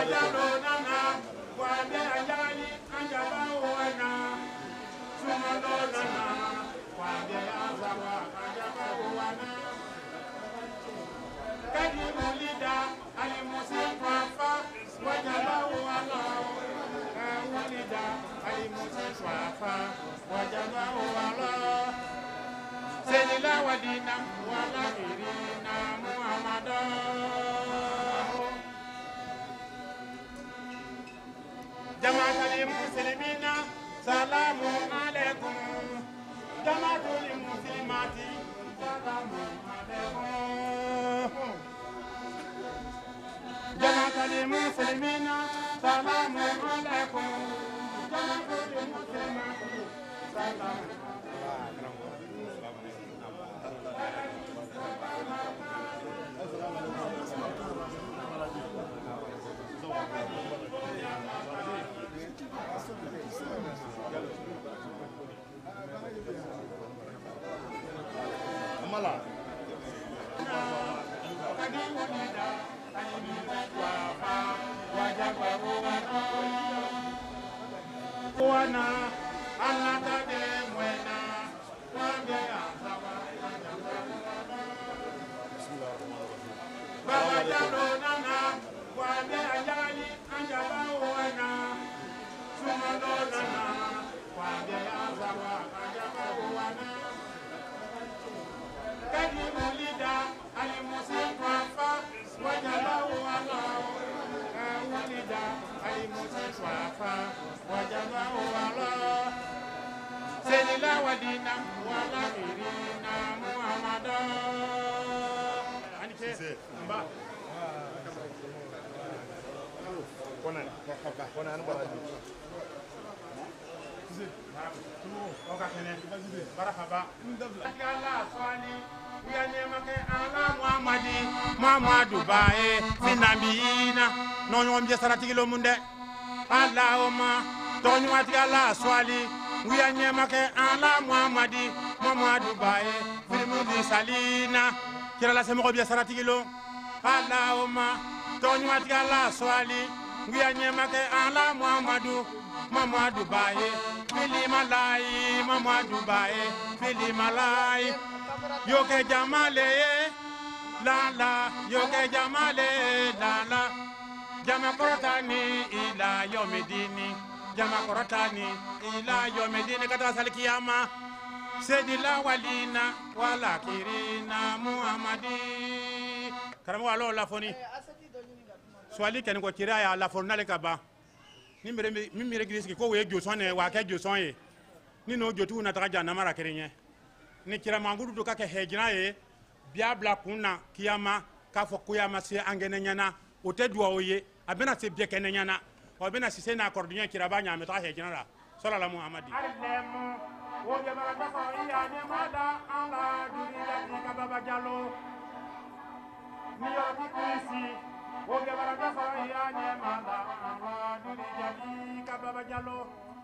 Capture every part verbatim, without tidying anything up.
jalo nana wabe ajali anjaba wana sumalo nana wabe azawa anjaba wana kadi mulida ali musifafa wajaba wana mulida ali musifafa wajaba wana selila wadina wala irina muhammadan جماعة المسلمين سلام عليكم جماعة المسلمات سلام عليكم جماعة المسلمين سلام عليكم جماعة المسلمات سلام Amala. Wana anata de muena wande asawa Baba jalo nana wande ajali anjaba wana sumalo nana wande asawa anjaba wana kadi mulida ali musifafa wajaba wana mulida ali musifafa wajaba wana selila wadina wala irina muhammadan anike mba kona kona an baraji oka kene barahaba Allah swali uyanyemake ala muhammadi muhammadu bae finambina no nyomje saratigilo munde Allahumma tonyumati Allah swali uyanyemake ala muhammadi muhammadu bae filimudi salina kirala semoko bia saratigilo Allahumma tonyumati Allah swali uyanyemake ala muhammadu muhammadu bae filimalai muhammadu bae filimalai yoke jamale la la yoke jamale la la jama korotani ila yomedini jama korotani ila yomedini kata salikiyama sedila walina wala kirina muhammadi karamu walo la foni swali ken ko kiraya la fonale kaba ni mere mi mere grisi ko we joson e wa ke joson e ni no jotu na taga jana mara kerenye ni kira mangudu do ka ke hejina e biabla kunna kiyama ka fo kiyama se angene nyana o te duwa oye abena se bie kene nyana o bena se na akordnya kira ba nya me ta hejina la sallallahu muhammadi alemu o je mara ta ko iya ne mada ala duriya ti ka baba jalo ni yo ki krisi o je mara ta ko iya ne mada ala duriya ti ka baba jalo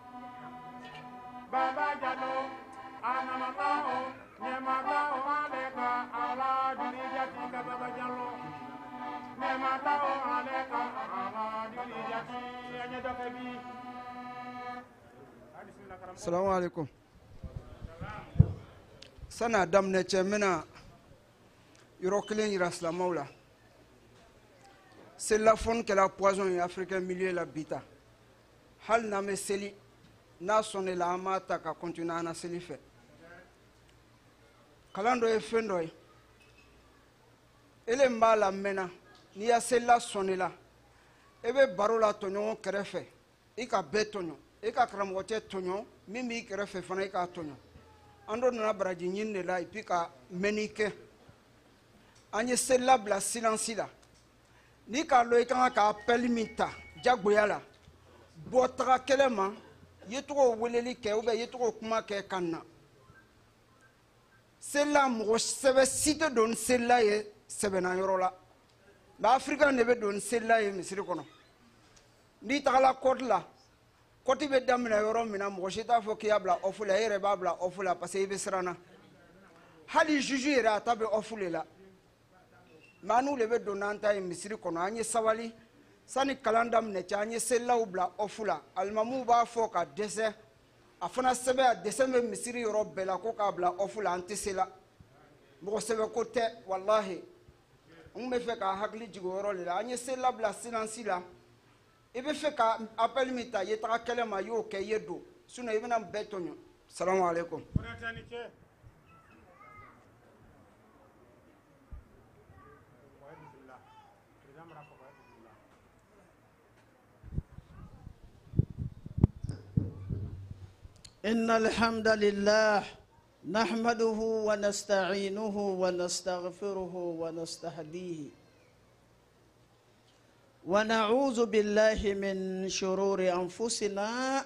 baba jalo ana mamao ne matao aleka ala duriya ti ka baba jalo ne matao aleka ala duriya ti anya do kebi. Assalamu alaikum. Sana dam ne chemena yoroklen yirasla maula. C'est la faune que la poison africain milieu la bita. Hal na me seli na sonne la amata ka continue na seli fait. Kalando e fendo e. Ele mbala mena ni ya sela sonne la. Ebe barola tonyo kerefe. Ika betonyo. Eka kramote tonyo mimi kerefe fana ika tonyo ando na baraji nyinde la ipika menike anye sela bla silence la ni ka lo ika ka appel minta jagboyala botra kelema yetro weleli ke ube yetro kuma ke kanna sela mo sebe site don sela ye sebe na yorola la afrika ne be don sela ye misiri kono ni tagala kodla Koti be damina yoro mina mo shita fo ki abla ofula yere babla ofula parce que besrana hali juju yere atabe ofule la manu lebe donanta e misiri kono anye sawali sani kalan daminɛ cɛ an ye selilaw bila ɔfu la alimamuw b'a fɔ ka dɛsɛ a fana sɛbɛn a dɛsɛ bɛ misiri yɔrɔ bɛɛ la ko k'a bila ɔfu la an tɛ se la mɔgɔ sɛbɛ ko tɛ walahi n bɛ fɛ k'a hakili jigin o yɔrɔ de la an ye selila bila silence la i bɛ fɛ ka appel min ta i ye taga kɛlɛ ma i y'o kɛ i ye don sinon i bɛna bɛɛ tɔɲɔ salamu aleykum. إن الحمد لله نحمده ونستعينه ونستغفره ونستهديه ونعوذ بالله من شرور أنفسنا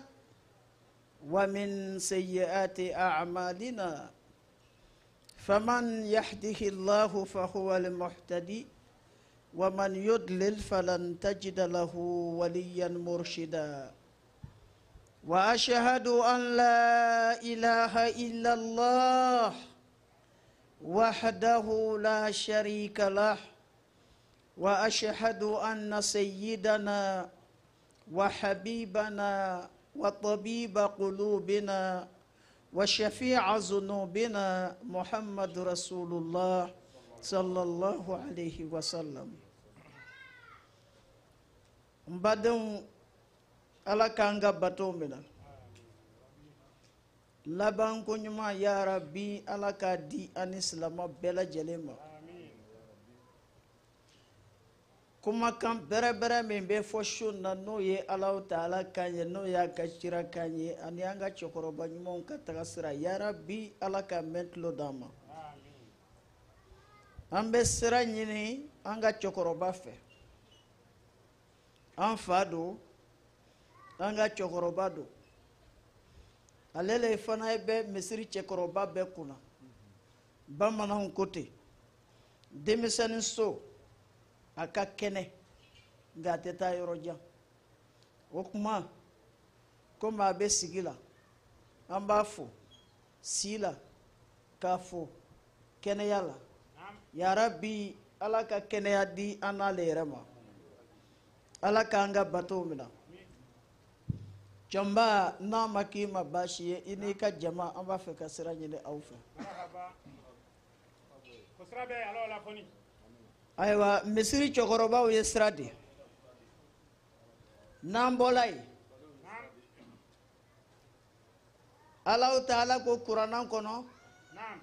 ومن سيئات أعمالنا فمن يهده الله فهو المهتدي ومن يضلل فلن تجد له وليا مرشدا وأشهد أن لا إله إلا الله وحده لا شريك له وأشهد أن سيدنا وحبيبنا وطبيب قلوبنا وشفيع ذنوبنا محمد رسول الله صلى الله عليه وسلم. بعدين ala kanga bato mina laban ko nyuma ya rabbi ala ka di ani silama bela jelema kuma kan bere bere min be fo shunna no ye ala taala kanye no ya ka chira kanye ani anga chokoroba nyuma ka tagasira ya rabbi ala ka mentlo dama ambe sira nyini anga chokoroba fe an fado anga chokoroba do alele fana be misiri chokoroba be kuna bamana hun kote demisani so aka kene nga teta yoroja okuma koma be sigila ambafo sila kafo kene yala ya rabbi ala ka kene yadi anale rema ala ka anga bato mina jamba na maki mabashi ini ka jama amba fe ka sira nyine awfa ko sira be alo la foni aywa misiri chokoroba o yesrade nambolay Allah taala ko qur'anan kono nam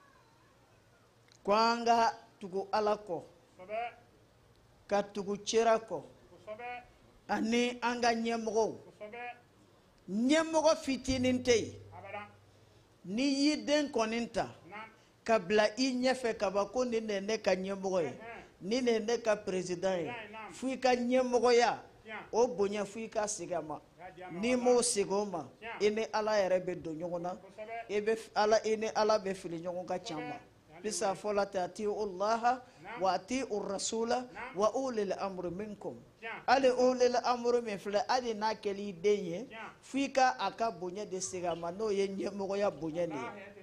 kwanga tugu alako sobe ka tugu cherako sobe ani anga nyemgo sobe nyemgo fitininte abada ni yiden koninta nam kabla i nyefe kabako ni nene ka nyemgo ye ni nene ka president ye fui ka nyemgo ya o bonya fui ka sigama ni mo sigoma ine ala yere be do nyongona ebe ala ine ala be fili nyonga chamba bisa fola tati Allah wa ati ar-rasula wa ulil amri minkum ale ulil amri min fila ade na keli denye fika aka bonya de sigama no ye nyemgo ya bonya ni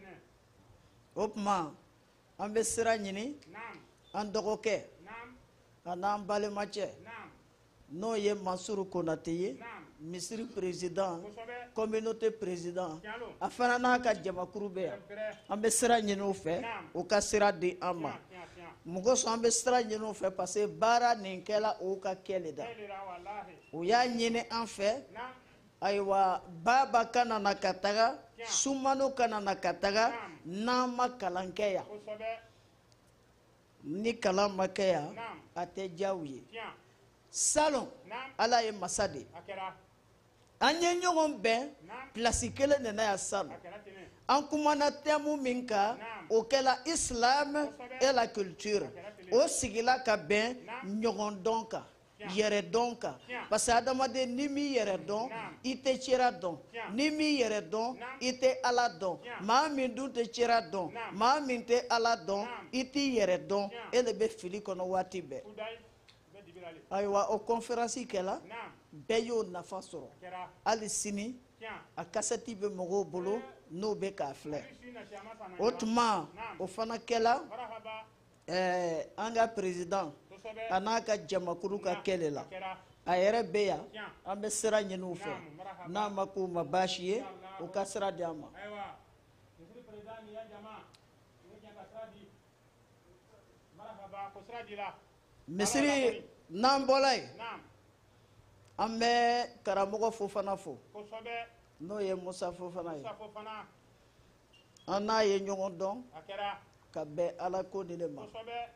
opma ambe sira nyini nam andogoke nam anam bale mache nam no ye Mansuru Konate ye nam misiri président sobe communauté président Tialo. afana na ka jamakuru be ambe sira nyino fe o ka sira de ama tiens tiens mugo so ambe sira nyino fe parce que bara ninkela o ka keleda elira wallahi o ya nyine en fait nam aywa baba kana na kataga sumano kana na kataga nama kalankeya ko sobe ni kalamakaya nam ate jawiye tiens salon nam ala ye masade akera anye nyogon ben nam place kele nena ya salon akera tene an kumana temu minka o kela islam et la culture o sigila ka ben nyogon donka yere donka parce que adamade ni mi yere don ite chira don ni mi yere don ite ala don ma min dun te chira don ma min te ala don ite yere don ele be fili kono wati be udai be dibirale aywa o conférence kela nam be yo nafa soro akera ali sini tiens a kasati be mogo bolo no be ka fle sina chama sana o tuma o fana kela marhaba eh anga président ko sobe anaka jamakuru ka kelela akera a yɛrɛ bɛ yan Tiɲɛ. an bɛ sira ɲini u fɛ Naamu, marahaba. n'a ma k'u ma baasi ye u ka sira di an ma. Ayiwa, misiri président ni ya jama, u bɛ jɛ ka sira di. Marahaba, ko sira dira. misiri n'an bɔla yen Naam, an bɛ karamɔgɔ Fofana fo kosɛbɛ, n'o ye Musa Fofana ye Musa Fofana, an n'a ye ɲɔgɔn dɔn a kɛra, ka bɛn ala ko de le ma. kosɛbɛ,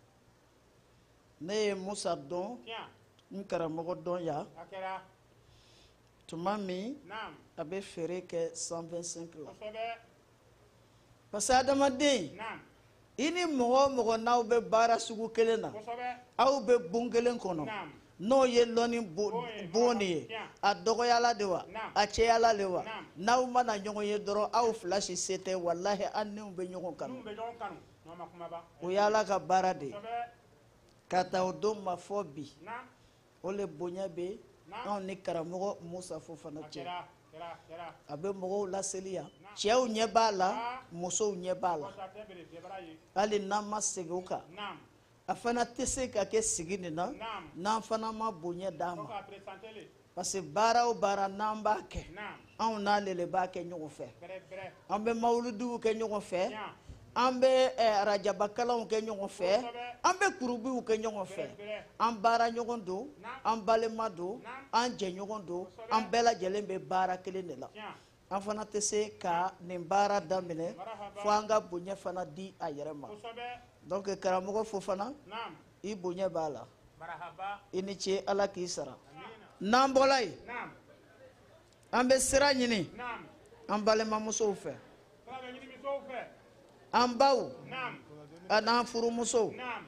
ne ye Musa dɔn tiɲɛ, n karamɔgɔ dɔn yan a kɛra, tuma min naam, a bɛ feere kɛ cent vingt-cinq la kosɛbɛ, parce que adamaden naam, i ni mɔgɔ o mɔgɔ n'aw bɛ baara sugu kelen na kosɛbɛ, aw bɛ bon kelen kɔnɔ naam, n'o ye lɔnni bo- Bon ye, bon de ye tiɲɛ. a dɔgɔyala de wa Naam. a cɛyala de wa Naam. n'aw mana ɲɔgɔn ye dɔrɔn aw fila si se tɛ walahi an n'u bɛ ɲɔgɔn n'u kanu bɛ ɲɔgɔn kanu, n'o ma kumaba, o ye ala ka baara de ye kosɛbɛ, ka taa o don ma fɔ bi naam, o le bonya bɛ Naam. anw ni karamɔgɔ Musa Fofana a cɛ kɛra, kɛra, kɛra, a bɛ mɔgɔw laseli yan Naam. cɛw ɲɛ b'a la Ah. musow ɲɛ b'a la kɔsa tɛ bere fiyɛbara ye, hali n'an ma segin o kan naam, a fana tɛ se ka kɛ sigi nin na naam, n'an fana ma bonya d'a fo ma k'a présenter le, parce que baara o baara n'an b'a kɛ naam, anw n'ale de b'a kɛ ɲɔgɔn fɛ bɛrɛ, bɛrɛ, an bɛ mawuludiw kɛ ɲɔgɔn fɛ tiɲɛ, an bɛ eh, arajabakalanw kɛ ɲɔgɔn fɛ Kosɛbɛ. an bɛ kurubiw kɛ ɲɔgɔn fɛ bɛrɛ, bɛrɛ, an baara ɲɔgɔn don Naam. an balima don Naam. an jɛɲɔgɔn don Kosɛbɛ. an bɛɛ lajɛlen bɛ baara kelen de la tiɲɛ, an fana tɛ se ka nin baara daminɛ Marahaba. fo an ka bonya fana di a yɛrɛ ma kosɛbɛ, donc karamɔgɔ Fofana naam, i bonya b'a la marahaba, i ni ce ala k'i sara amina, n'an bɔla yen naam, an bɛ sira ɲini naam, an balimamusow fɛ k'a bɛ ɲini musow fɛ, an baw naam, a n'an furumusow naam,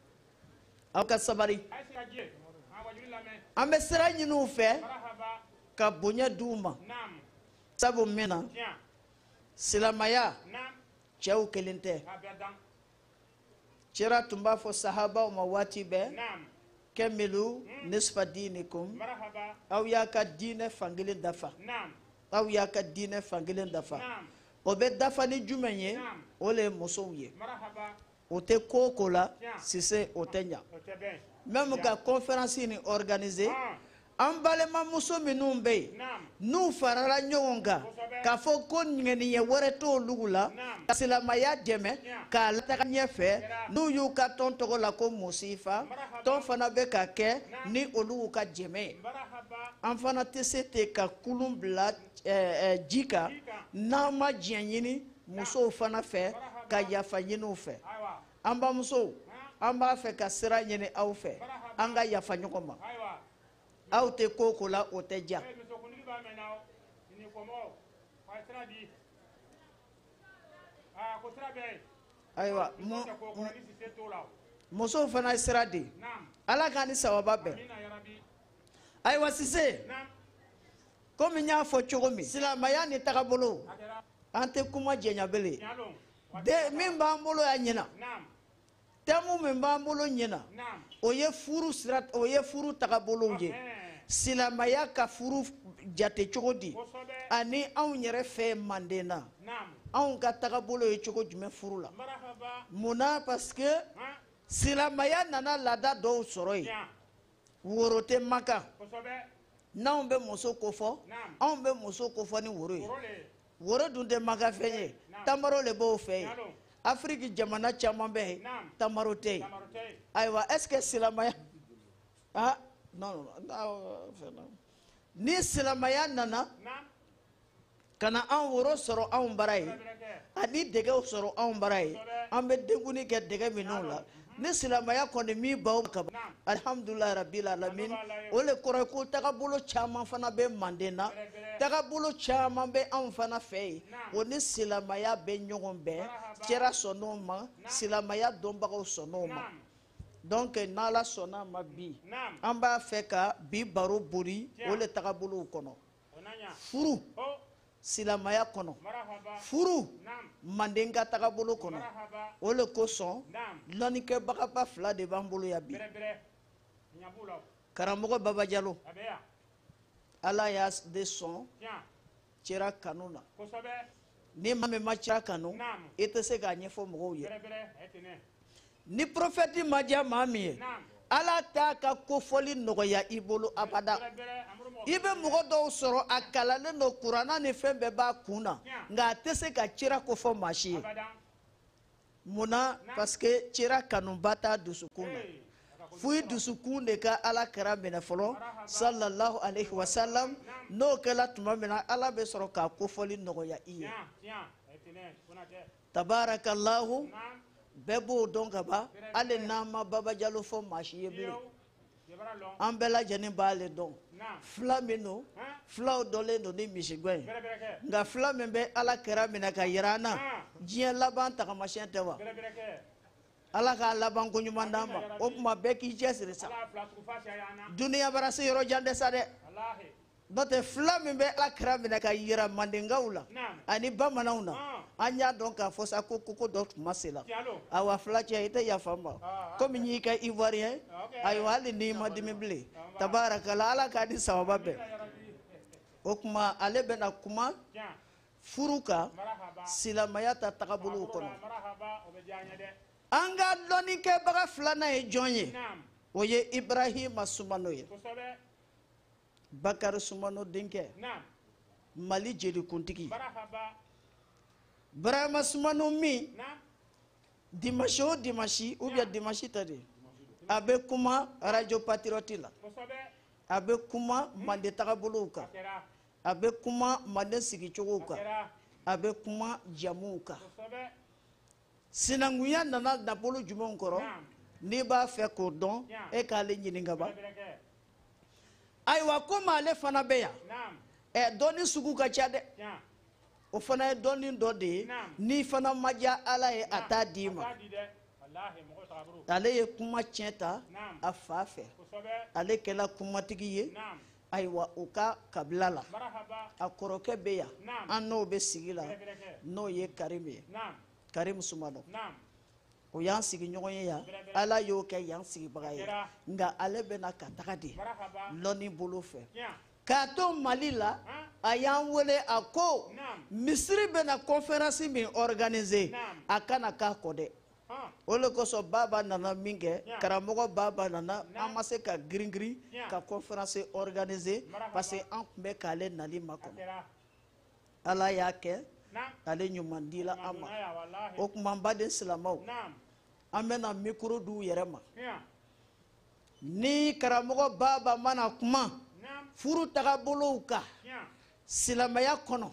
aw ka sabali a ye se ka jɛ, an wajuli lamɛn, an bɛ sira ɲini u fɛ marahaba, ka bonya di u ma naam, sabu min na tiɲɛ, silamaya naam, cɛw kelen tɛ a bɛ dan, cira tun b'a fɔ sahabaw ma waati bɛɛ naam, kɛmilu nisfa diinikum marahaba, aw y'a ka diinɛ fankelen dafa naam, aw y'a ka diinɛ fankelen dafa naam, o bɛ dafa ni jumɛn ye Naam. o le ye musow ye marahaba, o tɛ ko o ko la Tiɲɛ. sise o tɛ ɲa o tɛ bɛn, même ka conférence ni organiser Ah. an balimamuso minnu bɛ yen naam, n'u farala ɲɔgɔn kan Kosɛbɛ. k'a fɔ ko ŋaniya wɛrɛ t'olugu la Naam. ka silamaya dɛmɛ Tiɲɛ. k'a lataga ɲɛfɛ Kɛra. n'u y'u ka tɔn tɔgɔ la ko musifa Marahaba. tɔn fana bɛ ka kɛ Naam. ni olu y'u ka jɛmɛ ye marahaba, an fana tɛ se ten ka kulun bila eh, eh, ji kan Ji kan. n'an ma diɲɛ ɲini musow fana fɛ Marahaba. ka yafa ɲini u fɛ ayiwa, an bamusow Ah. an b'a fɛ ka sira ɲini aw fɛ Marahaba. an ka yafa ɲɔgɔn ma ayiwa, aw tɛ ko o ko la o tɛ ja ee musokuntigi b'a mɛn na o, nin kɔmɔ, a ye sira di, aa ko sira bɛ yen, ayiwa muso mu- tɛ ko kɔnɔ ni sise t'o la o, musow fana ye sira di naam, ala k'an ni sababa bɛn amina yarabi, ayiwa sise naam, komi n y'a fɔ cogo min silamaya ni tagabolo a kɛra, an tɛ kuma jɛɲabele ɲalon, de min b'an bolo y'a ɲɛna naam, tɛmu min b'an bolo ɲɛna naam, o ye furu sira o ye furu tagabolow ye ɛɛ, silamaya ka furu jate cogo di kosɛbɛ, ani anw yɛrɛ fɛ manden na naam, anw ka tagabolo ye cogo jumɛn furu la marahaba, munna parce que han, silamaya nana laada dɔw sɔrɔ yen tiɲɛ, woro tɛ maka kosɛbɛ, n'anw bɛ muso kofɔ Naam. anw bɛ muso kofɔ ni woro ye koro le, woro dun tɛ maka fɛn ye Naam. tamaro le b'o fɛ yen ɲalon, afiriki jamana caman bɛ yen Naam. tamaro tɛ yen tamaro tɛ yen, ayiwa est ce que silamaya ah non non non fɛn na ni silamaya nana naam, ka na an woro sɔrɔ anw bara ye bɛrɛ kɛ, ani dɛgɛw sɔrɔ anw bara ye Kosɛbɛ. an bɛ denkuni kɛ dɛgɛ minnu la ni silamaya kɔni min baw ka ban Naam. alihamudulilayi rabil alamin An b'a la ye. o le kɔrɔ ye ko tagabolo caman fana bɛ manden na Bɛrɛ, bɛrɛ. tagabolo caman bɛ anw fana fɛ yen Naam. o ni silamaya bɛ ɲɔgɔn bɛn Marahaba. kira sɔnn'o ma silamaya dɔnbagaw sɔnn'o ma naam, donc n'ala sɔnn'a ma bi naam, an b'a fɛ ka bi baro bori Tiɲɛ. o le tagabolow kɔnɔ o na ɲa, furu o, silamaya kɔnɔ marahaba, furu naam, manden ka tagabolo kɔnɔ marahaba, o le kosɔn naam, lɔnnikɛbagaba fila de b'an bolo yan bi bɛrɛ, bɛrɛ, ɲa b'u la o, karamɔgɔ baba jalo a bɛ yan, ala y'a de sɔn tiɲɛ, cira kanu na kosɛbɛ, ni maa min ma cira kanu Naam. i tɛ se k'a ɲɛfɔ mɔgɔw ye bɛrɛ, bɛrɛ, a ye ten dɛ, ni prophète ma diya maa min ye naam, ala t'a ka kofɔli nɔgɔya i bolo abada i bɛ mɔgɔ dɔw sɔrɔ a kalalen don kuranna ni fɛn bɛɛ b'a kun na nka a tɛ se ka cira kofɔ maa si ye munna parce que cira kanuba t'a dusukun na fui dusukun de ka ala kɛra minɛ fɔlɔ sallallahu alaihi wasallam n'o kɛla tuma min na ala bɛ sɔrɔ k'a kofɔli nɔgɔya i ye tabarakallahu bɛɛ b'o dɔn ka ban hali n'an ma baba jalo fɔ maa si ye bilen an bɛɛ lajɛlen b'ale dɔn fila min don filaw dɔlen don ni misigɔn ye nka fila min bɛ ala kɛra minɛ ka yira an na diɲɛ laban tagamasiyɛn tɛ wa ala k'a laban ko ɲuman d'an ma o tuma bɛɛ k'i cɛsiri sa duniya bara se yɔrɔ jan tɛ sa dɛ n'o tɛ fila min bɛ ala kɛra minɛ ka yira mandenkaw la ani bamananw na an y'a dɔn k'a fɔ sa ko koko dɔ tun ma se la awa fila cɛ i tɛ yafa n ma komi n y'i kɛ ivoirien ayiwa hali n'i ma dimi bilen tabarakala ala k'a di sababa bɛɛ o tuma ale bɛna kuma furu kan silamɛya ta tagabolow kɔnɔ an ka dɔnnikɛbaga filanan ye jɔn ye o ye ibrahima sumano ye bakari sumano denkɛ mali jelikuntigi ibrahima sumano min dimanche o dimanche ou bien dimanche tɛ de a bɛ kuma radio patriote la a bɛ kuma mande tagabolow kan a bɛ kuma mande sigicogow kan a bɛ kuma jamuw kan sinankunya nana nabolo jumɛnw kɔrɔ n'i b'a fɛ k'o dɔn e k'ale ɲininka ba ayiwa komi ale fana bɛ yan ɛ dɔnni sugu ka ca dɛ o fana ye dɔnni dɔ de ye n'i fana ma diya ala ye a t'a d'i ma ale ye kuma tiɲɛ ta a fa fɛ ale kɛla kumatigi ye ayiwa o ka kabila la a kɔrɔkɛ bɛ yan an n'o bɛ sigi la n'o ye karimu ye karimu sumano o y'an sigiɲɔgɔn ye yan ala y'o kɛ yan sigibaga ye nka ale bɛna ka taga de lɔnni bolo fɛ k'a to mali la a y'an wele a ko misiri bɛna conférence min organiser a kana k'a kɔ dɛ o le kosɔn baba nana min kɛ karamɔgɔ baba nana an ma se ka girin girin ka conférence organiser parce que an tun bɛ k'ale nali makɔnɔ ala y'a kɛ ale ɲuman dila an ma o tuma n baden silamɛw an bɛna mikoro di u yɛrɛ ma ni karamɔgɔ baba mana kuma furu tagabolow kan silamɛya kɔnɔ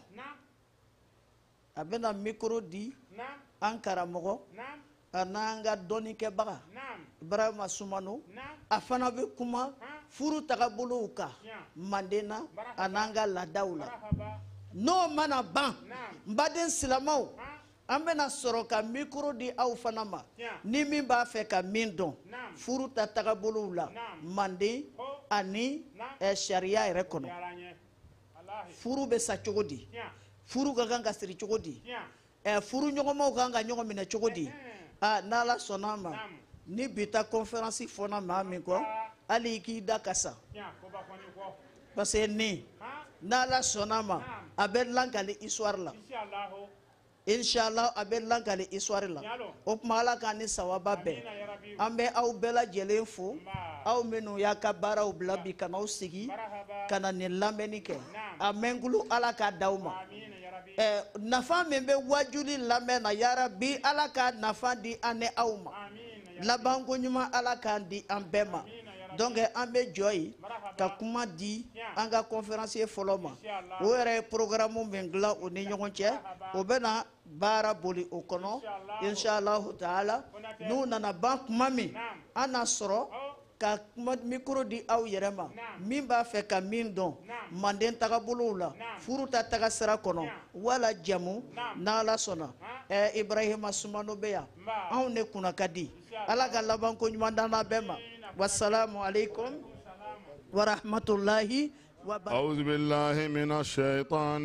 a bɛna mikoro di an karamɔgɔ a n'an ka dɔnnikɛbaga ibrahima sumano a fana bɛ kuma furu tagabolow kan manden na a n'an ka laadaw la n'o mana ban n baden silamɛw an bɛna sɔrɔ ka mikoro di aw fana ma ni min b'a fɛ ka min dɔn furu ta tagabolow la manden ani sariya yɛrɛ kɔnɔ furu bɛ sa cogo di furu ka kan ka siri cogo di furu ɲɔgɔnmaw ka kan ka ɲɔgɔn minɛ cogo di n'ala sɔnna a ma ni bi ta conférence fɔna maa min kɔ hali i k'i da ka sa parce que nin n'ala sɔnna a ma a bɛ lankali histoire la inshallah a bɛ lankali histoire la o tuma ala k'an ni sawaba bɛn an bɛ aw bɛɛ lajɛlen fo aw minnu y'a ka baaraw bila bi ka n'aw sigi ka na nin lamɛnni kɛ a mɛnkulu ala k'a d'aw ma nafa min bɛ wajuli lamɛn na yarabi ala ka nafa di an ni aw ma labanko ɲuman ala k'an di an bɛɛ ma donc an bɛ jɔ yen ka kuma di an ka conférencier fɔlɔ ma o yɛrɛ ye programme min dilan o ni ɲɔgɔn cɛ o bɛna baara boli o kɔnɔ inshallahu taala n'u nana ban kuma min an na sɔrɔ ka mikoro di aw yɛrɛ ma min b'a fɛ ka min dɔn manden tagabolow la furu ta taga sira kɔnɔ wala jamu n'ala sɔnna ɛ ibrahima sumano bɛ yan anw de kunna ka di ala ka labanko ɲuman d'an bɛɛ ma wassalamu alaikum wa rahmatullahi wa barakatuh. أعوذ بالله من الشيطان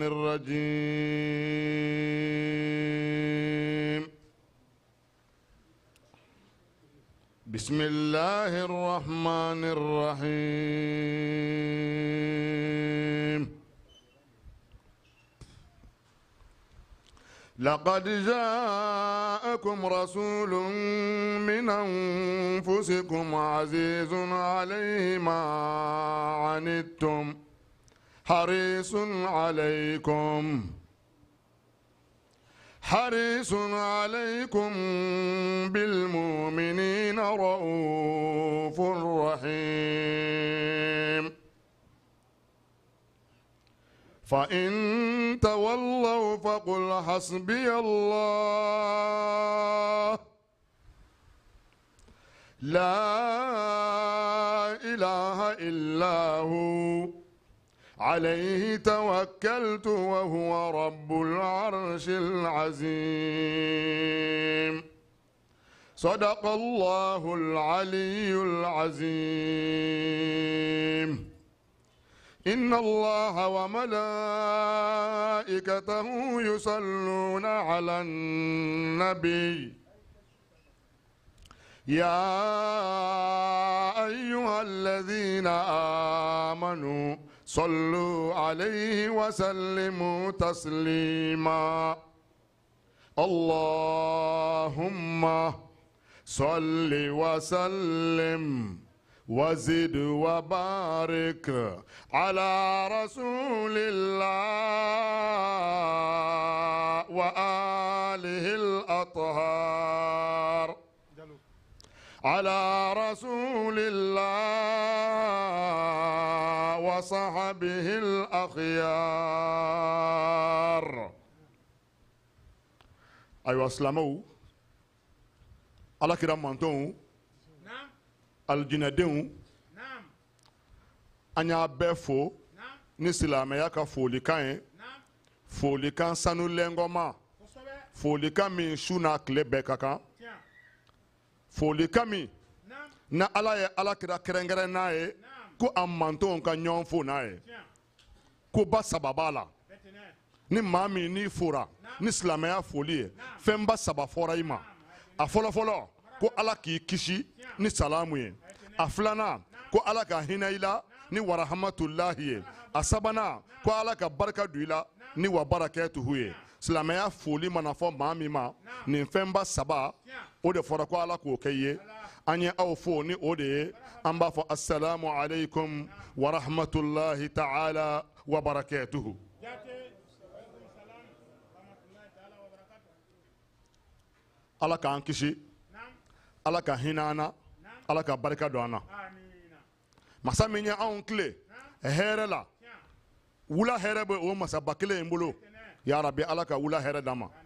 الرجيم بسم الله الرحمن الرحيم لقد جاءكم رسول من أنفسكم عزيز عليه ما عنتم حريص عليكم حريص عليكم بالمؤمنين رؤوف رحيم فإن تولوا فقل حسبي الله لا إله إلا هو عليه توكلت وهو رب العرش العظيم صدق الله العلي العظيم إن الله وملائكته يصلون على النبي يا أيها الذين آمنوا صلوا عليه وسلموا تسليما اللهم صل وسلم وزد وبارك على رسول الله وآله الأطهار على رسول الله وصحبه الأخيار أيها السلام على كرام مانتون aljinadenw an y'a bɛɛ fo ni silamɛya ka folikan ye folikan sanulengɔma folikan min su n'a tile bɛɛ ka kan folikan min na ala ye alakira kɛrɛnkɛrɛn n'a ye ko a mantonw ka ɲɔgɔn fo n'a ye ko ba saba b'a la ni maa min n'i fora ni silamɛya foli ye fɛnba saba fɔra i ma a fɔlɔfɔlɔ ko ala k'i kisi ni salamu ye a filanan ko ala ka hinɛ i la ni warahamatulahi ye a sabanan ko ala ka barika don i la ni wa barakɛtuhu ye silamɛya foli mana fɔ maa min ma nin fɛnba saba o de fɔra ko ala k'o kɛ i ye an ye aw fo ni o de ye an b'a fɔ assalamu alaikum warahmatulahi ta'ala wa barakɛtuhu ala k'an kisi ala ka hinɛ an na ala ka barika don an na masa min ye anw tile hɛrɛ la wula hɛrɛ bɛ o masaba kelen in bolo ya rabi ala ka wula hɛrɛ d'an ma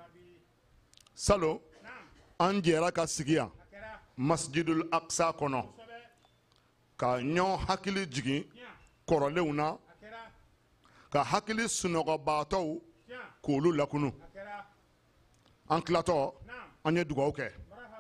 salon an jɛra ka sigi yan masjidul aqsa kɔnɔ ka ɲɔgɔn hakili jigin kɔrɔlenw na ka hakili sunɔgɔbaatɔw k'olu lakunu an tilatɔ an ye dugawu kɛ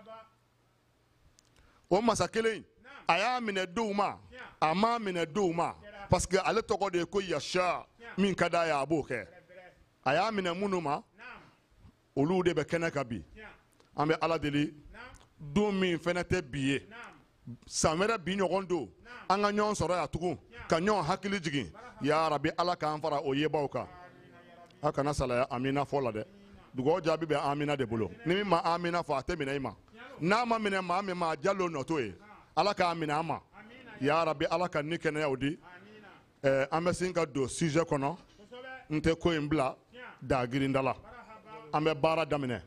o masa kelen a y'a minɛ dɔw ma a m'a minɛ dɔw ma parce que ale tɔgɔ de ye ko yasha min ka d'a ye a b'o kɛ a y'a minɛ minnu ma olu de bɛ kɛnɛ kan bi an bɛ ala deli don min fɛnɛ tɛ bi ye san wɛrɛ bi ɲɔgɔn don an ka ɲɔgɔn sɔrɔ yan tugun ka ɲɔgɔn hakili jigin ya rabi ala k'an fara o yebaw kan a kana salaya amina fɔ la dɛ dugawu jaabi bɛ amina de bolo ni min ma amina fɔ a tɛ minɛ i ma n'a ma minɛ maa min ma a jalo nɔtɔ ye ala k'a minɛ an ma ya rabi ala ka ni kɛnɛyaw di ɛɛ an bɛ sin ka don sujet kɔnɔ n tɛ ko in bila dagirinda la an bɛ baara daminɛ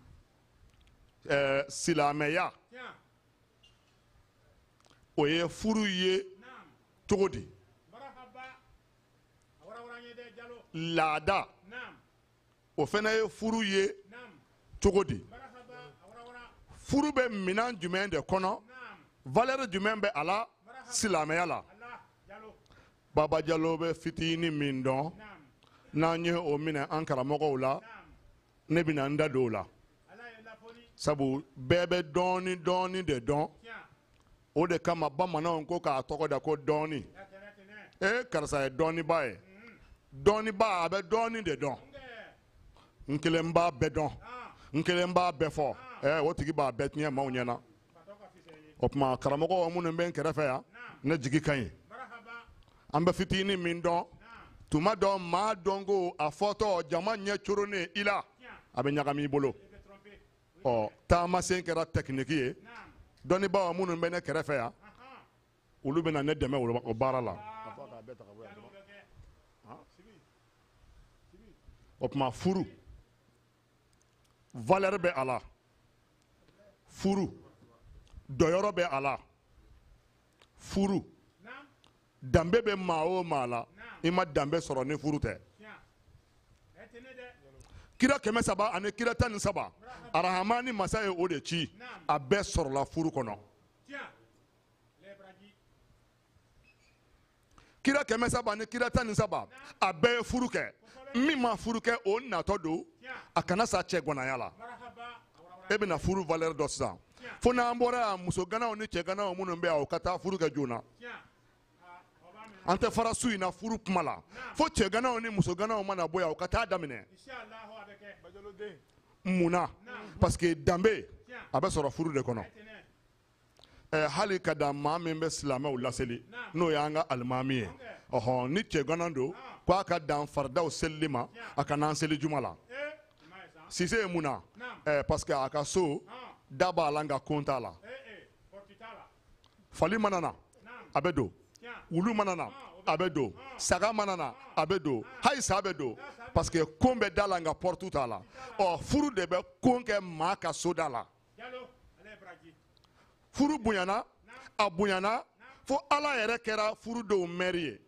ɛɛ silamɛya o ye furu ye cogo di laada o fana ye furu ye cogo di furu bɛ minɛn jumɛn de kɔnɔ valeur jumɛn bɛ a la silamɛya la baba jalo bɛ fitinin min dɔn n'an ye o minɛ an karamɔgɔw la ne bɛna n da don o la sabu bɛɛ bɛ dɔɔni dɔɔni de dɔn o de kama bamananw ko k'a tɔgɔ da ko dɔɔni ee karisa ye dɔɔniba ye dɔɔniba a bɛ dɔɔni de dɔn n kelen b'a bɛɛ dɔn n kelen b'a bɛɛ fɔ ɛɛ o tigi b'a bɛɛ tiɲɛ maaw ɲɛna o tuma karamɔgɔ minnu bɛ n kɛrɛfɛ yan ne jigi ka ɲi an bɛ fitinin min dɔn tuma dɔ maa dɔn ko a fɔtɔ jama ɲɛ coronnen i la a bɛ ɲagami i bolo ɔ taamasen kɛra tɛkiniki ye dɔnnibaaw minnu bɛ ne kɛrɛfɛ yan olu bɛ na ne dɛmɛ o baara la o tuma furu valeur bɛ a la furu dɔyɔrɔ bɛ a la furu danbe bɛ maa o maa la i ma danbe sɔrɔ ni furu tɛ kira kɛmɛ saba ani kira tan ni saba arahamani masa ye o de ci a bɛɛ sɔrɔla furu kɔnɔ kira kɛmɛ saba ani kira tan ni saba a bɛɛ ye furu kɛ min ma furu kɛ o natɔ don a kana sa cɛ gɔnaya la e bɛna furu valeur dɔ sisan fo n'an bɔra yan muso ganaw ni cɛ ganaw minnu bɛ yan o ka taa furu kɛ joona an tɛ fara su in na furu kuma la fo cɛ ganaw ni muso ganaw mana bɔ yan o ka taa daminɛ munna parce que danbe a bɛ sɔrɔ furu de kɔnɔ ɛ hali ka da maa min bɛ silamɛw laseli n'o y'an ka alimami ye ɔhɔn ni cɛ gana don k'a ka dan faridaw selili ma a ka n'an seli juma la sise ye mun na ɛ parce que a ka so da b'a la nka kon t'a la fali mana na a bɛ don wulu mana na a bɛ don saga mana na a bɛ don hali sa bɛ don parce que kon bɛ da la nka porte t'a la ɔ furu de bɛ kon kɛ maa ka so da la furu bonyana a bonyana fo ala yɛrɛ kɛra furudenw mɛri ye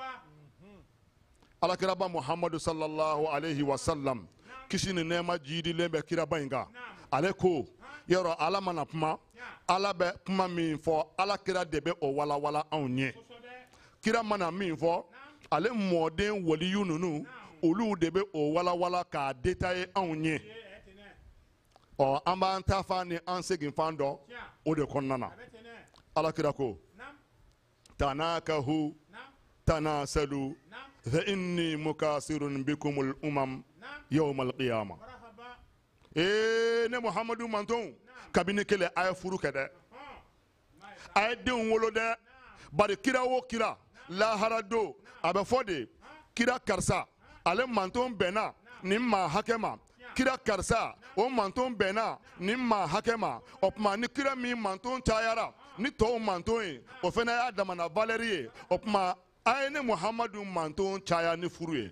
alakiraba muhamadu sallallahu alaihi wasallam kisi ni nɛɛma jiidilen bɛ kiraba in kan ale ko yɔrɔ ala mana kuma ala bɛ kuma min fɔ alakira de bɛ o walawala anw ɲɛ kira mana min fɔ ale mɔden waliyu ninnu olu de bɛ o walawala k'a détailler anw ɲɛ ɔ an b'an ta fan ni an segin fan dɔ o de kɔnɔna na alakira ko tanakahu tanasalu fa inni mukasirun bikumul umam yawmal qiyamah ee ne muhamadu mantonw kabini kelen a ye furu kɛ dɛ a ye denw wolo dɛ bari kira o kira lahara don a bɛ fɔ de kira karisa ale manton bɛnna nin maa hakɛ ma kira karisa o manton bɛnna nin maa hakɛ ma o tuma ni kira min manton cayara ni tɔw manton ye o fana y'a damana valeur ye o tuma a ye ne muhamadu manton caya ni furu ye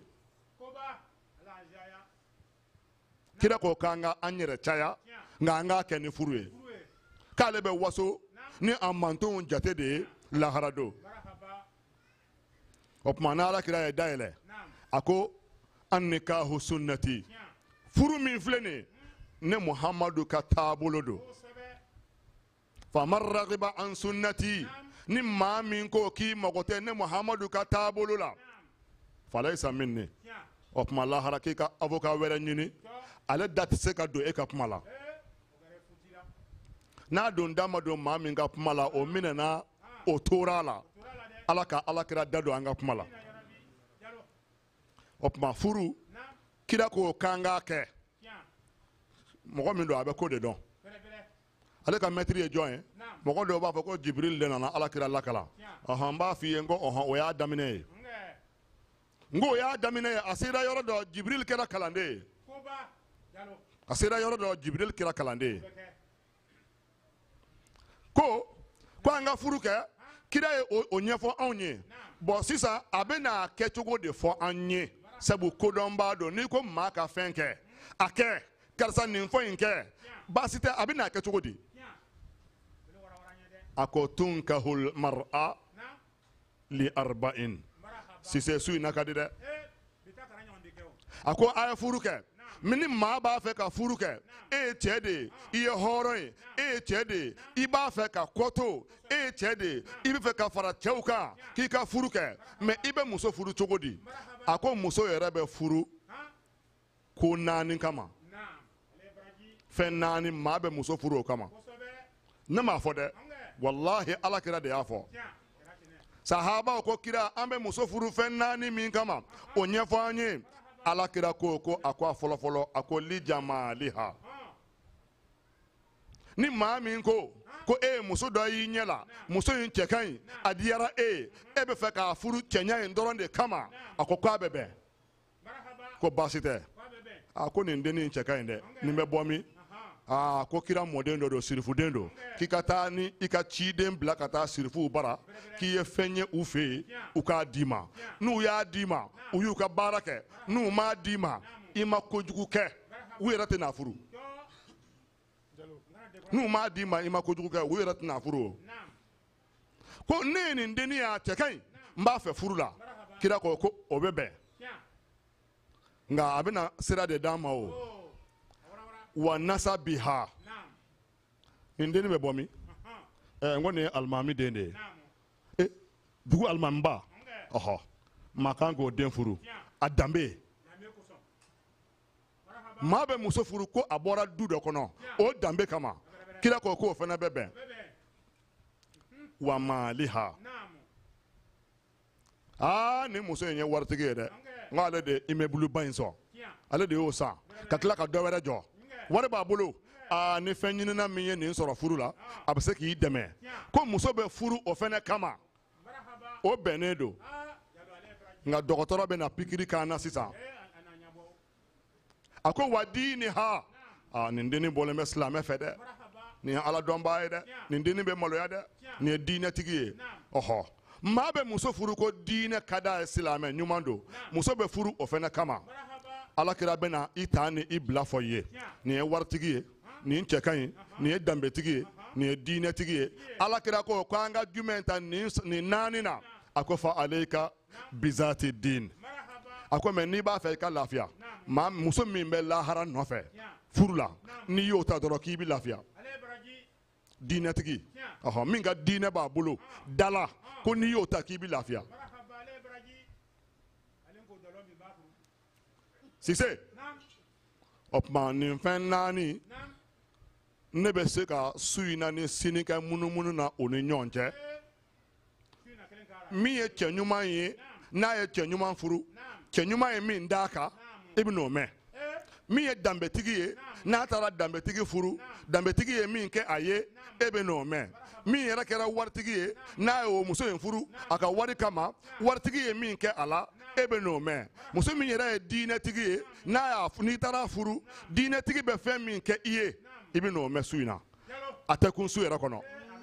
kira ko k'an ka an yɛrɛ caya nka an k'a kɛ ni furu ye k'ale bɛ waso ni a mantonw jate de ye lahara don o tuma n'ala kira ye dayɛlɛ a ko an nikahu sunnati furu min filɛ nin ye ne muhamadu ka taabolo don faman ragiba an sunnati ni maa min ko k'i mago tɛ ne muhamadu ka taabolo la falayisa minni o tuma lahara k'i ka avocat wɛrɛ ɲini ale da tɛ se ka don e ka kuma la n'a don da ma don maa min ka kuma la o minɛna o tora a la ala ka alakira da don an ka kuma la o tuma furu kira ko k'an k'a kɛ mɔgɔ min don a bɛ ko de dɔn ale ka mɛtiri ye jɔn ye mɔgɔ dɔw b'a fɔ ko jibirili de nana alakira lakala ɔhɔn n b'a f'i ye n ko ɔhɔn o y'a daminɛ ye n ko o y'a daminɛ ye a sera yɔrɔ dɔ jibirili kɛra kalanden ye a sera yɔrɔ dɔ jibirili kɛra kalanden ye ko ko an ka furu kɛ kira ye o ɲɛfɔ anw ye bɔn sisan a bɛ n'a kɛcogo de fɔ an ye sabu kodɔnbaa don n'i ko maa ka fɛn kɛ a kɛ karisa nin fɔ in kɛ baasi tɛ a bɛ n'a kɛ cogo di a ko tunkahul mar'a li arba'in sise su in na ka di dɛ a ko a ye furu kɛ ni maa b'a fɛ ka furu kɛ e ye cɛ de ye i ye hɔrɔn ye e ye cɛ de ye i b'a fɛ ka kɔto e ye cɛ de ye i bɛ fɛ ka fara cɛw kan k'i ka furu kɛ mɛ i bɛ muso furu cogo di a ko muso yɛrɛ bɛ furu ko naani kama fɛn naani maa bɛ muso furu o kama ne m'a fɔ dɛ walahi alakira de y'a fɔ sahabaw ko kira an bɛ muso furu fɛn naani min kama o ɲɛfɔ an ye alakira ko ko a ko a fɔlɔ fɔlɔ a ko li jamaliha ni maa min ko ko e muso dɔ y'i ɲɛ la muso in cɛ ka ɲi a diyara e ye e bɛ fɛ k'a furu cɛɲa in dɔrɔn de kama a ko k'a bɛ bɛn ko baasi tɛ a ko nin dennin cɛ ka ɲi dɛ nin bɛ bɔ min aa ko kira mɔden dɔ don sirifuden don k'i ka taa ni i ka ciden bila ka taa sirifuw bara k'i ye fɛn ye u fɛ yen u k'a d'i ma n'u y'a d'i ma u y'u ka baara kɛ n'u m'a d'i ma i ma kojugu kɛ u yɛrɛ tɛ n'a furu n'u m'a d'i ma i ma kojugu kɛ u yɛrɛ tɛ n'a furu o ko ne ye nin dennin y'a cɛ ka ɲi n b'a fɛ furu la kira ko ko o bɛ bɛn nka a bɛna sira de d'an ma o wa nasa biha nin dennin bɛ bɔ min ɛ n ko nin ye alimami den de ye e dugu alimamiba ɔhɔ maa kan k'o den furu a danbe maa bɛ muso furu ko a bɔra du dɔ kɔnɔ o danbe kama kira ko k'o fana bɛ bɛn wa maaliha aa nin muso in ye waritigi ye dɛ n ko ale de ye immeuble in sɔn ale de y'o san ka tila ka dɔ wɛrɛ jɔ wari b'a bolo aa ni fɛn ɲinina min ye nin sɔrɔ furu la a bɛ se k'i dɛmɛ ko muso bɛ furu o fana kama o bɛnnen don nka dɔgɔtɔrɔ bɛ na pikiri k'an na sisan a ko wa diini ha aa nin dennin bɔlen bɛ silamɛ fɛ dɛ nin ye ala dɔnbaa ye dɛ nin dennin bɛ maloya dɛ nin ye diinɛtigi ye ɔhɔ maa bɛ muso furu ko diinɛ ka d'a ye silamɛ ɲuman don muso bɛ furu o fana kama alakira bɛ na i ta ni i bila fɔ i ye nin ye waritigi ye nin cɛ ka ɲi nin ye danbetigi ye nin ye diinɛtigi ye alakira ko ko an ka jumɛn ta nin naani na a ko fa aleyka bizati din a ko mɛ n'i b'a fɛ i ka lafiya maa muso min bɛ lahara nɔfɛ furu la n'i y'o ta dɔrɔn k'i bɛ lafiya diinɛtigi ɔhɔ min ka diinɛ b'a bolo dala ko n'i y'o ta k'i bɛ lafiya sise o tuma nin fɛn naani ne bɛ se ka su in na ni sini kɛ munumunu na o ni ɲɔgɔn cɛ min ye cɛ ɲuman ye n'a ye cɛ ɲuman furu cɛ ɲuman ye min d'a kan i bɛ n'o mɛn min ye danbetigi ye n'a taara danbetigi furu danbetigi ye min kɛ a ye e bɛ n'o mɛn min yɛrɛ kɛra waritigi ye n'a ye o muso in furu a ka wari kama waritigi ye min kɛ a la e bɛ n'o mɛn muso min yɛrɛ ye diinɛtigi ye n'a y'a n'i taara furu diinɛtigi bɛ fɛn min kɛ i ye i bɛ n'o mɛn su in na a tɛ kun su yɛrɛ kɔnɔ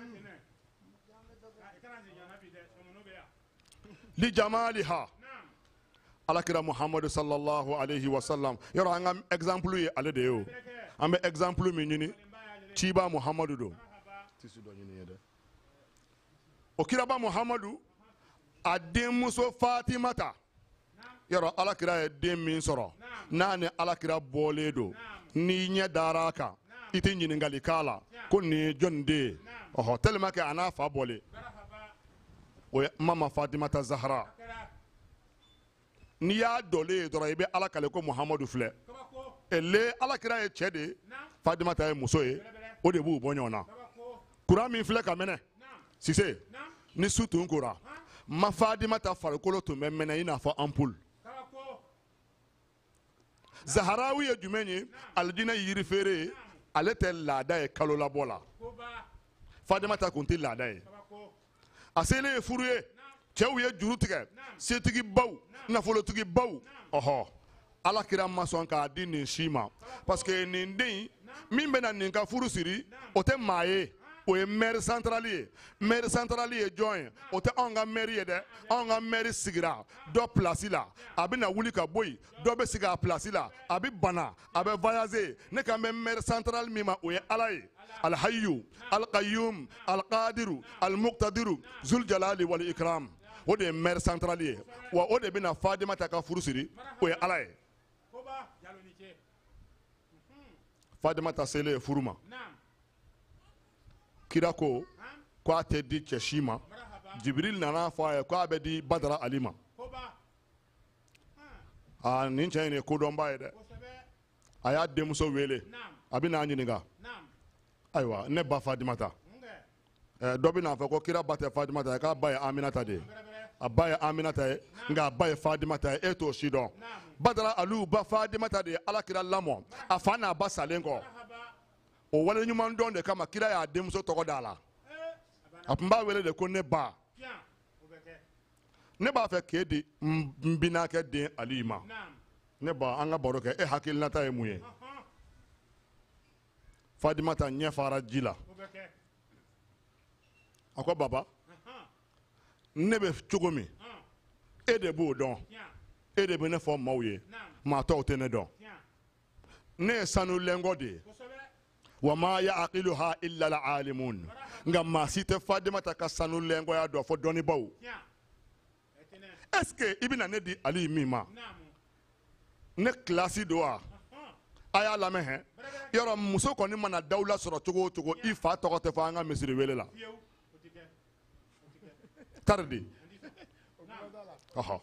li jamaliha alakira muhammadu sallallahu alayhi wa sallam yɔrɔ an ka exemple ye ale de ye o an bɛ exemple min ɲini ciba muhammadu don o kiraba muhammadu a denmuso fatimata yɔrɔ alakira ye den min sɔrɔ n'a ni alakira bɔlen don n'i ɲɛ dara a kan i tɛ ɲininkali k'a la ko nin ye jɔnni den ye ɔhɔ tellement que a n'a fa bɔlen o ye mama fatimata zahara n'i y'a dɔlen ye dɔrɔn i bɛ ala kale ko muhammadu filɛ ele alakira ye cɛ de ye fatimata ye muso ye o de b'u bɔ ɲɔgɔn na kuran min filɛ ka mɛnɛ sise ni su tun kora ma fatimata farikolo tun bɛ mɛnɛ i n'a fɔ ampoule zaharawi ye jumɛn ye alijinɛ yiri feere ye ale tɛ laada ye kalo labɔ la fatimata kun tɛ laada ye a selen ye furu ye cɛw ye juru tigɛ setigi baw nafolotigi baw ɔhɔ alakira ma sɔn k'a di nin si ma parce que nin den min bɛna nin ka furu siri o tɛ maa ye o ye maire centrale ye maire centrale ye jɔn ye o tɛ anw ka maire ye dɛ anw ka maire sigira dɔ place la a bɛna wuli ka bɔ yen dɔ bɛ sigi a place la a bɛ bana a bɛ voyager ne kan bɛ maire centrale min ma o ye ala ye alhayu alqayyum alqadiru almuqtadiru zul jalali wal ikram o de ye maire centrale ye wa o de bɛna fatimata ka furu siri o ye ala ye fatimata selen furu ma kira ko k'a tɛ di cɛ si ma jibril nana fɔ a ye k'a bɛ di badara ali ma aa nin cɛ in ye kodɔnba ye dɛ a y'a denmuso wele a bɛ n'a ɲininka ayiwa ne ba fatimata ɛɛ dɔ bɛ n'a fɔ ko kira ba tɛ fatimata ye k'a ba ye aminata de ye a ba ye aminata ye nka a ba ye fatimata ye e t'o si dɔn badara aliyu ba fatimata de ye alakira lamɔ a fa n'a ba salen kɔ o wale ɲuman dɔn de kama kira y'a denmuso tɔgɔ d'a la a tun b'a wele de ko ne ba ne b'a fɛ k'e di n binakɛ den aliyu ma ne ba an ka baro kɛ e hakilinata ye mun ye Fadimata ɲɛ fara ji la a ko baba ne bɛ cogo min e de b'o dɔn e de bɛ ne fɔ maaw ye maa tɔw tɛ ne dɔn ne ye sanulenkɔ de ye wa ma ya'qiluha illa al-alimun nka maa si tɛ Fadimata ka sanulenkɔya dɔn fɔ dɔnnibaw est-ce que i bɛna ne di Ali min ma ne kilasi don wa a y'a lamɛn hɛ yɔrɔ muso kɔni mana dawula sɔrɔ cogo o cogo i fa tɔgɔ tɛ fɔ an ka misiri wele la taridi ɔhɔ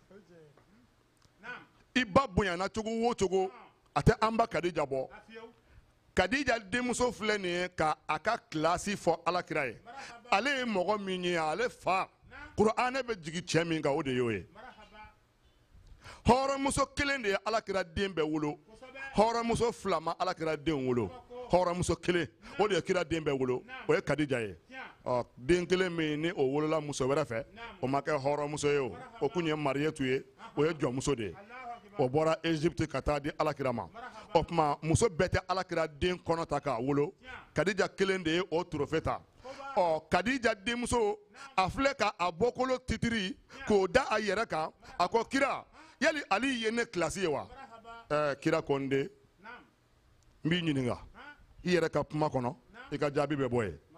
i ba bonyana cogo o cogo a tɛ an ba Kadija bɔ Kadija denmuso filɛ nin ye ka a ka kilasi fɔ Alakira ye ale ye mɔgɔ min ye ale fa Kuranɛ bɛ jigin cɛ min kan o de y'o ye hɔrɔnmuso kelen de ye Alakira den bɛɛ wolo hɔrɔnmuso fila ma Alakira den wolo hɔrɔnmuso kelen o de ye kira den bɛɛ wolo o ye Kadija ye ɔ den kelen min ni o wolola muso wɛrɛ fɛ o ma kɛ hɔrɔnmuso ye o o kun ye Mariyatu ye o ye jɔnmuso de ye o bɔra Egypte ka taa di Alakira ma o tuma muso bɛɛ tɛ Alakira den kɔnɔ ta k'a wolo Kadija kelen de ye o trophée ta ɔ Kadija denmuso a filɛ ka a bɔkolo titiri k'o da a yɛrɛ kan a ko kira yali Ali ye ne kilasi ye wa ɛɛ kira ko n den n b'i ɲininka i yɛrɛ ka kuma kɔnɔ i ka jaabi bɛ bɔ yen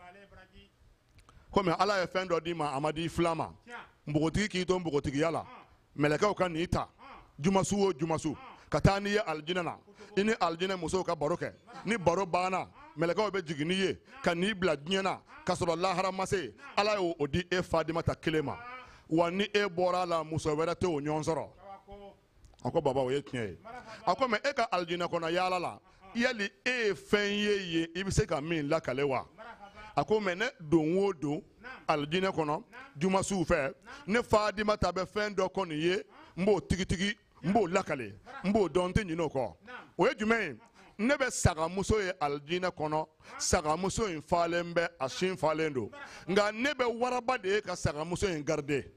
komi Ala ye fɛn dɔ d'i ma a ma di i filan ma npogotigi k'i to npogotigiya la mɛlɛkɛw ka n'i ta jumasu o jumasu ka taa n'i ye alijinɛ na i ni alijinɛ musow ka baro kɛ ni baro banna mɛlɛkɛw bɛ jigin n'i ye ka n'i bila diɲɛ na ka sɔrɔ lahara ma se Ala y'o di e Fadimata kelen ma wa ni e bɔra a la muso wɛrɛ tɛ o ɲɔgɔn sɔrɔ a ko baba o ye tiɲɛ ye a ko mɛ e ka alijinɛ kɔnɔ yaala la yali e ye fɛn ye yen i bɛ se ka min lakale wa a ko mɛ ne don o don alijinɛ kɔnɔ jumasuw fɛ ne Fadimata bɛ fɛn dɔ kɔni ye n b'o tigitigi n b'o lakale n b'o dɔn n tɛ ɲinɛ o kɔ o ye jumɛn ye ne bɛ sagamuso ye alijinɛ kɔnɔ sagamuso in falen bɛ a sin falen don nka ne bɛ waraba de ye ka sagamuso in garde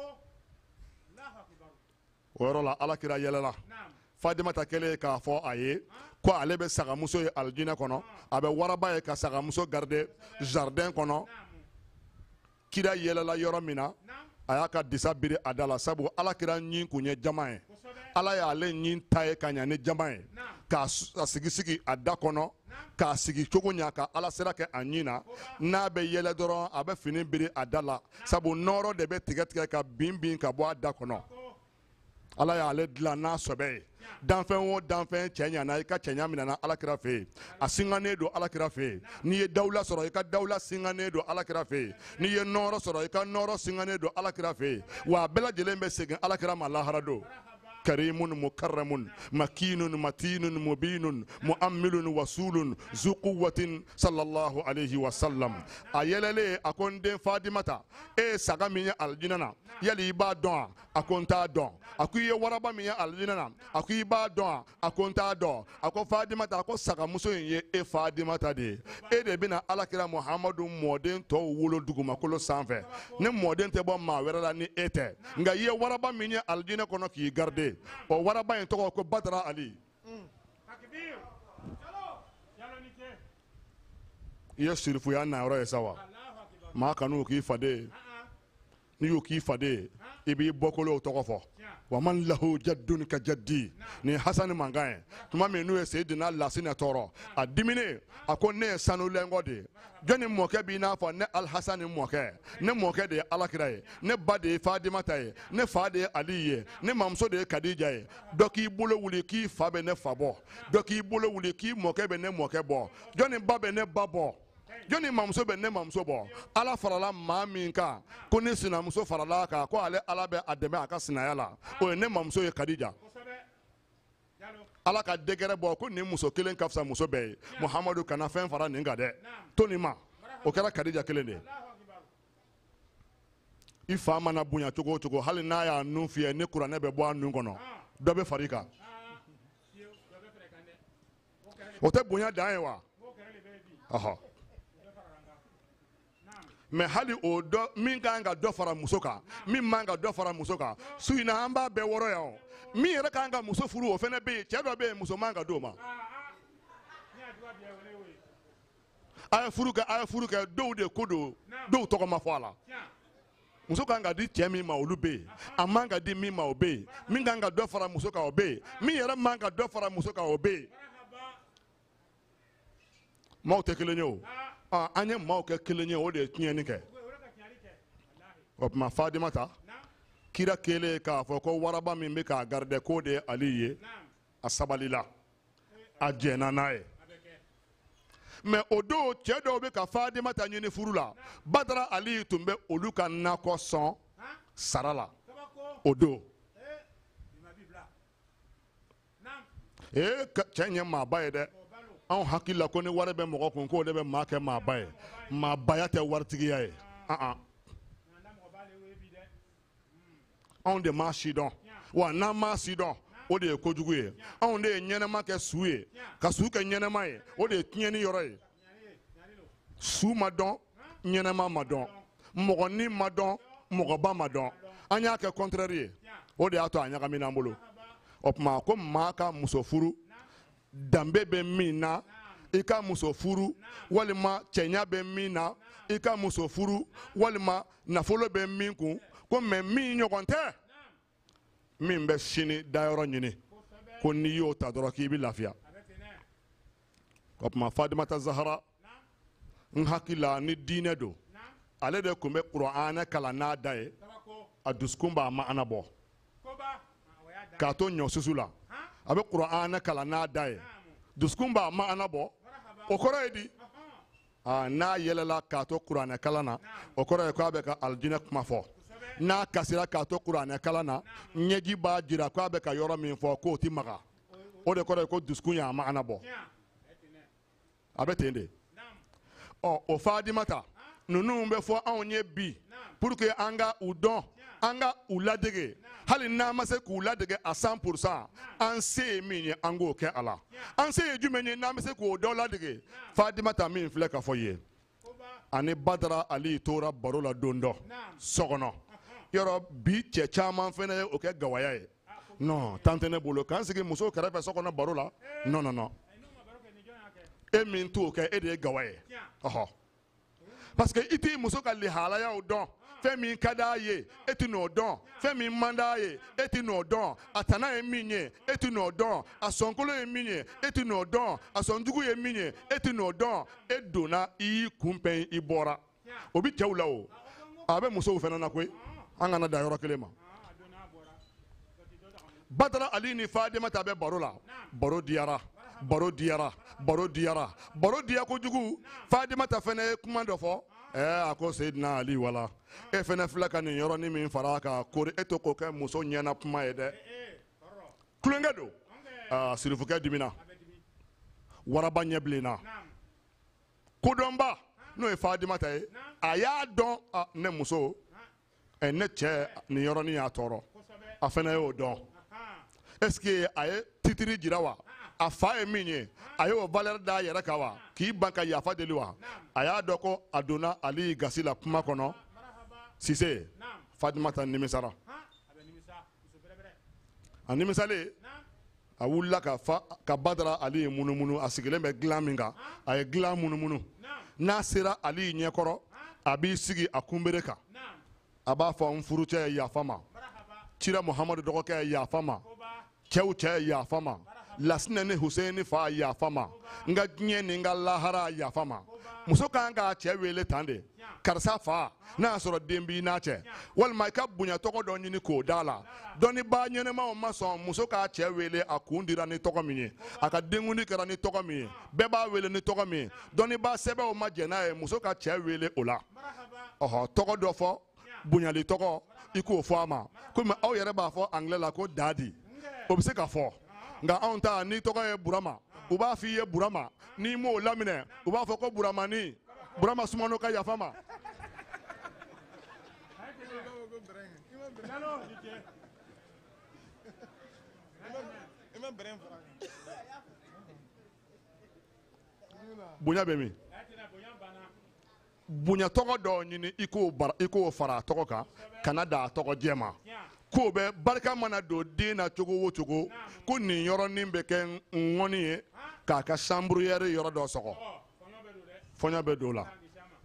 o yɔrɔ la Alakira yɛlɛla Fadimata kɛlen k'a fɔ a ye ko ale bɛ sagamuso ye alijinɛ kɔnɔ a bɛ waraba ye ka sagamuso garde jardin kɔnɔ kira yɛlɛla yɔrɔ min na a y'a ka disa biri a da la sabu Alakira ɲin kun ye jama ye Ala y'ale ɲin ta ye ka ɲa ni jama ye k'a sigi sigi a da kɔnɔ k'a sigi cogo ɲa ka Ala sera kɛ a ɲin na n'a bɛ yɛlɛ dɔrɔn a bɛ fini biri a da la sabu nɔɔrɔ de bɛ tigɛ tigɛ ka bin bin ka bɔ a da kɔnɔ Ala y'ale dilan n'a sɔbɛ ye danfɛn o danfɛn cɛ ɲana i ka cɛɲa minɛna Alakira fɛ yen a singanen don Alakira fɛ yen n'i ye dawula sɔrɔ i ka dawula singanen don Alakira fɛ yen n'i ye nɔɔrɔ sɔrɔ i ka nɔɔrɔ singanen don Alakira fɛ yen wa a bɛɛ lajɛlen bɛ segin Alakira ma lahara don karimun mukarramun makinun matinun mubinun mu'ammilun wasulun zu quwwatin sallallahu alayhi wa sallam a yɛlɛlen a ko n den Fadimata e ye saga min ye alijinɛ na yali i b'a dɔn wa a ko n t'a dɔn a ko i ye waraba min ye alijinɛ na a ko i b'a dɔn wa a ko n t'a dɔn a ko Fadimata a ko sagamuso in ye e Fadimata de ye e de bɛna Alakira Muhamadu mɔden tɔw wolo dugumakolo sanfɛ ne mɔden tɛ bɔ maa wɛrɛ la ni e tɛ nka i ye waraba min ye alijinɛ kɔnɔ k'i garde o waraba in tɔgɔ ko Badara Ali i ye sirifuya nayɔrɔ ye sa wa maa kan'u k'i faden n'i y'u k'i faden i b'i bɔkolow tɔgɔ fɔ wa man lahu jaddun ka jaddi ni Hasani mankan ye tuma min n'u ye Seyidina Lasina tɔɔrɔ a diminen a ko ne ye sanulenkɔ de ye jɔnni mɔkɛ b'i n'a fɔ ne Alhasani mɔkɛ ne mɔkɛ de ye Alakira ye ne ba de ye Fadimata ye ne fa de ye Ali ye ne mamuso de ye Kadija ye dɔ k'i bolo wuli k'i fa bɛ ne fa bɔ dɔ k'i bolo wuli k'i mɔkɛ bɛ ne mɔkɛ bɔ jɔnni ba bɛ ne ba bɔ jɔnni mamuso bɛ ne mamuso bɔ Ala farala maa min kan ko ni sinamuso farala a kan ko ale Ala bɛ a dɛmɛ a ka sinaya la o ye ne mamuso ye Kadija Ala ka dɛgɛrɛ bɔ ko nin muso kelen ka fisa muso bɛɛ ye Muhamadu kana fɛn fara nin kan dɛ to nin ma o kɛra Kadija kelen de ye i fa mana bonya cogo o cogo hali n'a y'a nun fiyɛ ni kuranɛ bɛ bɔ a nun kɔnɔ dɔ bɛ fara i kan o tɛ bonya dan ye wa ɔhɔ mais hali o dɔ min kan ka dɔ fara muso kan min man ka dɔ fara muso kan su in na an b'a bɛɛ wɔrɔ yan o min yɛrɛ kan ka muso furu o fɛnɛ bɛ yen cɛ dɔ bɛ yen muso man ka d'o ma a ye furu kɛ a ye furu kɛ dɔw de ko don dɔw tɔgɔ ma fɔ a la muso kan ka di cɛ min ma olu bɛ yen a man ka di min ma o bɛ yen min kan ka dɔ fara muso kan o bɛ yen min yɛrɛ man ka dɔ fara muso kan o bɛ yen maaw tɛ kelen ye o an ye maaw kɛ kelen ye o de ye tiɲɛni kɛ o tuma Fadimata kira kelen k'a fɔ ko waraba min bɛ k'a garder k'o de ye Ali ye a sabalila a jɛnna n'a ye mais o don cɛ dɔw bɛ ka Fadimata ɲini furu la Badara Ali tun bɛ olu ka nakɔ sɔn sara la o don ee cɛ in ye maaba ye dɛ anw hakili la ko ni wari bɛ mɔgɔ kun k'o de bɛ maa kɛ maaba ye maabaya tɛ waritigiya ye anw de m'a si dɔn wa n'an m'a si dɔn o de ye kojugu ye anw de ye ɲɛnɛma kɛ su ye ka su kɛ ɲɛnɛma ye o de ye tiɲɛni yɔrɔ ye su ma dɔn ɲɛnɛma ma dɔn mɔgɔnin ma dɔn mɔgɔba ma dɔn an y'a kɛ contraire ye o de y'a to a ɲagamina an bolo o tuma ko maa ka muso furu danbe bɛ min na i ka muso furu walima cɛɲa bɛ min na i ka muso furu walima nafolo bɛ min kun ko mɛ min ɲɔgɔn tɛ min bɛ sini dayɔrɔ ɲini ko n'i y'o ta dɔrɔn k'i bɛ lafiya o tuma Fadimata Zahara n hakili la ni diinɛ don ale de tun bɛ Kuranɛ kalan n'a da ye a dusukun b'a maana bɔ k'a to ɲɔsusu la a bɛ Kuranɛ kalan n'a da ye dusukun b'a maana bɔ o kɔrɔ ye di n'a yɛlɛla k'a to Kuranɛ kalan na o kɔrɔ ye k'a bɛ ka alijinɛ kuma fɔ n'a kasira k'a to Kuranɛ kalan na ɲɛji b'a jira k'a bɛ ka yɔrɔ min fɔ k'o ti maga o de kɔrɔ ye ko dusukun y'a maana bɔ a bɛ ten de ɔ o Fadimata ninnu bɛ fɔ anw ye bi pour que an ka u dɔn an ka u ladege hali n'an ma se k'u ladege a cent pour cent an se ye min ye an k'o kɛ a la an se ye jumɛn ye n'an bɛ se k'o dɔ ladege Fadimata min filɛ ka fɔ ye ani Badara Ali tora baro la don dɔ so kɔnɔ yɔrɔ bi cɛ caman fɛnɛ ye o kɛ gawaya ye non tan tɛ ne bolo k'an sigi muso kɛrɛfɛ so kɔnɔ baro la non non non e min t'o kɛ e de ye gawa ye ɔhɔ parce que i t'i muso ka lihalayaw dɔn fɛn min ka d'a ye e ti n'o dɔn fɛn min man d'a ye e ti n'o dɔn a tana ye min ye e ti n'o dɔn a sɔnkolo ye min ye e ti n'o dɔn a sɔnjugu ye min ye e ti n'o dɔn e donna i y'i kunpɛn i bɔra o bi cɛw la o a bɛ musow fɛnɛ na koyi an kana da yɔrɔ kelen ma Badara Ali ni Fadimata bɛ baro la baro diyara baro diyara baro diyara baro diya kojugu Fadimata fɛnɛ ye kuma dɔ fɔ ɛɛ a ko Seydina Ali wala e fɛnɛ filɛ ka nin yɔrɔnin min fara a kan kori e to k'o kɛ muso ɲɛna kuma ye dɛ kulonkɛ don aa sirifukɛ dimina waraba ɲɛ bilenna kodɔnba n'o ye Fadimata ye a y'a dɔn a ne muso ɛ ne cɛ nin yɔrɔnin y'a tɔɔrɔ a fɛnɛ y'o dɔn est-ce que a ye titiri jira wa a fa ye min ye a y'o valeur d'a yɛrɛ kan wa k'i ban ka yafa deli wa a y'a dɔn ko a donna Ali gasi la kuma kɔnɔ Sise Fadimata nimisara a nimisalen a wulila ka fa ka Badara Ali ye munumunu a sigilen bɛ dilan min kan a ye dilan munumunu n'a sera Ali ɲɛkɔrɔ a b'i sigi a kunbere kan a b'a fɔ n furucɛ ye yafa ma Cira Muhamadu dɔgɔkɛ ye yafa ma cɛw cɛ ye yafa ma Lasinɛ ni Huseni fa ye yafa ma n ka diɲɛ ni n ka lahara ye yafa ma muso kan k'a cɛ wele tan de karisa fa n'a y'a sɔrɔ den b'i n'a cɛ walima i ka bonya tɔgɔ dɔ ɲini k'o d'a la dɔnnibaa ɲɛnɛmaw ma sɔn muso k'a cɛ wele a kun dira ni tɔgɔ min ye a ka denkundi kɛra ni tɔgɔ min ye bɛɛ b'a wele ni tɔgɔ min ye dɔnnibaa sɛbɛnw ma jɛn n'a ye muso ka cɛ wele o la ɔhɔ tɔgɔ dɔ fɔ bonyali tɔgɔ i k'o fɔ a ma komi aw yɛrɛ b'a fɔ angilɛ la ko daadi o bɛ se ka fɔ nka anw ta ni tɔgɔ ye Burama u b'a f'i ye Burama n'i m'o laminɛ u b'a fɔ ko Buramani Burama Sumano ka yafa ma bonya bɛ min bonya tɔgɔ dɔ ɲini i k'o bara i k'o fara a tɔgɔ kan kana da a tɔgɔ jɛma k'o bɛ barika mana don den na cogo o cogo ko nin yɔrɔnin bɛ kɛ ŋɔni ye k'a ka chambruyɛri yɔrɔ dɔ sɔgɔ fɔɲɔ bɛ don o la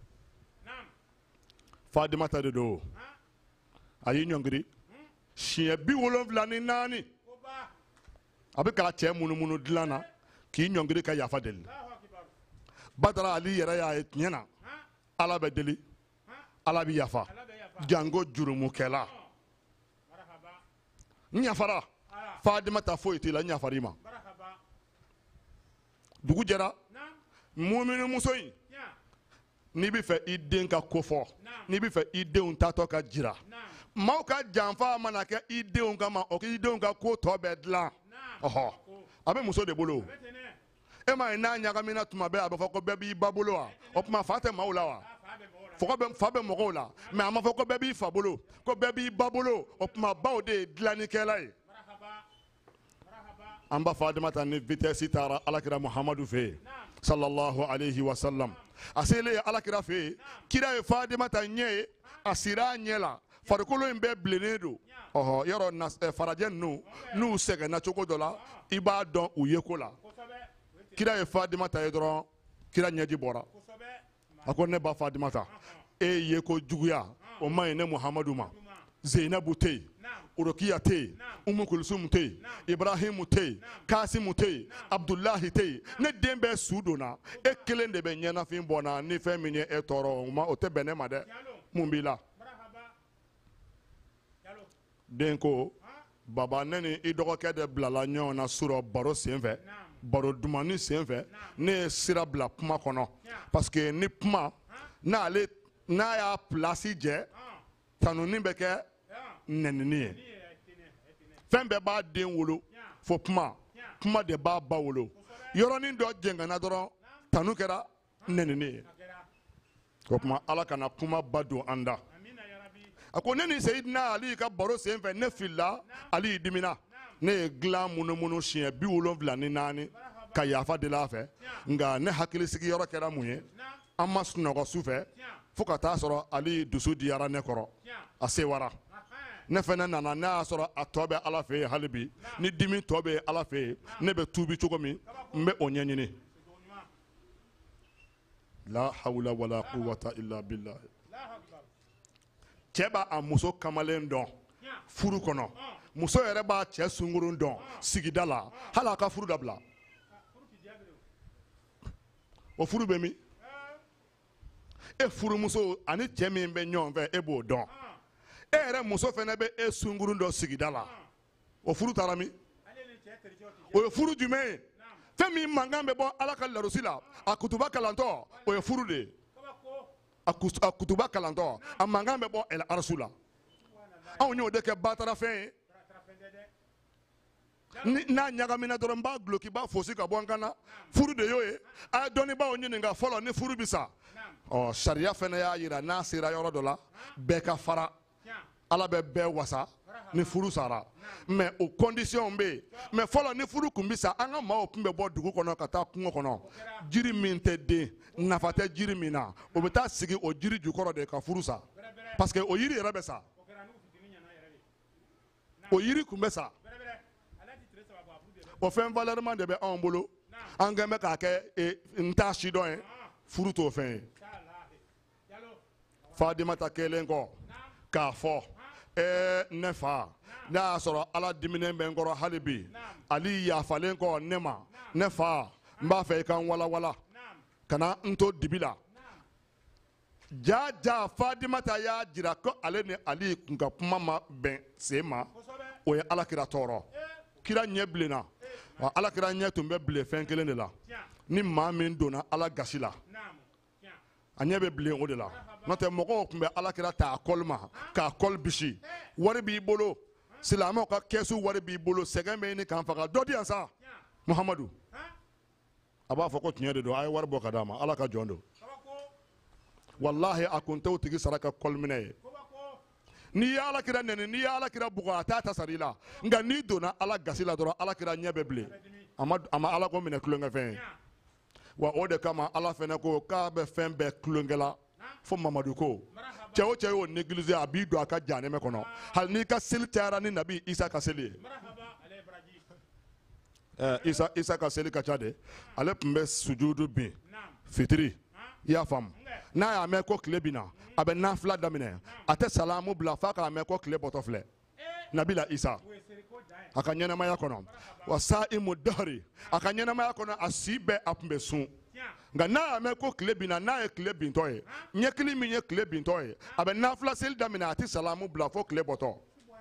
Fadimata de don a y'i ɲɔngiri siɲɛ bi wolonfila ni naani a bɛ k'a cɛ munumunu dilan na k'i ɲɔngiri ka yafa deli Badara Ali yɛrɛ y'a ye tiɲɛ na Ala bɛ deli Ala bɛ yafa jango jurumukɛla n yafara Fadimata foyi t'i la n yafara i ma dugu jɛra mumini muso in n'i bɛ fɛ i den ka ko fɔ n'i bɛ fɛ i denw tatɔ ka jira maaw ka janfa mana kɛ i denw kama o k'i denw ka ko tɔ bɛɛ dilan ɔhɔ a bɛ muso de bolo e m'a ye n'a ɲagamina tuma bɛɛ a bɛ fɔ ko bɛɛ b'i ba bolo wa o tuma fa tɛ maaw la wa fa bɛ mɔgɔw la mɛ a ma fɔ ko bɛɛ b'i fa bolo ko bɛɛ b'i ba bolo o tuma baw de ye dilannikɛla ye an ba Fadimata ni vitesse taara Alakira Muhamadu fɛ yen sallallahu alayhi wa sallam a selen Alakira fɛ yen kira ye Fadimata ɲɛ ye a sira a ɲɛ la farikolo in bɛɛ bilennen don ɔhɔ yɔrɔ farajɛ ninnu n'u sɛgɛnna cogo dɔ la i b'a dɔn u ye ko la kira ye Fadimata ye dɔrɔn kira ɲɛji bɔra a ko ne ba Fadimata e ye ko juguya o ma ɲi ne Muhamadu ma Zeinabu tɛ yen Urukiya tɛ yen Umu Kulsum tɛ yen Ibrahimu tɛ yen Kasimu tɛ yen Abdulahi tɛ yen ne den bɛɛ su donna e kelen de bɛ ɲɛnafin bɔ na ni fɛn min ye e tɔɔrɔ o ma o tɛ bɛn ne ma dɛ mun b'i la den ko baba ne ni i dɔgɔkɛ de bilala ɲɔgɔn na surɔ baro sen fɛ baro dumani sen fɛ ne ye sira bila kuma kɔnɔ parce que ni kuma n'ale n'a y'a place jɛ tanuni bɛ kɛ nɛnini ye fɛn bɛɛ b'a den wolo fo kuma kuma de b'a ba wolo yɔrɔnin dɔ jɛngɛnna dɔrɔn tanu kɛra nɛnini ye o tuma Ala kana kuma ba don an da a ko ne ni Seyidina Ali ka baro sen fɛ ne filila Ali dimina ne ye dilan munumunu siɲɛ bi wolonfila ni naani ka yafa deli a fɛ nka ne hakilisigiyɔrɔ kɛra mun ye an ma sunɔgɔ su fɛ fo ka taa sɔrɔ Ali dusu diyara ne kɔrɔ a sewara ne fana nana ne y'a sɔrɔ a tɔ bɛ Ala fɛ yen hali bi ni dimi tɔ bɛ Ala fɛ yen ne bɛ tuubi cogo min n bɛ o ɲɛɲini la hawla wala quwwata illa billah cɛ b'a a muso kamalen dɔn furu kɔnɔ muso yɛrɛ b'a cɛ sunkurun dɔn sigida la hali a ka furu dabila o furu bɛ min e furumuso ani cɛ min bɛ ɲɔgɔn fɛ e b'o dɔn e yɛrɛ muso fana bɛ e sunkurun dɔn sigida la o furu taara min o ye furu jumɛn ye fɛn min mankan bɛ bɔ Ala ka larusi la a kutuba kalantɔ o ye furu de ye a kutuba kalantɔ a mankan bɛ bɔ ɛl arasu la anw y'o de kɛ batarafɛn ye n'a ɲagamina dɔrɔn n b'a guloki b'a fosi ka bɔ n kan na furu de y'o ye a ye dɔnnibaaw ɲininka fɔlɔ ni furu bɛ sa ɔ sariya fana y'a jira n'a sera yɔrɔ dɔ la bɛɛ ka fara Ala bɛ bɛɛ wasa ni furu sara mɛ o kɔndisiyɔnw bɛ yen mɛ fɔlɔ ni furu tun bɛ sa an ka maaw tun bɛ bɔ dugu kɔnɔ ka taa kungo kɔnɔ jiri min tɛ den nafa tɛ jiri min na o bɛ taa sigi o jiri jukɔrɔ de ka furu sa parce que o yiri yɛrɛ bɛ sa o yiri tun bɛ sa o fɛn valeur de bɛ anw bolo an kɛn bɛ k'a kɛ n t'a si dɔn ye furu t'o fɛn ye Fadimata kɛlen kɔ k'a fɔ ɛɛ ne fa n'a y'a sɔrɔ Ala diminen bɛ n kɔrɔ hali bi Ali yafalen kɔ ne ma ne fa n b'a fɛ i ka n walawala kana n to dibi la ja ja Fadimata y'a jira ko ale ni Ali kun ka kuma ma bɛn sen ma o ye Alakira tɔɔrɔ kira ɲɛ bilenna wa Alakira ɲɛ tun bɛ bilen fɛn kelen de la ni maa min donna Ala gasi la a ɲɛ bɛ bilen o de la n'o tɛ mɔgɔw tun bɛ Alakira ta a kɔli ma k'a kɔli bisi wari b'i bolo silamɛw ka kɛsu wari b'i bolo sɛgɛn bɛ ɲini k'an faga dɔ di yan sa Muhamadu a b'a fɔ ko tiɲɛ de don a ye wari bɔ ka d'a ma Ala ka jɔn don walahi a kun t'o tigi sara ka kɔli minɛ ye n'i ye Alakira nɛni n'i ye Alakira bugɔ a t'a ta sara i la nka n'i donna Ala gasi la dɔrɔn Alakira ɲɛ bɛ bilen a ma a ma Ala ko minɛ tulonkɛfɛn ye wa o de kama Ala fana ko k'a bɛ fɛn bɛɛ tulonkɛ la fo Mamadu ko cɛ o cɛ y'o négliger a b'i don a ka janɛmɛ kɔnɔ hali n'i ka seli cayara ni nabi Isa ka seli ye eh, Isa, Isa ka seli ka ca de ale tun bɛ sujudu bin fitiri i y'a faamu n'a y'a mɛn ko tile bɛ na a bɛ nafila daminɛ a tɛ salamu bila f'a k'a mɛn ko tile bɔtɔ filɛ nabila Isa a ka ɲɛnamaya kɔnɔ wa sa'imu dahri a ka ɲɛnamaya kɔnɔ a si bɛɛ a tun bɛ sun nka n'a y'a mɛn ko tile binna n'a ye tile bintɔ ye ɲɛkili min ye tile bintɔ ye a bɛ nafila seli daminɛ a tɛ salamu bila fo tile bɔtɔ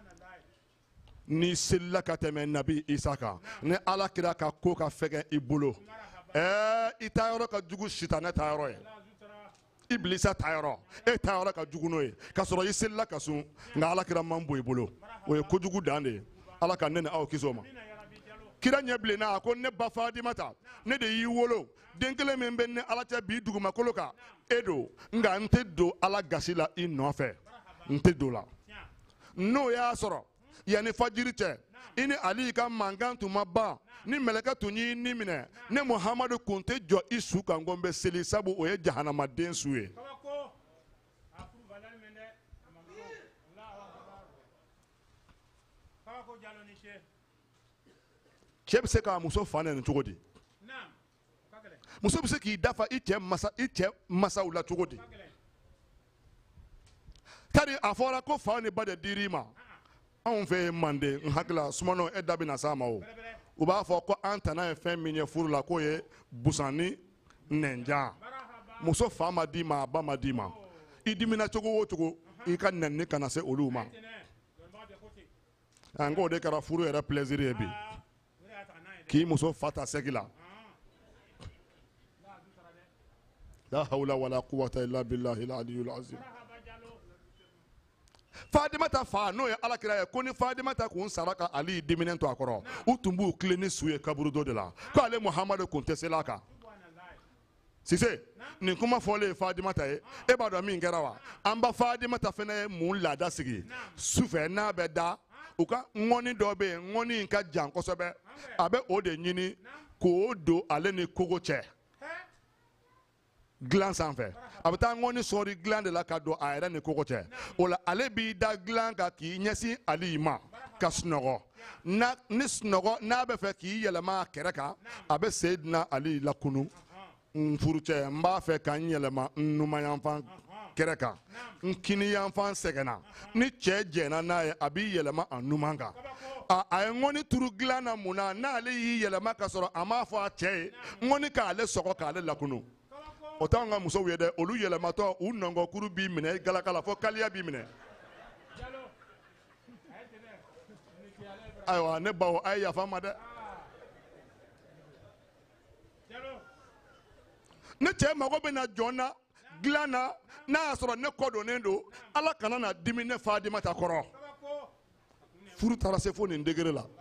ni selila ka tɛmɛ nabi Isa kan ni ala kira ka ko ka fɛgɛ i bolo ɛɛ i ta yɔrɔ ka jugu sitanɛ ta yɔrɔ ye Iblisa ta yɔrɔ e ta yɔrɔ ka jugu n'o ye ka sɔrɔ i selila ka sun nka ala kira man bɔ i bolo o ye kojugu dan de ye ala ka ne ni aw kisi o ma kira ɲɛbilenna a ko ne ba Fadimata ne de y'i wolo den kelen min bɛ ne ala cɛ bi dugumakolo kan e don nka n tɛ don ala gasi la i nɔfɛ n tɛ don la n'o y'a sɔrɔ yanni fajiri cɛ i ni Ali ka mankan tun ma ban ni mɛlɛkɛ tun y'i ni minɛ ne Muhamadu kun tɛ jɔ i su kan ko n bɛ seli sabu o ye jahanamaden su ye cɛ bɛ se k'a muso fa nɛni cogo di muso bɛ se k'i dafa i cɛ masa i cɛ masaw la cogo di tari a fɔra ko fa ni ba de dir'i ma anw fɛ Manden n hakili la Sumano e da bɛna s'a ma o u b'a fɔ ko an tana ye fɛn min ye furu la k'o ye busan ni nɛnjan muso fa ma d'i ma a ba ma d'i ma i dimina cogo o cogo i ka nɛnini kana se olu ma n k'o de kɛra furu yɛrɛ plaisir ye bi k'i muso fa ta sɛgi la la hawla wala quwwata illa billahi al-aliyyil azim Fadimata fa n'o ye alakira ye ko ni Fadimata kun sara ka Ali diminen to a kɔrɔ u tun b'u tilen ni su ye kaburu dɔ de la ko ale Muhamadu kun tɛ seli a kan Sise nin kuma fɔlen ye Fadimata ye e b'a dɔn min kɛra wa an ba Fadimata fana ye mun laada sigi sufɛ n'a bɛ da u ka ŋɔni dɔ bɛ yen ŋɔni in ka jan kosɛbɛ a bɛ o de ɲini k'o don ale ni kogo cɛ dilan sanfɛ a bɛ taa ŋɔni sɔɔri dilan de la ka don a yɛrɛ ni kogo cɛ o la ale b'i da dilan kan k'i ɲɛsin Ali ma ka sunɔgɔ na ni sunɔgɔ n'a bɛ fɛ k'i yɛlɛma a kɛrɛ kan a bɛ Seyidina Ali lakunu n furucɛ n b'a fɛ ka n yɛlɛma n numanyanfan kɛrɛ kan n kiniyanfan sɛgɛnna ni cɛ jɛnna n'a ye a b'i yɛlɛma a numan kan a a ye ŋɔni turu dilan na mun na n'ale y'i yɛlɛma ka sɔrɔ a m'a fɔ a cɛ ye ŋɔni k'ale sɔgɔ k'ale lakunu o t'anw ka musow ye dɛ olu yɛlɛmatɔ u nɔngɔkuru b'i minɛ i galaka la fo kaliya b'i minɛ ayiwa ne baw a ye yafa n ma dɛ ne cɛ mago bɛ na jɔn na dilan na n'a y'a sɔrɔ ne kɔdonnen don ala kana na dimi ne Fadimata kɔrɔ furu taara se fo nin degré la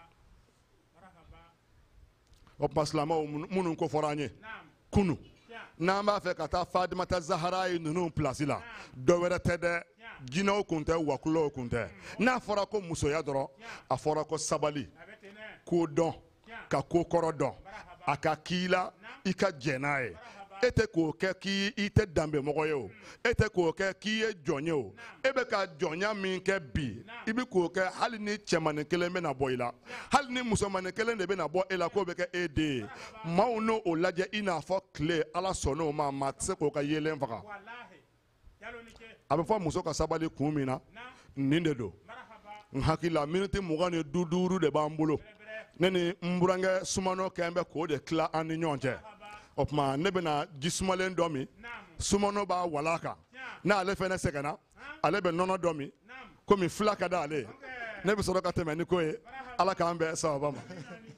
o tuma silamɛw minnu ko fɔra an ye kunu n'an b'a fɛ ka taa Fadimata Zahara ye ninnu place la dɔ wɛrɛ tɛ dɛ jinɛw kun tɛ wakulɔw kun tɛ n'a fɔra ko musoya dɔrɔn a fɔra ko sabali k'o dɔn ka ko kɔrɔ dɔn a ka k'i la i ka jɛn n'a ye e tɛ k'o kɛ k'i i tɛ danbemɔgɔ ye o e tɛ k'o kɛ k'i ye jɔn ye o e bɛ ka jɔnya min kɛ bi i bɛ k'o kɛ hali ni cɛmanin kelen bɛna bɔ i la hali ni musomanin kelen de bɛna bɔ e la k'o bɛ kɛ e den ye maaw n'o o lajɛ i n'a fɔ tile ala sɔnn'o ma maa tɛ se k'o ka yelen faga a bɛ fɔ muso ka sabali kun min na nin de don n hakili la miniti mugan ni du duuru de b'an bolo ne ni n burankɛ Sumano kɛn bɛ k'o de tila an ni ɲɔgɔn cɛ o tuma ne bɛna ji sumalen dɔ min Sumano b'a wala kan n'ale fɛnɛ sɛgɛnna ale bɛ nɔnɔ dɔ min komi fila ka di ale ye ne bɛ sɔrɔ ka tɛmɛ ni ko ye ala k'an bɛn sababa ma.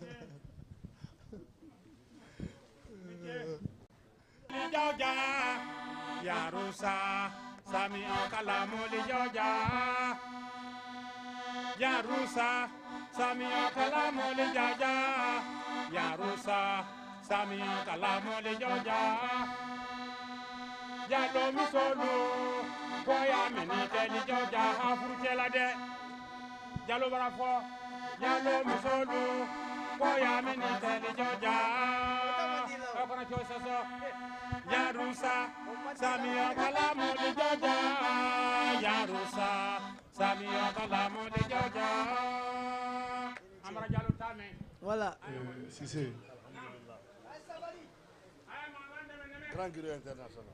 Yarusa sami kalamu li joja Yarusa sami kalamu li joja Yarusa sami kalamu li joja Jalo misolu koya meni teli joja afurchela de Jalo barafo Jalo misolu koya meni teli joja Akona chosa so Yarusa Yarusa, Samia Kalamu de Joja, Yarusa, Samia Kalamu de Joja. Amara Jallo Tame. Voilà. Si c'est. Grand Guerrier international.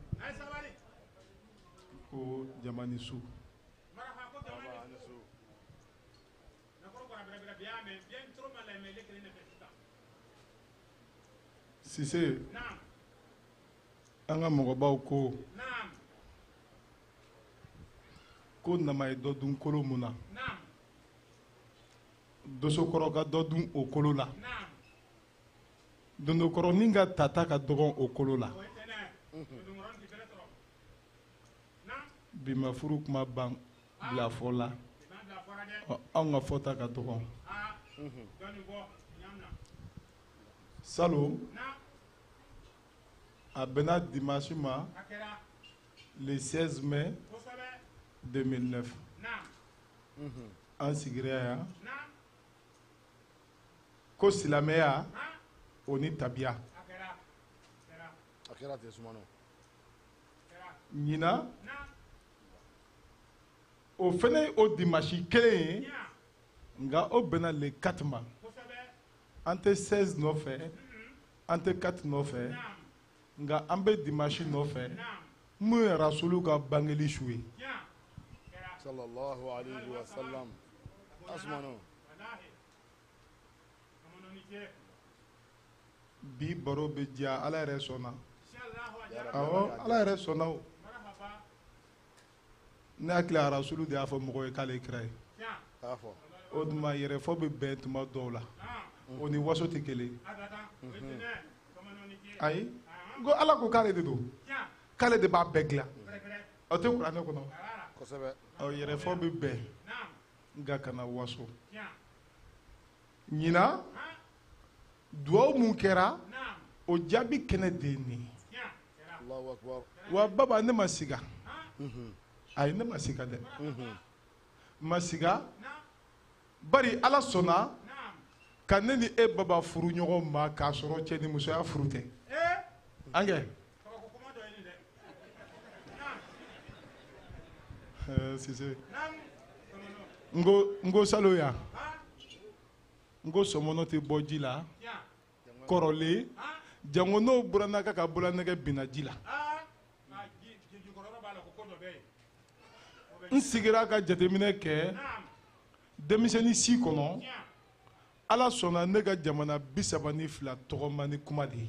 Ko jamani su. Si c'est. An ka mɔgɔbaw ko ko nama ye dɔ dun kolo mun na dosokɔrɔ ka dɔ dun o kolo la dondokɔrɔnin ka tata ka dɔgɔn o kolo la bi ma furu kuma ban bila fɔ la anw ka fɔta ka dɔgɔn salon a bɛnna dimanche ma le seize mai deux mille neuf an sigira yan ko silamɛya o ni tabiya a kɛra ten sumano ɲinan o fɛnɛ ye o dimanche kelen ye nka o bɛnna le quatre ma an tɛ seize nɔfɛ an tɛ quatre nɔfɛ nka an bɛ dimanche nɔfɛ mun ye rasulu ka bangeli su ye sallallahu alaihi wa sallam asmano bi baro bɛ diya ala yɛrɛ sɔnna awɔ ala yɛrɛ sɔnna o ne hakili la rasulu de y'a fɔ mɔgɔ ye k'ale kira ye o tuma yɛrɛfɔ bɛ bɛn tuma dɔw la o ni waso tɛ kelen ayi ko ala ko k'ale de don k'ale de b'a bɛɛ dilan o tɛ kuranɛ kɔnɔ ɔ yɛrɛfɔ bɛ bɛn nka kana waso ɲinan duwawu mun kɛra o jaabi kɛnɛ de ye nin wa baba ne ma siga ayi ne ma siga dɛ ma siga bari ala sɔnna ka ne ni e baba furu ɲɔgɔn ma k'a sɔrɔ cɛ ni musoya furu tɛ an kɛ sise n ko n ko saloya n ko sɔmɔnɔ tɛ bɔ ji la kɔrɔlen jango n'o bɔra n'a ka ka bɔlanɛgɛ binna ji la n sigira ka jateminɛ kɛ denmisɛnnin si kɔnɔ ala sɔnna ne ka jamana bi saba ni fila tɔgɔma ni kuma de ye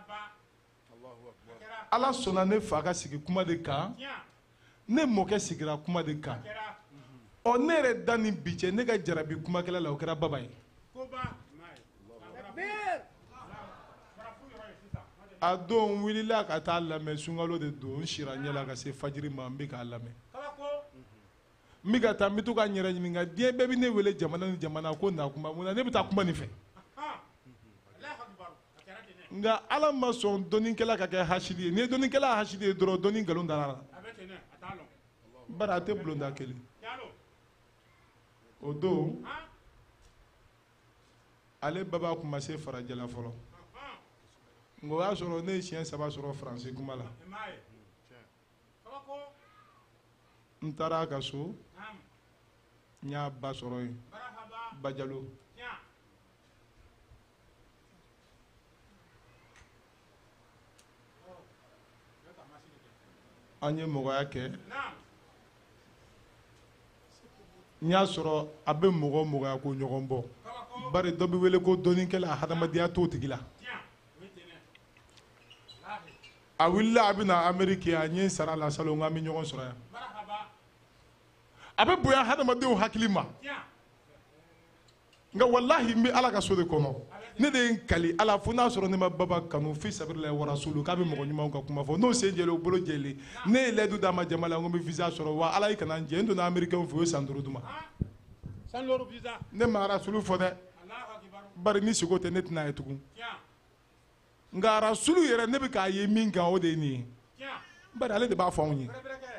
ala sɔnna ne fa ka sigi kuma de kan ne mɔkɛ sigira kuma de kan ɔ ne yɛrɛ da ni bi cɛ ne ka jarabi kumakɛla la o kɛra baba ye a don wulila ka taa lamɛn sunkalo de don n sira ɲɛ la ka se fajiri ma n bɛ k'a lamɛn n bɛ ka taa n bɛ to ka n yɛrɛ ɲininka diɲɛ bɛɛ bɛ ne wele jamana ni jamana ko na kuma mun na ne bɛ taa kuma nin fɛ nka ala ma sɔn dɔnnikɛla ka kɛ hasidi ye n'i ye dɔnnikɛla hasidi ye dɔrɔn dɔnni nkalon dara la bari a tɛ bulonda kelen o don ale baba kun ma se farajɛla fɔlɔ nka o y'a sɔrɔ ne ye siɲɛ saba sɔrɔ faransi kuma la n taara a ka so n y'a ba sɔrɔ yen bajalo an ye mɔgɔya kɛ n y'a sɔrɔ a bɛ mɔgɔ mɔgɔya ko ɲɔgɔn bɔ bari dɔ bɛ wele ko dɔnnikɛla hadamadenya t'o tigi la a wulila a bɛ na ameriki a ɲɛ sara la salon n k'an bɛ ɲɔgɔn sɔrɔ yan a bɛ bonya hadamadenw hakili ma nka walahi n bɛ ala ka so de kɔnɔ ne de ye n kali ala fo n'a sɔrɔ ne ma baba kanu fi sabirila warasulu k'a bɛ mɔgɔ ɲumanw ka kuma fɔ n'o sen jɛlen o bolo jɛlen ne ye layidu d'a ma jama la n ko n bɛ visa sɔrɔ wa ala y'i kana n jɛ n donna amerikɛnw fɛ o ye san duuru d'u ma ne ma arasulu fɔ dɛ bari ni sogo tɛ ne tɛna ye tugun nka arasulu yɛrɛ ne bɛ k'a ye min kan o de ye nin ye bari ale de b'a fɔ anw ye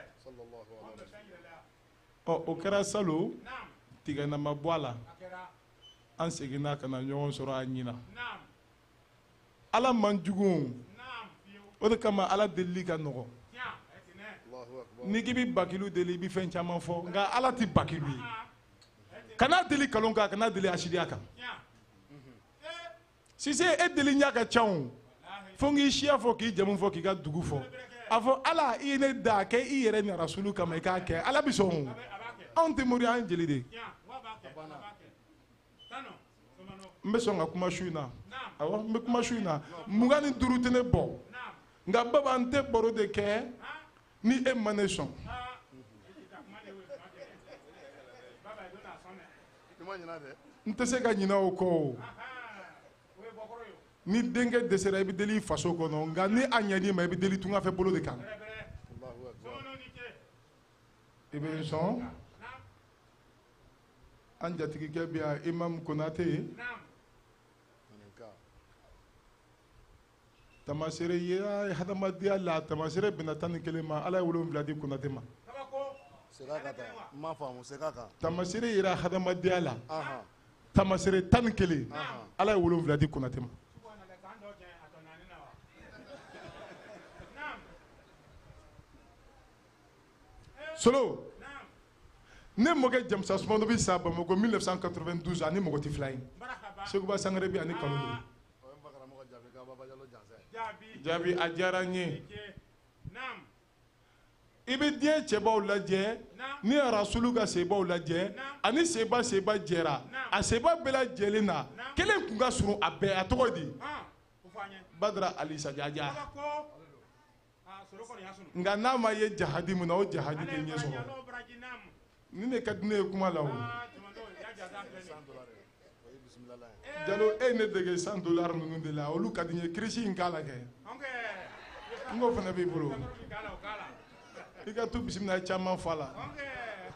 ɔ o kɛra salon tigɛna ma bɔ a la an seginna ka na ɲɔgɔn sɔrɔ a ɲina ala man jugu o de kama ala delili ka nɔgɔ Tiens, eh, tenez. n'i k'i bɛ bakilu deli i bɛ fɛn caman fɔ nka ala tɛ bakilu ye kana deli kalon kan kana deli asidiya kan Tiens. Eh, sise e deli ɲa ka ca o fo n k'i siya fɔ k'i jamu fɔ k'i ka dugu fɔ a fɔ ala i ye ne da kɛ i yɛrɛ ni rasulu kama i k'a kɛ ala bɛ sɔn o a b'a kɛ. anw tɛ mori an ye jeli de Tiens, on va kɛ, on va kɛ. Tano, somano. n bɛ sɔn ka kuma su in na Naam. awɔ n bɛ kuma su in na mugan ni duuru tɛ ne bɔ Naam. nka baba n tɛ baro de kɛ Ah, ni e ma ne sɔn ah. Ita kuma de we, kuma de. Baba, i donna sɔmɛ. n tɛ se ka ɲinɛ o kɔ o Ah, o ye bɔkɔrɔ ye o. ni denkɛ dɛsɛra i bɛ deli i faso kɔnɔ nka ni a ɲɛn'i ma i bɛ deli tunga fɛ bolo de kan Bɛrɛ, bɛrɛ. Somano ni ce. i bɛ n sɔn Naam. an jatigikɛ bɛ yan imam konate Naam. tamasere yera hadamadenya la tamasere bɛnna tan ni kelen ma ala ye wolonwula di konate ma Kabako. Segin ka taa n m'a faamu segin a kan tamasere yera hadamadenya la Ahan. tamasere tan ni kelen ala ye wolonwula di konate ma Subhanallah, kan dɔ kɛ a tɔ naani na wa? Naam. solo Naam. ne mɔkɛ jamusa sumano bi sa bamako mille neuf cent quatre-vingt-douze ani mɔgɔ ti fila ye Barakaba. seguba sangare bi ani kanu Ah, o ye n ba karamɔgɔ jaabi k'a baba jalo jansa ye jaabi. jaabi a diyara n ye Ke. Naam. i bɛ diɲɛ cɛbaw lajɛ Naam. ni rasulu ka sebaw lajɛ ani seba seba jɛra a seba bɛɛ lajɛlen na kelen kun ka surun a bɛɛ a tɔgɔ di Ah, ko fɔ an ye. badara alisa jaja Kabako. Ah, soro kɔni y'a sunu. nka n'a ma ye jahadi mun na o jahadi tɛ ɲɛ sɔrɔ Alo baraji naam. ni ne ka di ne ye kuma la o Ah, tumando ya jaza filɛ nin ye. o ye bisimila ye jalo e ye ne dege san dolari ninnu de la olu ka di n ye kirisi in k'a la kɛ Anw kɛ. n k'o fana b'i bolo Kakɔrɔ min k'a la, o k'a la. i ka to bisimila caman fa la Anw kɛ.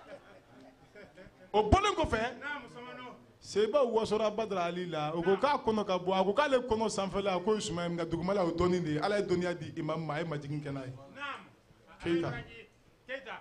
o bɔlen kɔfɛ Naam, somano. seba wasora badara ali la o ko k'a kɔnɔ ka bɔ a ko k'ale kɔnɔ sanfɛla a ko ye suma ye nka dugumala o ye dɔɔni de ye ala ye dɔnniya di imamu ma a ye majigin kɛ n'a ye Naam. Keita. Baraji. Keita.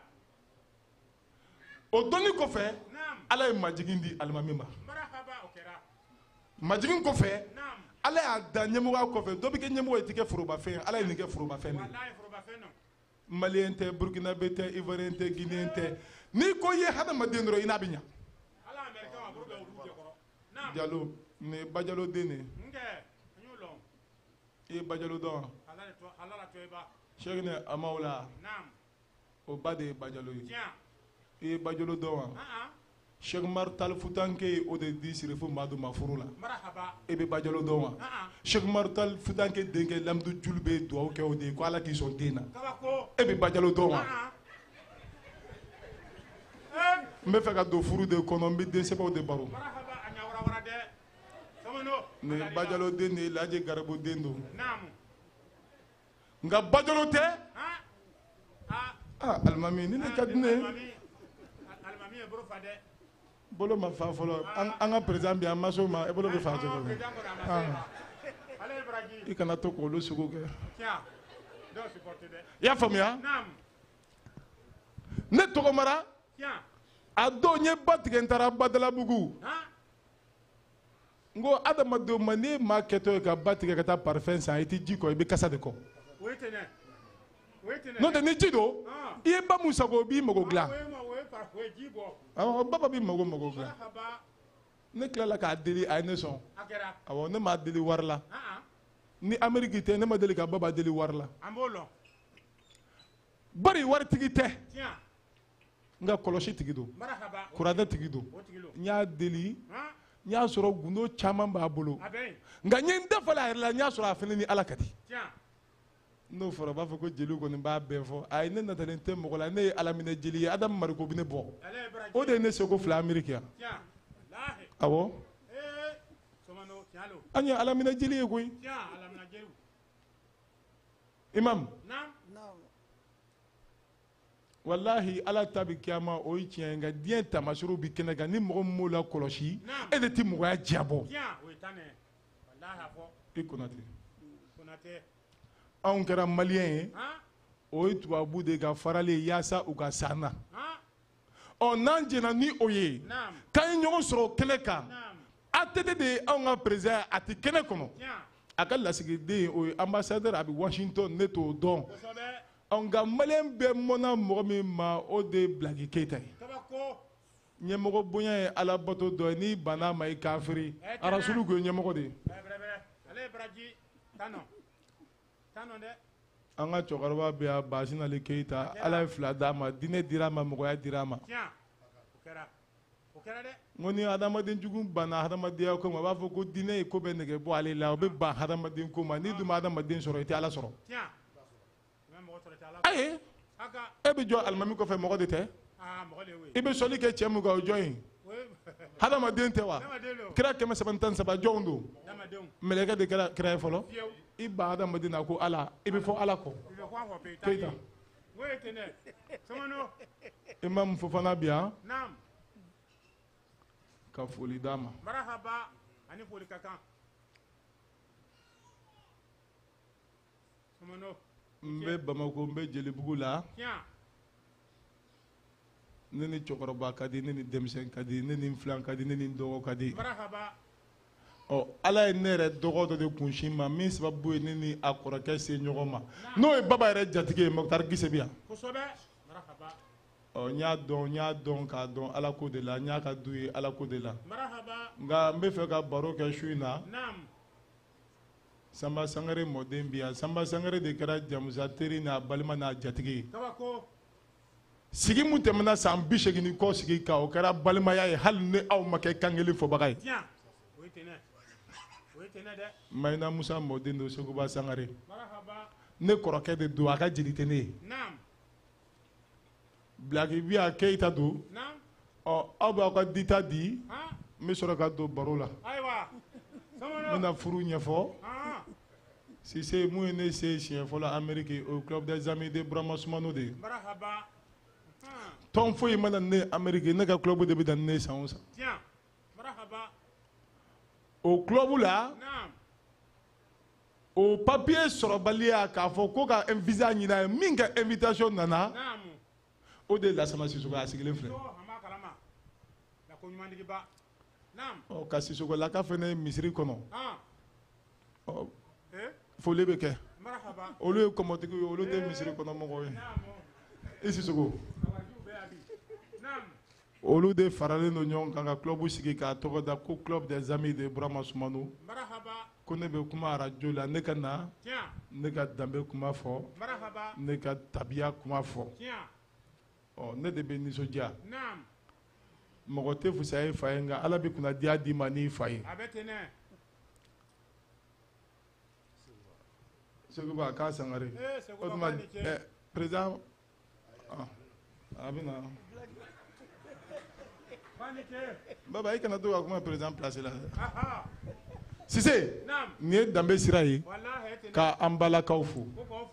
o dɔnni kɔfɛ Naam. ala ye majigin di alimami ma Barakaba, o kɛra. majigin kɔfɛ Naam. ala y'a da ɲɛmɔgɔya kɔfɛ dɔ bɛ kɛ ɲɛmɔgɔ ye ti kɛ forobafɛn ye ala ye nin kɛ forobafɛn de ye Wallahi forobafɛn no. maliyɛn tɛ burukinabe tɛ ivoiriyɛn tɛ guinéen tɛ n'i ko i ye hadamaden dɔrɔn i n'a bɛ ɲa Ala américain wa buru bɛ olu de kɔrɔ. Naam. jalo nin ye bajalo den de ye N kɛ. An y'o lɔn. i ye bajalo dɔn wa Ala de tɔ- Ala la tɔ i ba. sɛki ne amaw la Naam. o ba de ye bajalo ye Tiens. i ye bajalo dɔn wa Ah, ah. sɛki marital futanke ye o de di sirifu madu ma furu la Marahaba. i bɛ bajalo dɔn wa Ah, ah. sɛki marital futanke denkɛ lamdu julu bɛ dugawu kɛ o de ye ko ala k'i sɔn den na Kabako. e bɛ bajalo dɔn wa Ah, ah. Eh. n bɛ fɛ ka don furu de kɔnɔ n bɛ den sɛbɛnw de baro Marahaba, a ɲa wara wara dɛ. Somano. nin ye bajalo den de ye laji garibu den don Naam. nka bajalo tɛ Ah. Ah. ah alimami ni ne ka di ne ye Alimami. Alimami ye bolo fa dɛ. bolo ma fa fɔlɔ an an ka perezan bi an ma s'o ma e bolo bɛ fa Ah, cogo min président kɔni a ma se. Ale ye baraji. i kana to k'olu sugu kɛ Tiens. Dɔw supporter dɛ. i y'a faamuya Naam. ne tɔgɔ mara Tiens. a don n ye ba tigɛ n taara badalabugu Ah. n ko adamadenw ma n'i ye maa kɛtɔ ye ka ba tigɛ ka taa parifɛn san i tɛ ji kɔ i bɛ kasa de kɔ O ye tɛnɛ. O ye tɛnɛ. n'o tɛ ni ji don Ah. i ye ba mun sago o b'i mago Ah, dilan o ye ma- o ye par- o ye ji bɔ. awɔ baba b'i mago mago dilan Marahaba. ne tilala k'a deli a ye ne sɔn A kɛra. awɔ ne m'a deli wari la Ah, ah. ni ameriki tɛ ne ma deli ka baba deli wari la An b'o lɔn. bari waritigi tɛ Tiens. nka kɔlɔsi tigi don Marahaba. O- kuranɛ tigi don O tigi lo. n y'a deli Ah. n y'a sɔrɔ gundo caman b'a bolo A bɛ yen. nka n ye n dafala a yɛrɛ la n y'a sɔrɔ a fana ni ala ka di Tiens. n'o fɔra u b'a fɔ ko jeliw kɔni b'a bɛɛ fɔ ayi ne natalen tɛ mɔgɔ la ne ye ala minɛ jeli ye adamu mariko bɛ ne bɔ Ale ye baraji. o de ye ne seko fila ameriki yan Tiens. Lahi. awɔ Eh. Somano. Tiens lo. an ye ala minɛ jeli ye koyi Tiens. Alamina jeliw. imam Naam. Naam. walahi ala ta bi kiyama o ye tiɲɛ ye nka diɲɛ tamasiraw bi kɛnɛ kan ni mɔgɔ min m'o la kɔlɔsi Naam. e de tɛ mɔgɔya jabɔ Tiens. O ye tan dɛ. Walahi a fɔ. i konate Konatɛ. anw kɛra maliyɛn ye Ah. o ye tubabu de ka farali ye yaasa u ka s'an na Ah. ɔ n'an jɛnna ni o ye Naam. k'an ye ɲɔgɔn sɔrɔ kɛnɛ kan Naam. A T T de ye anw ka perezan ye a tɛ kɛnɛ kɔnɔ Tiens. a ka lasigiden o ye ambassadeur a bɛ Washington ne t'o dɔn nka maliyɛn bɛɛ mɔnna mɔgɔ min ma o de ye Bilaki Keyita ye ɲɛmɔgɔ bonya ye ala bato dɔ ye n'i banna ma i kafiri arasulu ko ye ɲɛmɔgɔ de ye an ka cɛkɔrɔba bɛ yan Basini Ali Keyita ala ye fila d'a ma diinɛ dir'a ma mɔgɔya dir'a ma n ko ni hadamaden jugu banna hadamadenya ko ma a b'a fɔ ko diinɛ ye ko bɛɛ nɛgɛ bɔ ale la o bɛ ban hadamaden ko ma n'i dun ma hadamaden sɔrɔ i tɛ ala sɔrɔ ayi e bɛ jɔ alimami kɔfɛ mɔgɔ de tɛ i bɛ sɔli kɛ cɛ mun kan o jɔn ye hadamaden tɛ wa kira kɛmɛ saba ni tan ni saba jɔnw don mɛlɛkɛ de kɛra kira ye fɔlɔ i ba hadamaden na ko ala i bɛ fɔ ala kɔ Keyita Imam Fofana bi yan ka foli d'a ma n bɛ Bamako n bɛ Jelibugu la ne ni cɛkɔrɔba ka di ne ni denmisɛn ka di ne ni n filan ka di ne ni n dɔgɔ ka di ɔ ala ye ne yɛrɛ dɔgɔ dɔ de kunsin ma min sababu ye ne ni a kɔrɔkɛ se ɲɔgɔn ma n'o ye baba yɛrɛ jatigi ye Mɔkutari Gise bi yan ɔ n y'a dɔn n y'a dɔn k'a dɔn ala ko de la n y'a ka du ye ala ko de la nka n bɛ fɛ ka baro kɛ su in na Sanba Sangare mɔden bi yan Sanba Sangare de kɛra Jamusa teri n'a balima n'a jatigi ye sigi mun tɛmɛna san bi seegin kɔ sigi kan o kɛra balimaya ye hali ni aw ma kɛ kan kelen fɔbaga ye Mayina Musa mɔden don Seguba Sangare ne kɔrɔkɛ de don a ka jeli tɛ ne ye Bilaki Biya Keyita don ɔ aw b'aw ka dita di n bɛ sɔrɔ ka don baro la n bɛna furu ɲɛfɔ Sise mun ye ne se siɲɛ fɔlɔ Amérique au club des amis de Burama Sumano de ye tɔn foyi mana ne Amérique ne ka club de bɛ dan ne san o san o club la o papier sɔrɔbaliya k'a fɔ ko ka visa ɲini a ye min ka invitation nana o de ye Lasana Sisoko a sigilen filɛ ɔ ka Sisokolaka fɛnɛ ye misiri kɔnɔ ɔ foli bɛ kɛ olu ye kɔmɔtigi ye olu tɛ misiri kɔnɔ mɔgɔw ye i Sisoko olu de faralen don ɲɔgɔn kan ka club sigi k'a tɔgɔ da ko club des amis de Burama Sumano ko ne bɛ kuma arajo la ne ka na ne ka danbe kuma fɔ ne ka tabiya kuma fɔ ɔ ne de bɛ nisɔndiya mɔgɔ tɛ fisaya i fa ye nka ala bɛ kunnadiya d'i ma n'i fa ye Seguba k'a Sangare o tuma ɛ président a bɛ na baba i kana to ka kuma président place la Sise nin ye danbe sira ye ka an balakaw fo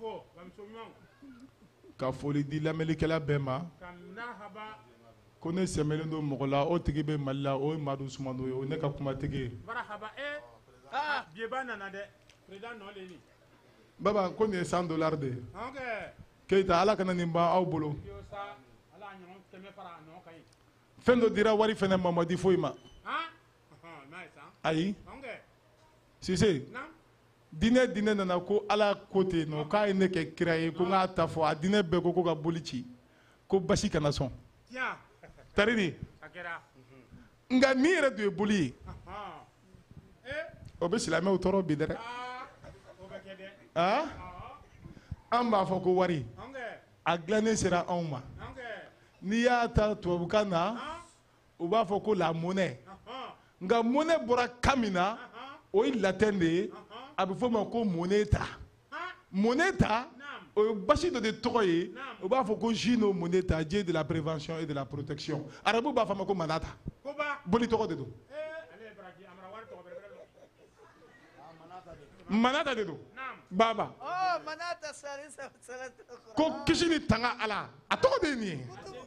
ka foli di lamɛnnikɛla bɛɛ ma ko ne sɛmɛlen don mɔgɔ la o tigi bɛ Mali la o ye Madu Sumano ye o ye ne ka kumatigi ye baba ko nin ye cent dollars de ye Keyita ala kana nin ban aw bolo fɛn dɔ dira wari fɛnɛ ma ma di foyi ma ayi Sise diinɛ diinɛ nana ko ala ko ten nɔ k'a ye ne kɛ kira ye ko n k'a ta fɔ a diinɛ bɛɛ ko ko ka boli ci ko basi kana sɔn tari de nka nin yɛrɛ tun ye boli ye o bɛ silamɛw tɔɔrɔ bi dɛ an b'a fɔ ko wari a dilannen sera anw ma n'i y'a ta tubabukan na u b'a fɔ ko la monnaie nka monnaie bɔra kan min na o ye latin de ye a bɛ fɔ o ma ko moneta moneta o ye basi dɔ de tɔgɔ ye u b'a fɔ ko Gino Moneta Dieu de la prévention et de la protection arabu b'a fɔ a ma ko manata boli tɔgɔ de don manata de don baba ko kisi ni tanga ala a tɔgɔ de ye nin ye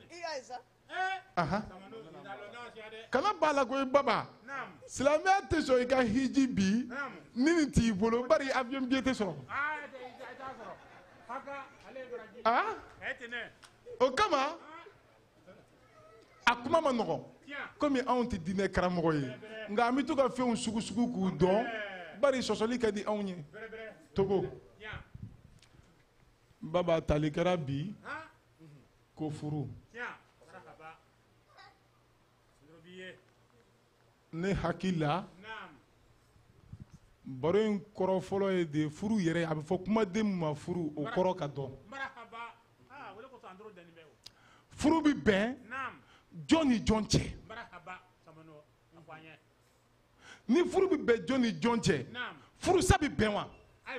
kana b'a la ko i baba silamɛya tɛ sɔn i ka hiji bi ni nin t'i bolo bari avion billet tɛ sɔrɔ o kama a kuma ma nɔgɔn komi anw tɛ diinɛ karamɔgɔ ye nka an bɛ to ka fɛnw sugu sugu k'u dɔn bari sɔsɔli ka di anw ye Togo baba tali kɛra bi ko furu ne hakili la baro in kɔrɔ fɔlɔ ye de furu yɛrɛ a bɛ fɔ kumaden min ma furu o kɔrɔ ka dɔn furu bi bɛn jɔn ni jɔn cɛ ni furu bi bɛn jɔn ni jɔn cɛ furusa bi bɛn wa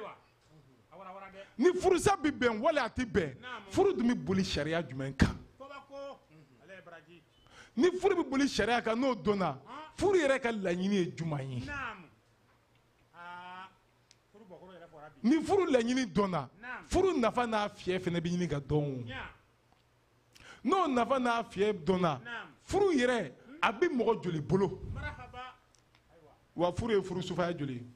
ni furusa bi bɛn wala a ti bɛn furu dun bi boli sariya jumɛn kan ni furu bi boli sariya kan n'o donna furu yɛrɛ ka laɲini ye jumɛn ye ni furu laɲini donna furu nafa n'a fiyɛ fɛnɛ bi ɲini ka dɔn n'o nafa n'a fiyɛ donna furu yɛrɛ a bi mɔgɔ joli bolo wa furu ye furu sufaya joli ye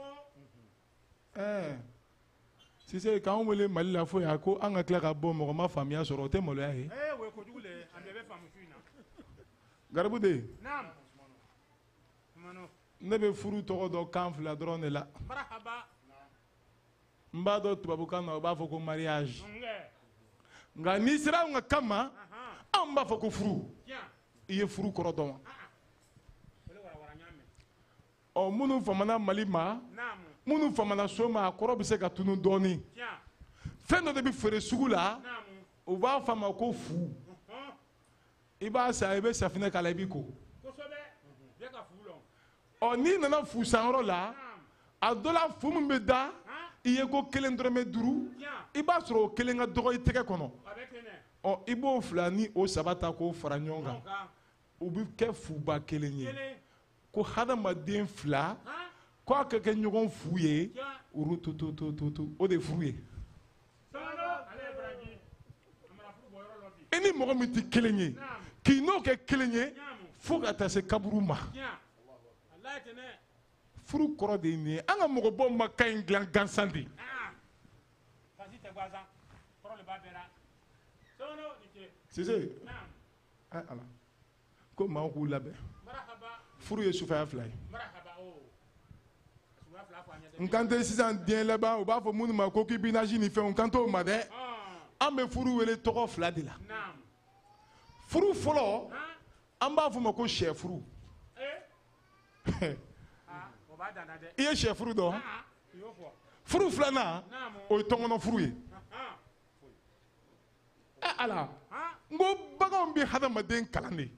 ɛɛ Sise k'anw wele Mali la fo yan ko an ka tila ka bɔ mɔgɔ ma faamuya sɔrɔ o tɛ maloya ye Garibude ne bɛ furu tɔgɔ dɔn kan fila dɔrɔn de la n b'a dɔn tubabukan na u b'a fɔ ko mariage nka n'i sera anw ka kan ma anw b'a fɔ ko furu i ye furu kɔrɔ dɔn wa ɔ minnu famana Mali ma minnu famana so ma a kɔrɔ bɛ se ka tunu dɔɔnin fɛn dɔ de bɛ feere sugu la u b'a fɔ a ma ko fu i b'a san i bɛ safinɛ k'a la i b'i ko ɔ n'i nana fu sanyɔrɔ la a dɔ la fu min bɛ da i ye ko kelen dɔrɔmɛ duuru i b'a sɔrɔ o kelen ka dɔgɔ i tɛgɛ kɔnɔ ɔ i b'o fila ni o saba ta k'o fara ɲɔgɔn kan o bɛ kɛ fuba kelen ye ko hadamaden fila ko a ka kɛ ɲɔgɔn fu ye uru to to to to to o de furu ye i ni mɔgɔ min tɛ kelen ye k'i n'o kɛ kelen ye fo ka taa se kaburu ma furu kɔrɔ de ye nin ye an ka mɔgɔbaw ma kan in dilan gansan de Sise ala ko maaw k'u labɛn furu ye sufaya fila ye n kan tɛ sisan diɲɛ laban u b'a fɔ minnu ma ko kibinazi ni fɛnw n kan t'o ma dɛ an bɛ furu wele tɔgɔ fila de la furu fɔlɔ an b'a fɔ ma ko sɛ furu i ye sɛ furu dɔn furu filanan o ye tɔnkɔnɔ furu ye ɛ ala n ko baganw bɛ hadamaden kalan de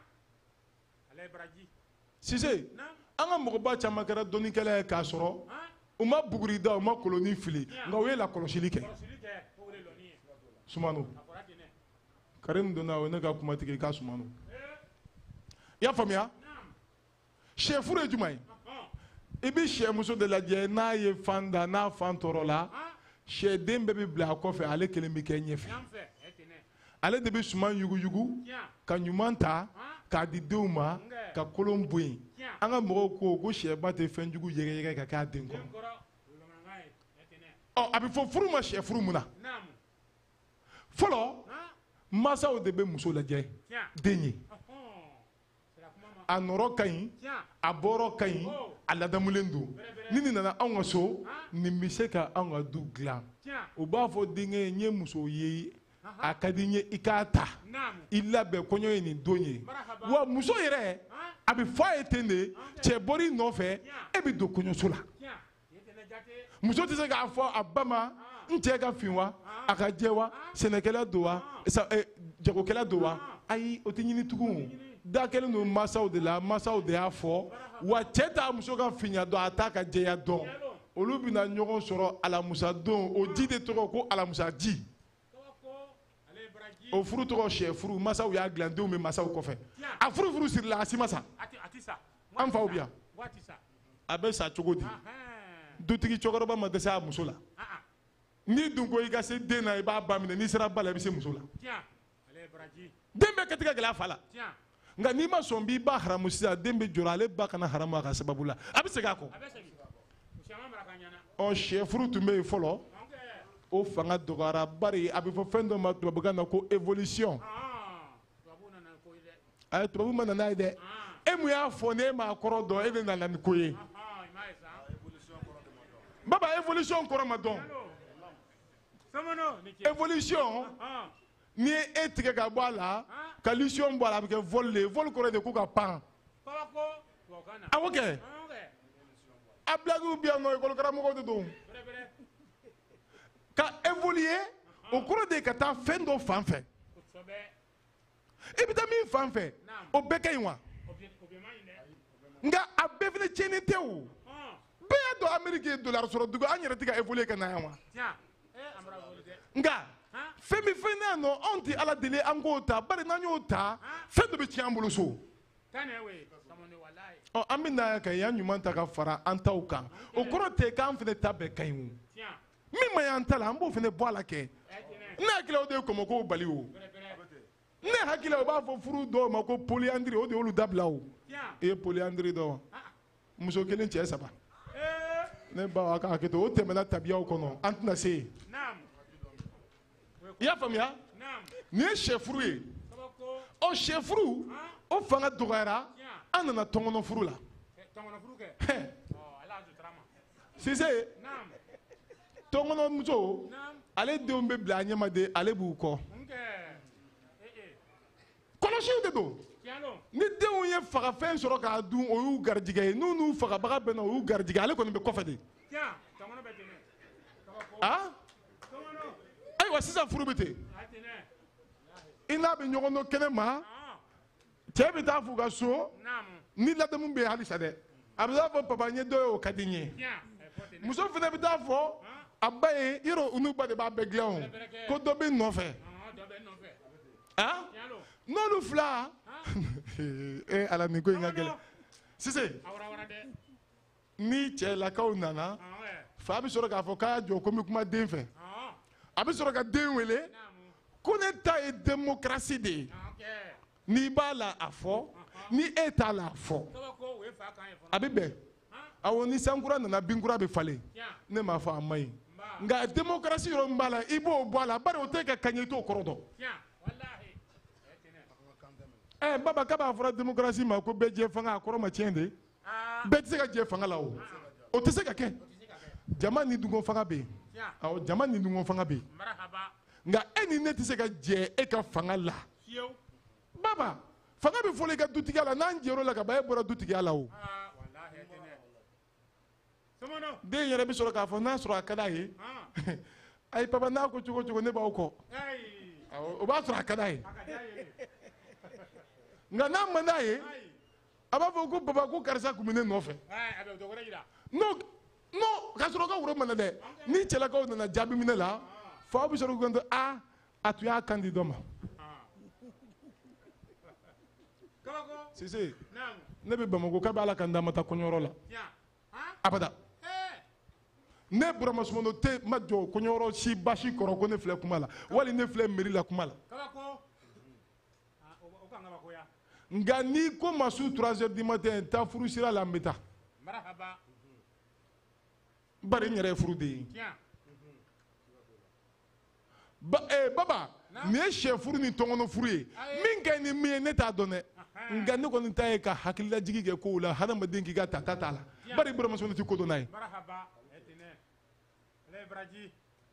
Sise an ka mɔgɔba caman kɛra dɔnnikɛla ye k'a sɔrɔ u ma buguri da u ma koloni fili nka u ye lakɔlɔsili kɛ Sumano Karim donna o ye ne ka kumatigi i ka Sumano i y'a faamuya sɛ furu ye jumɛn ye i bɛ sɛ muso de lajɛ n'a ye fan da n'a fan tɔɔrɔ la sɛ den bɛɛ bɛ bila a kɔfɛ ale kelen bɛ kɛ ɲɛfɛ ale de bɛ suman yuguyugu ka ɲuman ta k'a di denw ma ka kolon bɔ yen an ka mɔgɔw ko ko sɛba tɛ fɛn jugu yɛgɛyɛgɛ ka k'a den kɔrɔ ɔ a bɛ fɔ furu ma sɛ furu mun na fɔlɔ mansaw de bɛ muso lajɛ den ye a nɔrɔ ka ɲi a bɔrɔ ka ɲi a ladamulen don ni nin nana anw ka so nin bɛ se ka anw ka du dilan u b'a fɔ denkɛ n ye muso ye a ka di n ye i k'a ta i labɛn kɔɲɔ ye nin don ye wa muso yɛrɛ a bɛ fɔ a ye ten de cɛ bɔr'i nɔfɛ e bɛ don kɔɲɔso la muso tɛ se k'a fɔ a ba ma n cɛ ka fin wa a ka jɛ wa sɛnɛkɛla don wa jagokɛla don wa ayi o tɛ ɲini tugun da kelen don mansaw de la mansaw de y'a fɔ wa cɛ t'a muso ka finya dɔn a t'a ka jɛya dɔn olu bɛna ɲɔgɔn sɔrɔ alamusa don o ji de tɔgɔ ko alamusa ji o furu tɔgɔ sɛ furu mansaw y'a dilan denw bɛ mansaw kɔfɛ a furu furu sirila a si ma sa an faw bi yan a bɛ sa cogo di dutigi cɛkɔrɔba ma dɛsɛ a muso la n'i dun ko i ka se den na i b'a ba minɛ n'i sera ba la i bɛ se muso la den bɛɛ kɛtigɛ gɛlɛya fa la nka n'i ma sɔn b'i ba haramu sisan den bɛ jɔrɔ ale ba kana haramu a ka sababu la a bɛ segin a kɔ ɔ sɛ furu tun bɛ yen fɔlɔ o fanga dɔgɔyara bari a bɛ fɔ fɛn dɔ ma tubabukan na ko évolution ayi tubabu ma na n'a ye dɛ e mun y'a fɔ n'e m'a kɔrɔ dɔn e de nana ni ko ye Baba, évolution kɔrɔ ma dɔn. Somono ni ke. Évolution Ah. ni e tigɛ ka bɔ a la, ka lusion bɔ a la, a bɛ kɛ vol le. Vol kɔrɔ de ko ka pan. Papa ko wakana. Awɔ kɛ. Ah okay. A blague bi yan nɔ école karamɔgɔ de don. Bere bere. Ka évoluer o kɔrɔ de ka taa fɛn dɔ fan fɛ. Kosɛbɛ. I bɛ taa min fan fɛ, o bɛɛ ka ɲi wa? Obiema ɲi dɛ. Nka a bɛɛ fana tiɲɛni tɛ o. Ah. Bɛɛ y'a dɔn Amérique ye dollar sɔrɔ dugu an yɛrɛ tɛ ka évoluer ka na yan wa? Tiens. Eh amara wole dɛ. Nka fɛn min fɛn n'a nɔ anw tɛ Ala deli an k'o ta bari n'an y'o ta fɛn dɔ bɛ tiɲɛ an bolo so. Tane we. Somono wallahi. Ɔ an bɛ na ka yan ɲuman ta ka fara an taw kan o kɔrɔ tɛ k'an fana ta bɛɛ ka ɲi o. Tiens. Min ma y'an ta la an b'o fana bɔ a la kɛ. Eh tene. Ne hakili la o de ye kɔmɔkow bali o. Bere bere. Ne hakili la o b'a fɔ furu dɔw ma ko polyandrie o de y'olu dabila o. Tiens. I ye polyandrie dɔn wa? Muso kelen cɛ saba. Eh. Ne ba a ka hakɛ to o tɛmɛna tabiyaw kɔnɔ an tɛna se yen. Naam. I y'a faamuya? Naam. Nin ye sɛ furu ye. Kabako. Ɔ sɛ furu o fanga dɔgɔyara an nana tɔnkɔnɔ furu la. Tɔngɔnɔ furu kɛ. Hɛ, Oh, ala sutarama. Sise Naam. tɔnkɔnɔ muso Naam. ale denw bɛ bila a ɲɛma de ale b'u kɔ. Nke. Eh eh. Kɔlɔsiw de don. Tiens lo. Ni denw ye fagafɛn sɔrɔ k'a dun o y'u garijɛgɛ ye n'u n'u fagabaga bɛnna o y'u garijɛgɛ ale kɔni bɛ kɔfɛ de. Tiens. Tɔngɔnɔ bɛ tene. Kabako. Ah Tɔngɔnɔ. ayiwa sisan furu bɛ ten A tene. i n'a bɛ ɲɔgɔn dɔn kɛnɛ ma Ah. cɛ bɛ taa f'u ka so Naam. ni ladamu bɛ yen halisa dɛ a bɛ taa fɔ papa n ye dɔ ye o ka di n ye Tiens. Eh faut tene. muso fana bɛ taa fɔ a ba ye yɔrɔ u n'u ba de b'a bɛɛ dilan o ko dɔ bɛ n nɔfɛ Ah, dɔ bɛ nɔfɛ. ah Tiens lo. n'olu fila ee ala nin ko in ka gɛlɛn sise Awara wara dɛ. ni cɛlakaw nana Ah ouais. fa bɛ sɔrɔ k'a fɔ k'a jɔ ko n bɛ kuma den fɛ Ah. a bɛ sɔrɔ ka den wele Naam. ko ne ta ye démocratie de ye Ah OK. n'i b'a la a fɔ ni e t'a la a fɔ Kabako we fa kan ye fana. a bɛ bɛn awɔ ni sankura nana binkura bɛ falen Tiens. ne m'a fɔ a ma ɲi Nba. nka démocratie yɔrɔ min b'a la i b'o bɔ a la bari o tɛ ka kaɲɛ i t'o kɔrɔ dɔn Tiens. Wallahi. Eh tene. ɛ baba k'a b'a fɔra démocratie ma ko bɛɛ jɛ fanga a kɔrɔ ma tiɲɛ de Ah. bɛɛ tɛ se ka jɛ fanga la o o tɛ se ka kɛ jama ni dungo fanga bɛ yen Tiens. awɔ jama ni dungo fanga bɛ yen Marhaba. nka e ni ne tɛ se ka jɛ e ka fanga la Fiyew. baba fanga bɛ fɔlɔ i ka dutigiya la n'an jɛr'o la ka ban e bɔra dutigiya la o Ah, wallahi eh tene. Somono. den yɛrɛ bɛ sɔrɔ k'a fɔ n'a sɔrɔ a ka d'a ye Ah. ayi papa n'a ko cogo o cogo ne b'aw kɔ Hey. awɔ o b'a sɔrɔ a ka d'a ye Aka da ye. nka n'a man d'a ye Ayi. a b'a fɔ ko papa ko karisa kun bɛ ne nɔfɛ Eh, abe dogora yira. n'o n'o ka sɔrɔ ka woro mana dɛ ni cɛlakaw nana jaabi minɛ la faw bɛ sɔrɔ k'u kanto a a tun y'a kan di dɔ ma Kabako. sise Naam. ne bɛ bamako k'a bɛ ala ka n d'a ma taa kɔɲɔyɔrɔ la Tiens. Ah. abada Eh. ne burama sumano tɛ ma jɔ kɔɲɔyɔrɔ si basi kɔrɔ ko ne filɛ kuma la wali ne filɛ mairie la kuma la Kabako. Ah, o o kan kabako ya. nka n'i ko ma su trois heures du matin taa furu sira la n bɛ taa Marhaba. bari n yɛrɛ ye furu de ye Tiens. ba eh, baba nin ye sɛ furu ni tɔngɔnɔ furu ye min kɛ ni min ye ne t'a dɔn dɛ nka ne kɔni ta ye ka hakililajigi kɛ kow la hadamaden k'i ka tata t'a la bari burama sumano tɛ ko dɔn n'a ye Marhaba. Eh tene. Le braji.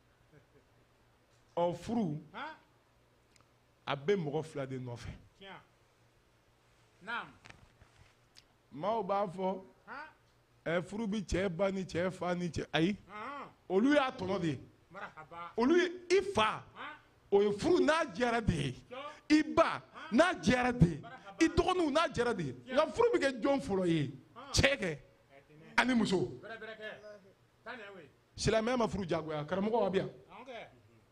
ɔ furu Ah. a bɛ mɔgɔ fila de nɔfɛ Tiens. Naam. maaw b'a fɔ Ah. ɛ furu bi cɛ ba ni cɛ fa ni cɛ ayi Ah. olu y'a tɔnɔ de ye Marhaba. olu ye i fa Ah. o ye furu n'a diyara de ye i ba n'a diyara de ye i dɔgɔninw n'a diyara de ye nka furu bɛ kɛ jɔn fɔlɔ ye cɛ kɛ Eh tene. ani muso Bere bere ke. Tane we. silamɛya ma furu jagoya karamɔgɔ wa bi yan Ah OK.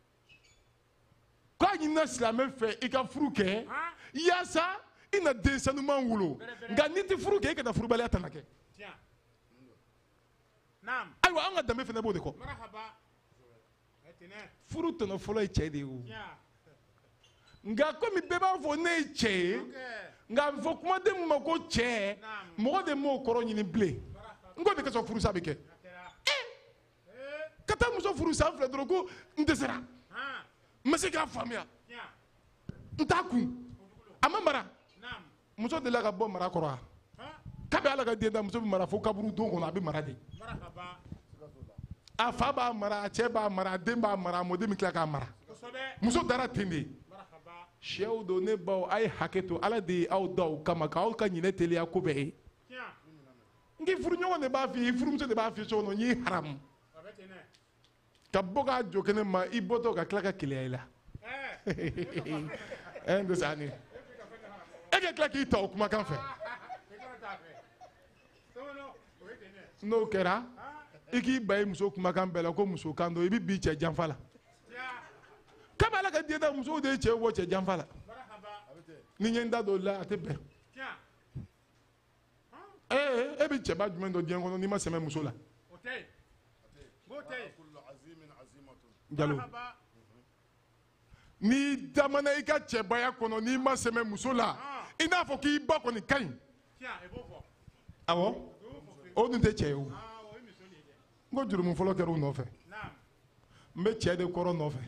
k'a ɲinina silamɛ fɛ i ka furu kɛ Ah. yaasa i na den sanuman wolo nka n'i tɛ furu kɛ i kana furubaliya tana kɛ Tiens. Naam. ayiwa an ka danbe fana b'o de kɔ Marhaba. Eh tene. furu tɔnɔ fɔlɔ ye cɛ de ye o Tiens. nka komi bɛɛ b'a fɔ ne ye cɛ ye OK. nka a bɛ fɔ kumaden min ma ko cɛ mɔgɔ de m'o kɔrɔ ɲini bilen n ko de ka sɔn furusa bɛ kɛ Akera. ka taa muso furu san fila dɔrɔn ko n dɛsɛra Ah. n ma se k'a faamuya Tiens. n t'a kun a ma mara Naam. muso delila ka bɔ mara kɔrɔ wa Ah. k'a bɛ ala ka den da muso bɛ mara fo kaburu don kɔnɔ a bɛ mara de Marhaba. a fa b'a mara a cɛ b'a mara a den b'a mara a mɔden bɛ tila k'a mara muso dara ten de sɛw don ne baw a ye hakɛ to ala de ye aw da o kama k'aw ka ɲinɛ teliya ko bɛɛ ye n k'i furuɲɔgɔn de b'a f'i ye i furumuso de b'a f'i ye so kɔnɔ n y'i haramu ka bɔ k'a jɔ kɛnɛ ma i bɔtɔ ka tila ka keleya i la ɛ n tɛ sa ni e ka tila k'i ta o kumakan fɛ n'o kɛra i k'i ba i muso kumakan bɛɛ la ko muso kan don i bɛ bi cɛ janfa la kabi ala ka diɲɛ da musow de ye cɛ bɔ cɛ janfa la ni ɲɛ n da don o la a tɛ bɛn ee e bɛ cɛba jumɛn dɔn diɲɛ kɔnɔ n'i ma sɛmɛ muso la jalo n'i damana i ka cɛbaya kɔnɔ n'i ma sɛmɛ muso la i n'a fɔ k'i ba kɔni ka ɲi awɔ o dun tɛ cɛ ye o n ko jurumu fɔlɔ kɛra u nɔfɛ n bɛ cɛ de kɔrɔ nɔfɛ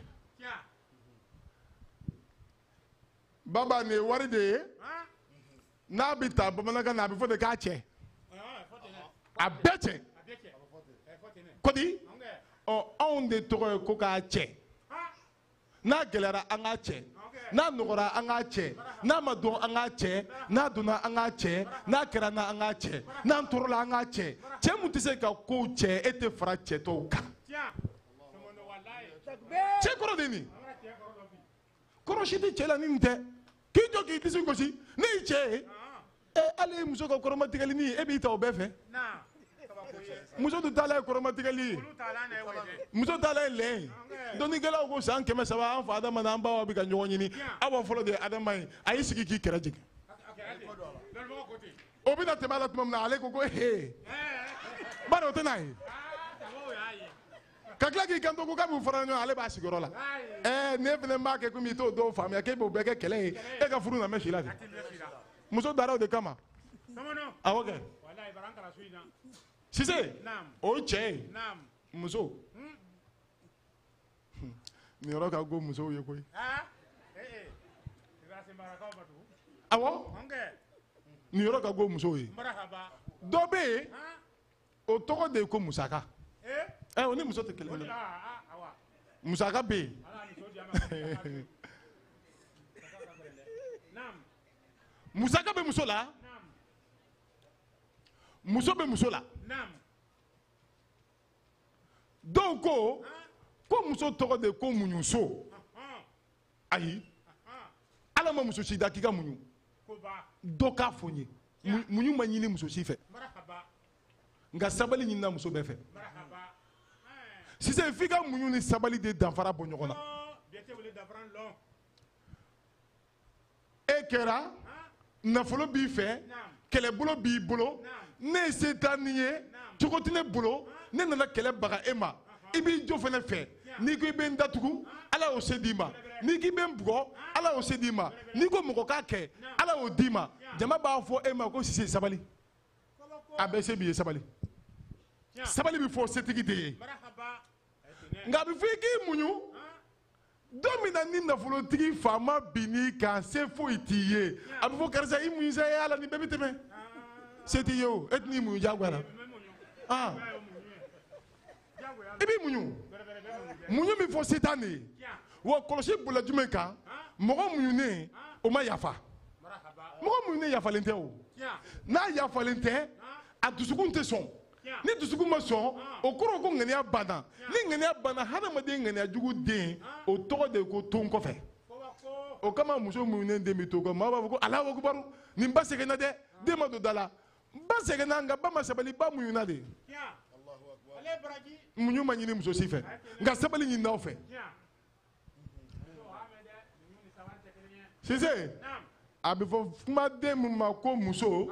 baba nin ye wari de ye n'a bɛ ta bamanankan na a bɛ fɔ de k'a cɛ a bɛɛ cɛ kodi ɔ anw de tɔgɔ ye ko k'a cɛ n'a gɛlɛyara an k'a cɛ n'a nɔgɔra an k'a cɛ n'a ma dɔn an k'a cɛ n'a donna an k'a cɛ n'a kɛra na an k'a cɛ n'an tɔɔrɔla an k'a cɛ cɛ mun tɛ se ka kow cɛ e tɛ fara cɛ tɔw kan cɛ kɔrɔ de nin kɔrɔsi tɛ cɛ la ni nin tɛ k'i jɔ k'i disi gosi ne y'i cɛ ye ɛ ale ye muso ka kɔrɔmatigɛli ye e b'i ta o bɛɛ fɛ muso dun taala ye kɔrɔmatigɛli ye muso taala ye lɛ ye dɔnnikɛlaw ko san kɛmɛ saba an fa adama n'an baw bɛ ka ɲɔgɔn ɲini aw b'a fɔlɔ de ye adama ye a y'i sigi k'i kɛrɛ jigin o bɛna tɛmɛ a la tuma min na ale ko ko he bari o tɛ n'a ye ka tila k'i kanto ko k'a b'u fara ɲɔgɔn ale b'a sigiyɔrɔ la ɛɛ ne fana b'a kɛ komi i t'o dɔw faamuya k'e b'o bɛɛ kɛ kɛlɛ ye e ka furu na mɛ si la de muso dara o de kama awɔ kɛ sise o ye cɛ ye muso nin yɔrɔ ka go musow ye koyi awɔ nin yɔrɔ ka go musow ye dɔ bɛ yen o tɔgɔ de ye ko musaka ɛ o ni muso tɛ kelen ye musaka bɛ yen musaka bɛ muso la muso bɛ muso la dɔw ko ko muso tɔgɔ de ko muɲuso ayi ala ma muso si da k'i ka muɲu dɔ k'a fɔ n ye muɲu ma ɲini muso si fɛ nka sabali ɲinina muso bɛɛ fɛ sisan f'i ka muɲu ni sabali de danfara bɔ ɲɔgɔn na e kɛra nafolo b'i fɛ kɛlɛbolo b'i bolo ne ye se t'a ni ye cogo tɛ ne bolo ne nana kɛlɛ baga e ma i b'i jɔ fɛnɛ fɛ n'i ko i bɛ n datugu ala y'o se d'i ma n'i k'i bɛ n bugɔ ala y'o se d'i ma n'i ko mɔgɔ k'a kɛ ala y'o d'i ma jama b'a fɔ e ma ko sise sabali a bɛɛ se b'i ye sabali sabali bɛ fɔ setigi de ye nka a bɛ fɔ i k'i muɲu don min na ni nafolotigi faama bin'i kan se foyi t'i ye a bɛ fɔ karisa i muɲu sa e ala ni bɛɛ bɛ tɛmɛ se t'i ye o e tɛ n'i muɲu jagoya la i b'i muɲu muɲu min fɔ setan de ye wa kɔlɔsi bolila jumɛn kan mɔgɔ muɲunen o ma yafa mɔgɔ muɲunen yafalen tɛ o n'a yafalen tɛ a dusukun tɛ sɔn ni dusukun ma sɔn o kɔrɔ ko ŋaniya banna ni ŋaniya banna hadamaden ŋaniya jugu den o tɔgɔ de ye ko ton kɔfɛ o kama muso muɲunen den bɛ to kɔ maa b'a fɔ ko alahu akibaru nin ba sɛgɛnna dɛ den ma don da la ba sɛgɛnna nka ba ma sabali ba muɲuna de muɲu ma ɲini muso si fɛ nka sabali ɲini aw fɛ sise a bɛ fɔ kumaden min ma ko muso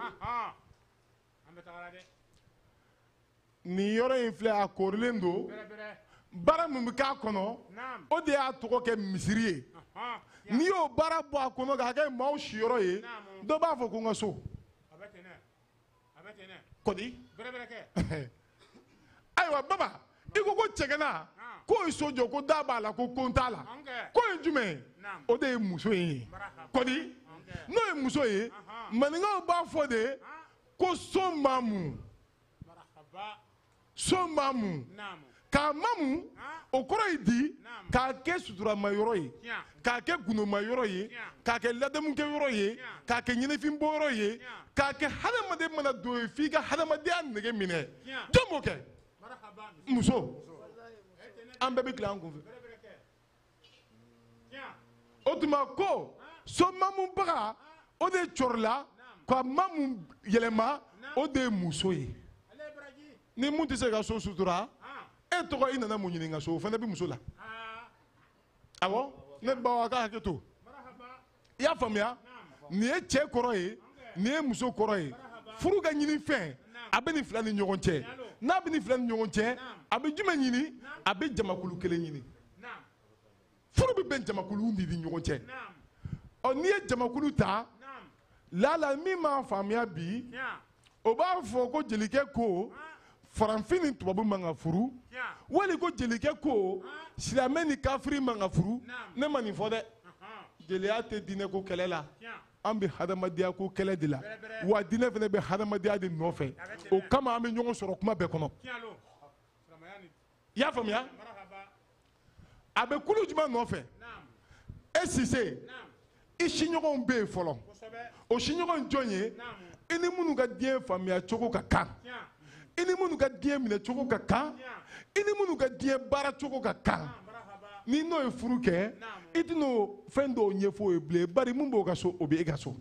nin yɔrɔ in filɛ a korilen don baara min bɛ k'a kɔnɔ o de y'a tɔgɔ kɛ misiri ye n'i y'o baara bɔ a kɔnɔ k'a kɛ maaw siyɔrɔ ye dɔ b'a fɔ ko n ka so kɔdi ayiwa baba i ko ko cɛgana k'o ye so jɔ ko da b'a la ko kon t'a la k'o ye jumɛn ye o de ye muso in ye kɔdi n'o ye muso ye maninkaw b'a fɔ de ko so maamu so maamu k'a mamu o kɔrɔ ye di k'a kɛ suturama yɔrɔ ye k'a kɛ gunoma yɔrɔ ye k'a kɛ ladamukɛ yɔrɔ ye k'a kɛ ɲɛnɛfin bɔ yɔrɔ ye k'a kɛ hadamaden mana don ye f'i ka hadamadenya nege minɛ jɔn b'o kɛ muso an bɛɛ bɛ tila an kun fɛ o tuma ko so mamubaga o de cɔrɔla ka mamu yɛlɛma o de ye muso ye ni mun tɛ se ka so sutura e tɔgɔ i nana mun ɲini ka so o fana bɛ muso la awɔ ne baw a ka hakɛ to i y'a faamuya nin ye cɛ kɔrɔ ye nin ye muso kɔrɔ ye furu ka ɲini fɛn a bɛ nin fila ni ɲɔgɔn cɛ n'a bɛ nin fila ni ɲɔgɔn cɛ a bɛ jumɛn ɲini a bɛ jamakulu kelen ɲini furu bɛ bɛn jamakulu de ni ɲɔgɔn cɛ ɔ n'i ye jamakulu ta lala min m'a faamuya bi o b'a fɔ ko jelikɛ ko faranfin ni tubabu man ka furu wali ko jelikɛ ko silamɛ ni kafiri man ka furu ne ma nin fɔ dɛ jeliya tɛ diinɛ ko kɛlɛ la an bɛ hadamadenya ko kɛlɛ de la wa diinɛ fana bɛ hadamadenya de nɔfɛ o kama an bɛ ɲɔgɔn sɔrɔ kuma bɛɛ kɔnɔ i y'a faamuya a bɛ kulu jumɛn nɔfɛ e Sise i siɲɔgɔnw bɛ yen fɔlɔ o siɲɔgɔn jɔn ye i ni minnu ka diɲɛ faamuya cogo ka kan i ni minnu ka diɲɛ minɛ cogo ka kan i ni minnu ka diɲɛ baara cogo ka kan ni n'o ye furu kɛ i tɛ n'o fɛn dɔw ɲɛfɔ o ye bilen bari mun b'o ka so o bɛ e ka so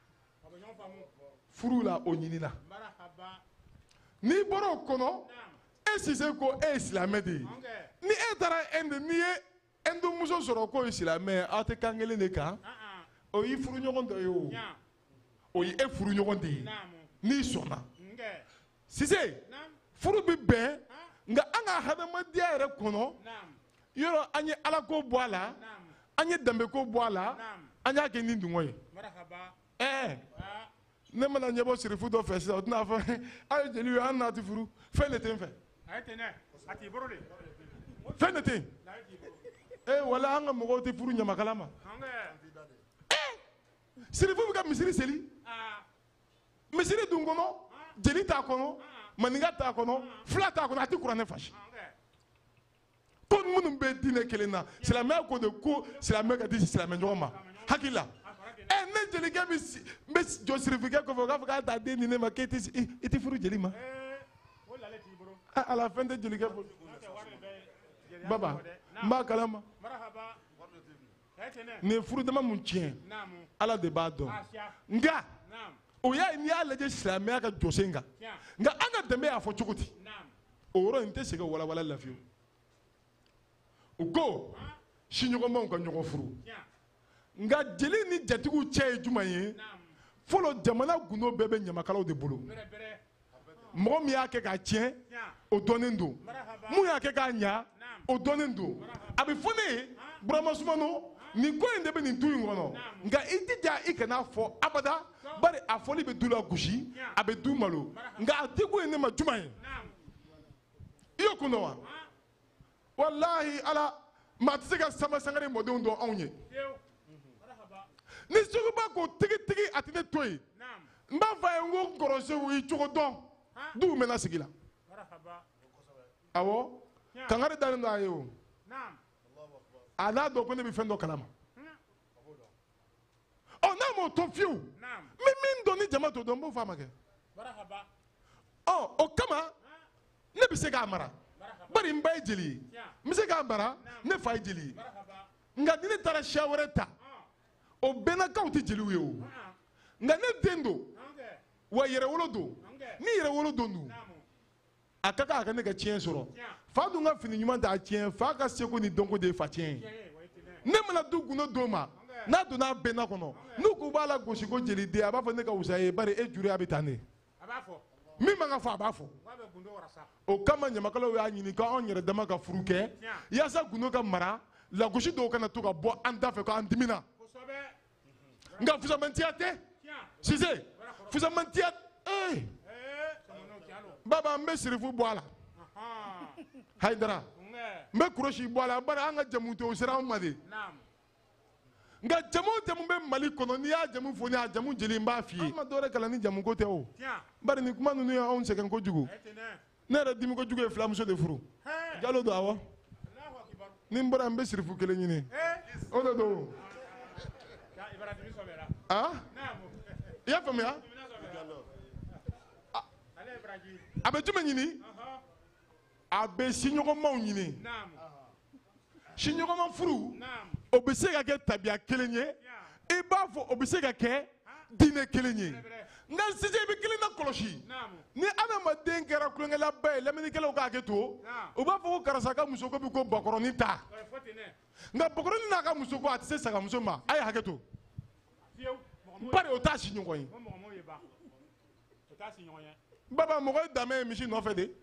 furu la o ɲinina n'i bɔra o kɔnɔ e Sise ko e ye silamɛ de ye ni e taara Inde n'i ye Indomuso sɔrɔ k'o ye silamɛ aw tɛ kan kelen de kan o y'i furuɲɔgɔn dɔ ye o o ye e furuɲɔgɔn de ye n'i sɔnna Sise furu bɛ bɛn nka an ka hadamadenya yɛrɛ kɔnɔ yɔrɔ an ye Ala ko bɔ a la an ye danbe ko bɔ a la an y'a kɛ ni dungɔ ye ɛɛ ne mana ɲɛbɔ sirifu dɔ fɛ sisan o tɛna fɔ a ye jeliw ye an n'a tɛ furu fɛn de tɛ n fɛ fɛn de tɛ yen ee wala an ka mɔgɔw tɛ furu ɲamakala ma sirifu bɛ ka misiri seli misiri dun kɔnɔ jeli t'a kɔnɔ maninka t'a kɔnɔ fila t'a kɔnɔ a tɛ kuranɛ fasi ko minnu bɛ diinɛ kelen na silamɛya ko de ko silamɛ ka di silamɛ ɲɔgɔn ma hakili la ɛ ne jelikɛ bɛ n bɛ jɔ sirifikɛ kɔfɛ o k'a fɔ k'a t'a den di ne ma k'e tɛ i tɛ furu jeli ma ala fɛn tɛ jelikɛ bolo baba n b'a kalama nin ye furu dama mun tiɲɛ ala de b'a dɔn nka o y'a ye n'i y'a lajɛ silamɛya ka jɔsen kan nka an ka danbe y'a fɔ cogo di o yɔrɔ in tɛ se ka walawala la fiyewu u ko siɲɔgɔnmaw ka ɲɔgɔn furu nka jeli ni jatigiw cɛ ye jumɛn ye fɔlɔ jamana gundo bɛɛ bɛ ɲamakalaw de bolo mɔgɔ min y'a kɛ k'a tiɲɛ o dɔnnen don mun y'a kɛ k'a ɲa o dɔnnen don a bɛ fɔ ne ye Burama Sumano nin ko in de bɛ nin du in kɔnɔ nka i jija i kana fɔ abada bari a fɔli bɛ du la gosi a bɛ du malo nka a di ko in ne ma jumɛn ye i y'o kun dɔn wa walahi ala maa tɛ se ka sama sangare mɔdenw dɔn anw ye ni Sogoba ko tigitigi a tɛ ne to yen n b'a fɔ a ye n ko Kɔrɔsew i cogo dɔn duw mɛnna sigi la awɔ kangari dalen don a ye o a n'a dɔn ko ne bɛ fɛn dɔ kalama ɔ n'a m'o to fiyewu n bɛ min dɔn ni jama t'o dɔn n b'o fɔ a ma kɛ ɔ o kama ne bɛ se k'a mara bari n ba ye jeli ye n bɛ se k'a mara ne fa ye jeli ye nka ni ne taara siya wɛrɛ ta o bɛnnakaw tɛ jeliw ye o nka ne den don wa yɛrɛwolo don ni yɛrɛwolo don dun a ka kan a ka ne ka tiɲɛ sɔrɔ fa dun ka fini ɲuman t'a tiɲɛ fa ka seko ni dɔnko de ye fa tiɲɛ ye ne mana du gundo don ma n'a donna a bɛnna kɔnɔ n'u ko b'a la gosi ko jeli den a b'a fɔ ne ka wusa ye bari e juru a bɛ taa ne min man ka fɔ a b'a fɔ o kama ɲamakalaw y'a ɲini k'anw yɛrɛ dama ka furu kɛ yaasa gundo ka mara lagosi dɔw kana to ka bɔ an da fɛ k'an dimina nka fusamantiya tɛ Sise fusamantiya ee baba n bɛ sirifu bɔ a la Hayidara n bɛ Kurosi bɔ a la bari an ka jamu tɛ o sera anw ma de nka jamu o jamu bɛ Mali kɔnɔ n'i y'a jamu fɔ ne y'a jamu jeli n b'a f'i ye an ma dɔwɛrɛ kalan ni jamu ko tɛ o bari nin kuma ninnu ye anw sɛgɛn kojugu ne yɛrɛ dimi ko jugu ye filamuso de furu jalo don awɔ ni n bɔra n bɛ sirifu kelen ɲini o de don ah i y'a faamuya a bɛ jumɛn ɲini a bɛ siɲɔgɔnmaw ɲini siɲɔgɔnma furu o bɛ se ka kɛ tabiya kelen ye i b'a fɔ o bɛ se ka kɛ diinɛ kelen ye nka sisan i bɛ kelen na kɔlɔsi ni adamaden kɛra kulonkɛlaba ye lamɛnnikɛlaw k'a hakɛ to u b'a fɔ ko karisa ka muso ko bɛ ko bakɔrɔnin ta nka bakɔrɔnin n'a ka muso ko a tɛ se sagamuso ma a ye hakɛ to bari o t'a siɲɔgɔn ye baba mɔgɔ ye danbe ye misi nɔfɛ de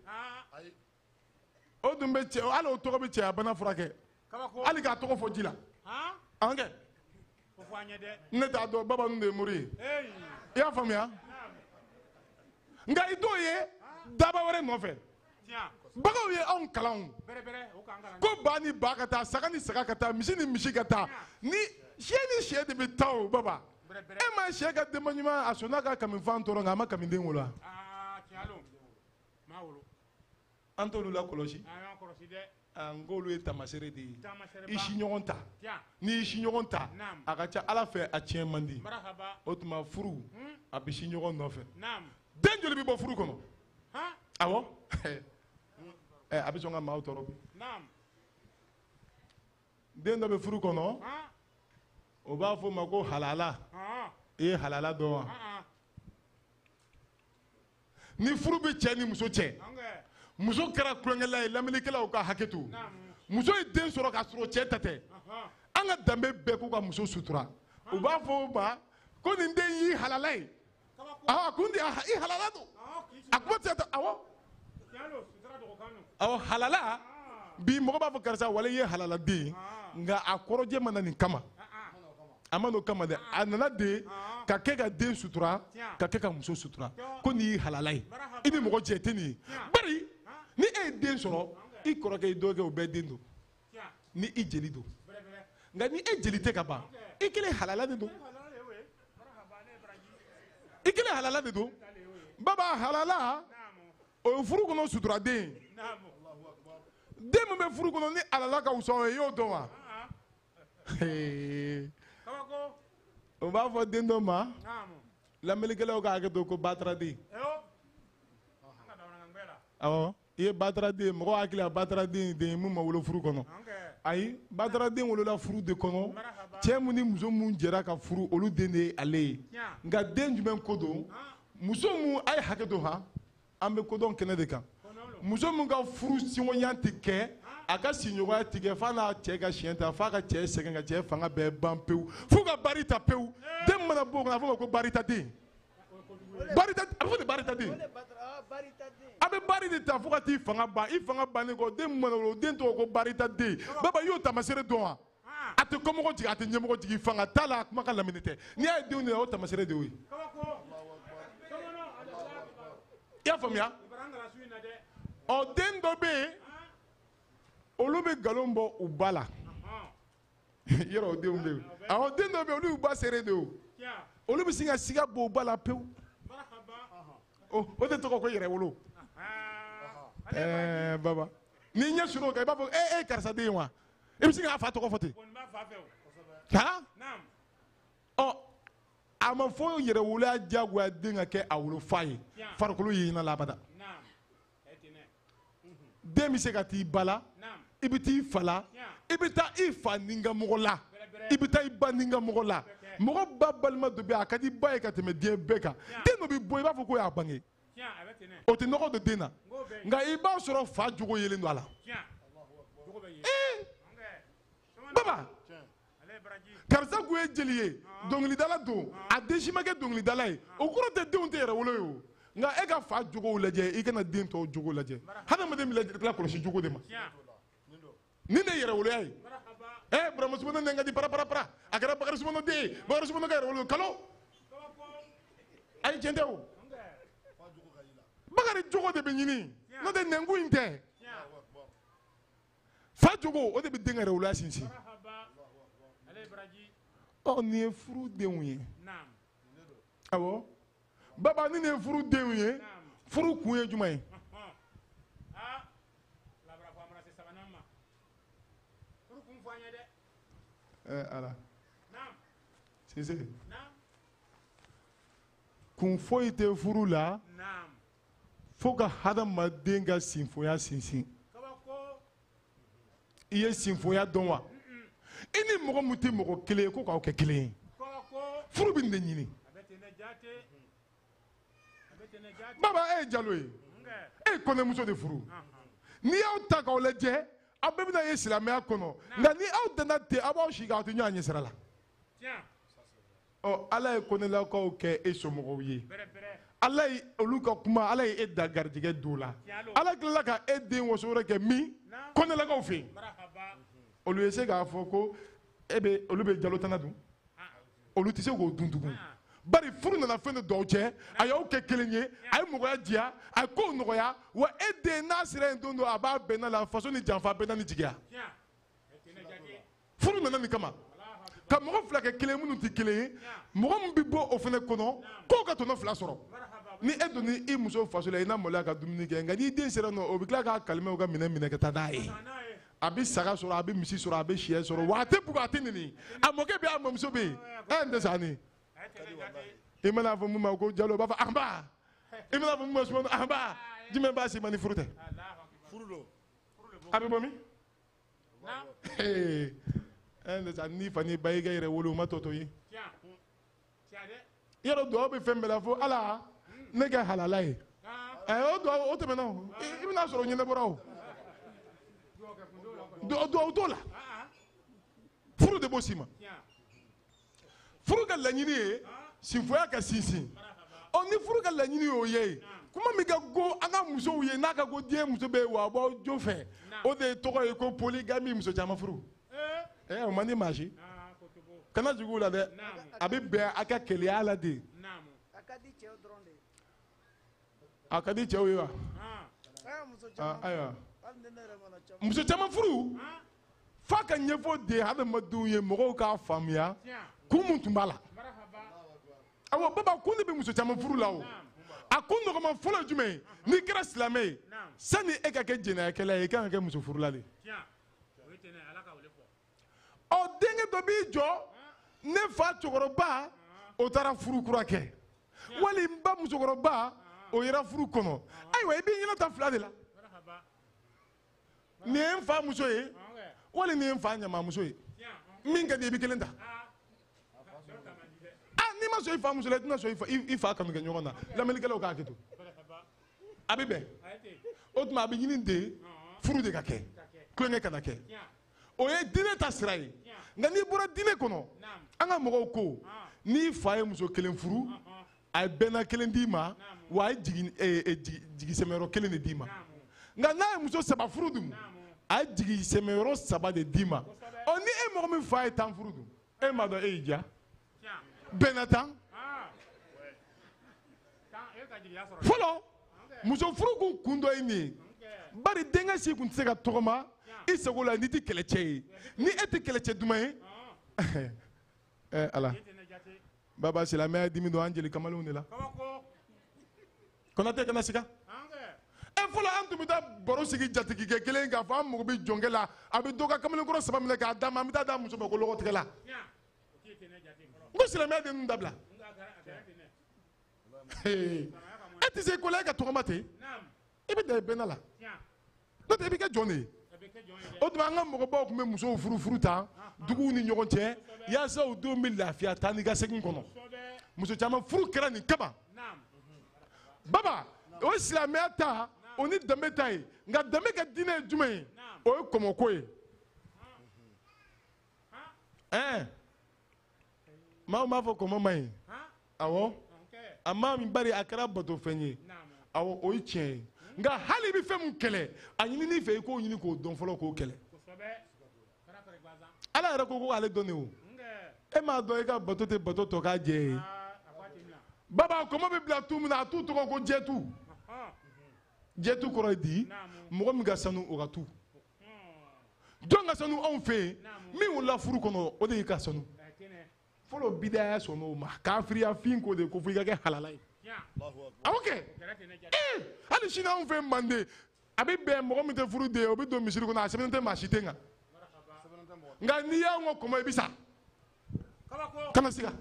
o dun bɛ cɛ hali o tɔgɔ bɛ cɛya bana furakɛ hali k'a tɔgɔ fɔ ji la an kɛ ne t'a dɔn baba ninnu de ye mori ye i y'a faamuya nka i t'o ye daba wɛrɛ nɔfɛ bagaw ye anw kalan ko ba ni ba ka taa saga ni saga ka taa misi ni misi ka taa ni sɛ ni sɛ de bɛ taa o baba e ma sɛ ka denba ɲuman a sɔnna ka kamifan tɔɔrɔ nka a ma kamiden wolo an t'olu la kɔlɔsi n k'olu ye tamasere de ye i siɲɔgɔn ta n'i y'i siɲɔgɔn ta a ka ca ala fɛ a tiɲɛ man di o tuma furu a bɛ siɲɔgɔn nɔfɛ den joli bɛ bɔ furu kɔnɔ awɔ a bɛ sɔn ka maaw tɔɔrɔ bi den dɔ bɛ furu kɔnɔ o b'a fɔ o ma ko halala i ye halala dɔn wa ni furu bɛ cɛ ni muso cɛ muso kɛra kulonkɛla ye lamɛnnikɛlaw ka hakɛ to muso ye den sɔrɔ k'a sɔrɔ cɛ ta tɛ an ka danbe bɛɛ k'u ka muso sutura u b'a fɔ o ma ko nin den y'i halala ye a kun de i halala don a kuma tɛ ta awɔ awɔ halala bi mɔgɔ b'a fɔ karisa wale i ye halala den ye nka a kɔrɔjɛ ma na nin kama a ma n'o kama dɛ a nana de ka kɛ ka den sutura ka kɛ ka muso sutura ko nin y'i halala ye i ni mɔgɔ cɛ tɛ nin ye bari ni e ye den sɔrɔ i kɔrɔkɛ i dɔgɔkɛ o bɛɛ den don ni i jeli don nka ni e jeli tɛ ka ban i kelen halala de don i kelen halala de don baba halala o ye furu kɔnɔ suturaden den min bɛ furu kɔnɔ ni halala ka wusa o ye i y'o dɔn wa o b'a fɔ den dɔ ma lamɛnnikɛlaw ka hakɛ to ko bataraden awɔ i ye bataraden ye mɔgɔw hakili la bataraden den ye mun ma wolo furu kɔnɔ ayi bataraden wolola furu de kɔnɔ cɛ mun ni muso mun jɛra ka furu olu den de ye ale ye nka den jumɛn ko don muso mun a ye hakɛ to han an bɛ kodɔn kɛnɛ de kan muso mun ka furu siɲɔgɔnya tɛ kɛ a ka siɲɔgɔnya tɛ kɛ f'a n'a cɛ ka siɲɛ ta f'a ka cɛ sɛgɛn ka cɛ fanga bɛɛ ban pewu f'u ka bari ta pewu den mana bɔ o kɔnɔ a bɛ fɔ ma ko barita den barita a bɛ fɔ de barita den a bɛ bari de ta fo ka t'i fanga ban i fanga bannen kɔ den mana wolo den tɔgɔ ko barita den baba i y'o tamasere dɔn wa a tɛ kɔmɔgɔ jigin a tɛ ɲɛmɔgɔ jigin fanga t'a la a kuma ka lamini tɛ n'i y'a ye denw de la o tamasere de y'o ye i y'a faamuya ɔ den dɔ bɛ yen olu bɛ nkalon bɔ u ba la yɔrɔ o denw bɛ yen awɔ den dɔ bɛ yen olu y'u ba seere de ye o olu bɛ sin ka siga bɔ u ba la pewu o de tɔgɔ ko yɛrɛwolo ɛɛ baba n'i ɲɛ sur'o kan i b'a fɔ e e karisa den wa i bɛ sin k'a fa tɔgɔ fɔ ten han ɔ a ma fɔ yɛrɛwoloya diyagoya den ka kɛ a wolofa ye farikolo ye ɲinɛ la abada den bɛ se ka t'i ba la i bɛ t'i fa la i bɛ taa i fa ni ka mɔgɔ la i bɛ taa i ba ni ka mɔgɔ la mɔgɔ ba balima dɔ bɛ yen a ka di ba ye ka tɛmɛ den bɛɛ kan den dɔ bɛ bɔ i b'a fɔ ko y'a bange o tɛ nɔgɔ don den na nka i b'a sɔrɔ fa jogo yelen don a la ee baba karisa kun ye jeli ye dɔnkilidala don a den si ma kɛ dɔnkilidala ye o kɔrɔ tɛ denw tɛ yɛrɛ wolo ye o nka e ka fa jogow lajɛ i kana den tɔw jogo lajɛ hadamaden bɛ lakɔlɔsi jogo de ma nin de ye yɛrɛwoloya ye ɛ burama sumano den ka di para para para a kɛra bakari sumano den ye bakari sumano ka yɛrɛwolo kalo ayi tiɲɛ tɛ o bakari jogo de bɛ ɲini n'o tɛ nɛnku in tɛ fa jogo o de bɛ den ka yɛrɛwoloya sinsin ɔ nin ye furu denw ye awɔ baba ni nin ye furu denw ye furu kun ye jumɛn ye Eh, ala. Naam. Sise. Naam. Kun foyi tɛ furu la Naam. fo ka hadamaden ka sinfonya sinsin. Kabako. I ye sinfonya dɔn wa? I ni mɔgɔ min tɛ mɔgɔ kelen ye ko k'aw kɛ kelen ye. Kabako. Furu bɛ nin de ɲini. Abetene jate. Abetene jate. Baba e ye jalo ye. Nge. E ye kɔnɛmuso de furu. N'i y'aw ta k'aw lajɛ aw bɛɛ bɛna ye silamɛya kɔnɔ nka ni aw danna ten aw b'aw si k'aw to ɲɔgɔn ɲɛ sira la. Tiens. Ɔ ala ye kɔnɛlakaw kɛ e somɔgɔw ye. Bere bere. ala ye olu ka kuma ala ye e da garijɛgɛ don la ala tilala ka e den woso wɛrɛ kɛ min kɔnɛlakaw fɛ yen Marhaba. olu ye se k'a fɔ ko e bɛ olu bɛ jalo tana dun olu tɛ se k'o dun tugun bari furu nana fɛn dɔ dɔw cɛ a y'aw kɛ kelen ye a ye mɔgɔya diya a ye kow nɔgɔya wa e den n'a sera yen don dɔ a b'a bɛnna la faso ni janfa bɛnna ni jigiya Tiens. Abetene jate. furu nana nin kama ka mɔgɔ fila kɛ kelen minnu tɛ kelen ye mɔgɔ min bɛ bɔ o fana kɔnɔ k'o ka tɔnɔ fila sɔrɔ ni e donna i muso faso la i n'a maloya ka dumuni kɛ nka n'i den sera nɔ o bɛ tila k'a kalimɛw ka minɛ minɛ ka taa n'a ye a bɛ saga sɔrɔ a bɛ misi sɔrɔ a bɛ sɛ sɔrɔ wa a tɛ bugu a tɛ nini a mɔkɛ bɛ yen a mɔmuso bɛ yen ɛ n tɛ sa ni Abetene jate. i mana fɔ mun ma ko jalo o b'a fɔ anba i mana fɔ mun ma sumaworo anba jumɛn b'a si ma ni furu tɛ furu don a bɛ bɔ min Naam. ɛ n tɛ sa ni fa ni ba y'i kɛ yɛrɛ wolo o ma tɔ to ye Tiens. Tiens de. yɔrɔ duwawu bɛ fɛn bɛɛ la fo ala ne kɛ halala ye Ah. ɛ o duwawu o tɛmɛna o i i bɛna sɔrɔ o ɲɛnɛbɔra o Du- duwawu t'o la Ah. furu de b'o si ma Tiens. furu ka laɲini ye sinfoya ka sinsin ɔ ni furu ka laɲini y'o ye kuma min ka go an ka musow ye n'a ka ko diɲɛ muso bɛ yen wa a b'aw jo fɛ o de tɔgɔ ye ko poligami muso caman furu Eh. ɛ o man di maa si Ah, kotobo. kana jigin u la dɛ Naam. a bɛ bɛn a ka keleya la de Naam. a ka di cɛw dɔrɔn de a ka di cɛw ye wa Ah. ɛ muso Ah, caman ayiwa hali ni ne yɛrɛ mana caman muso caman furu Ah. f'a ka ɲɛfɔ de hadamadenw ye mɔgɔw k'a faamuya Tiens. kun mun tun b'a la Marhaba. awɔ baba kun de bɛ muso caman furu la o a kun nɔgɔma fɔlɔ ye jumɛn ye n'i kɛra silamɛ ye Naam. sani e ka kɛ jɛnɛyakɛla ye i kan ka kɛ muso furula de ye Tiens. Abetene ala ka wele fɔ. ɔ denkɛ dɔ b'i jɔ ne fa cɛkɔrɔba o taara furu kura kɛ wali n ba musokɔrɔba o yera furu kɔnɔ ayiwa i b'i ɲɛna ta fila de la Marhaba. nin ye n fa muso ye Ah, ouais. wali nin ye n fa ɲamamuso ye Tiens. min ka di i bɛ kelen ta Ah. Sɔrɔ ka man di dɛ. ah n'i ma sɔn i fa muso la i tɛna sɔn i fa i i fa kanu kɛ ɲɔgɔn na lamɛnnikɛlaw k'a hakɛ to Marhaba. a bɛ bɛn Arrêtez. o tuma a bɛ ɲini de furu de ka kɛ kulonkɛ kana kɛ Tiens. o ye diinɛ ta sira ye nka n'i bɔra diinɛ kɔnɔ an ka mɔgɔw ko n'i fa ye muso kelen furu a ye bɛnna kelen d'i ma wa a ye jigi ee ee jigi jigisɛmɛyɔrɔ kelen de d'i ma nka n'a ye muso saba furu dun a ye jigisɛmɛyɔrɔ saba de d'i ma ɔ ni e mɔgɔ min fa ye tan furu dun e m'a dɔn e y'i diya Tiens. bɛnna tan Ah. Tan. E ka jigiya sɔrɔ. fɔlɔ muso furu kun kun dɔ ye nin ye bari denkɛ si kun tɛ se ka tɔgɔma i sago la n'i tɛ kɛlɛcɛ ye ni e tɛ kɛlɛcɛ duman ye ɛ ala Abetene jate. baba silamɛya dimi don an jeli kamalenw de la Kabako. kɔnɔtɛ kana siga Ange. ɛ fɔlɔ an tun bɛ taa baro sigi jatigikɛ kelen k'a fɔ an mago bɛ jɔnkɛ la a bɛ dɔ ka kamalenkɔrɔ saba minɛ k'a d'a ma an bɛ taa d'a muso ma ko lɔgɔtigɛ la Tiens. O k'i tene jate fɔlɔ. n ko silamɛya de ninnu dabila Nga a kɛra a kɛra ten dɛ. Ee, e tɛ se ko la e ka tɔgɔma ten Naam. i bɛ dan i bɛnna la Tiens. n'o tɛ i bɛ kɛ jɔn de ye A bɛ kɛ jɔn ye dɛ. o tuma an ka mɔgɔbaw tun bɛ musow furu furu tan duguw ni ɲɔgɔn cɛ yaasa o denw bɛ lafiya taa ni ka segin kɔnɔ Kosɛbɛ. muso caman furu kɛra nin kama Naam. baba o ye silamɛya ta o ni danbe ta ye nka danbe ka diinɛ ye jumɛn ye o ye kɔmɔko ye ɛn maa m'a fɔ kɔmɔ man ɲi Han. awɔ Ok. a maa min bari a kɛra batofɛn ye Naam. awɔ o ye tiɲɛ ye nka hali i bɛ fɛn min kɛlɛ a ɲinini fɛ i k'o ɲini k'o dɔn fɔlɔ k'o kɛlɛ Kosɛbɛ. Kɛra kɔrɔ gansan. ala yɛrɛ ko ko ale dɔn ne o Nge. e m'a dɔn e ka bato tɛ bato tɔ k'a jɛ ye Ah, a ko a tɛ na. baba kɔmɔ bɛ bila tu min na a t'u tɔgɔ ko jɛtu Hɔn. jɛtu kɔrɔ ye di mɔgɔ min ka sanu o ka tu jɔn ka sanu anw fɛ yen min wolola furu kɔnɔ o de y'i ka sanu A tɛnɛ. fɔlɔ bidaya sɔnna o ma kafiriya fin k'o de ko fo i ka kɛ halala ye Tiens. awɔ kɛ Kɛra tɛnɛ jate. ee hali sini anw fɛ manden a bɛ bɛn mɔgɔ min tɛ furu de ye o bɛ don misiri kɔnɔ a sɛbɛnnen tɛ maa si tɛ kan Marhaba. nga n'i y'a ŋɔ kɔmɔ i bɛ sa Kabako. kana siga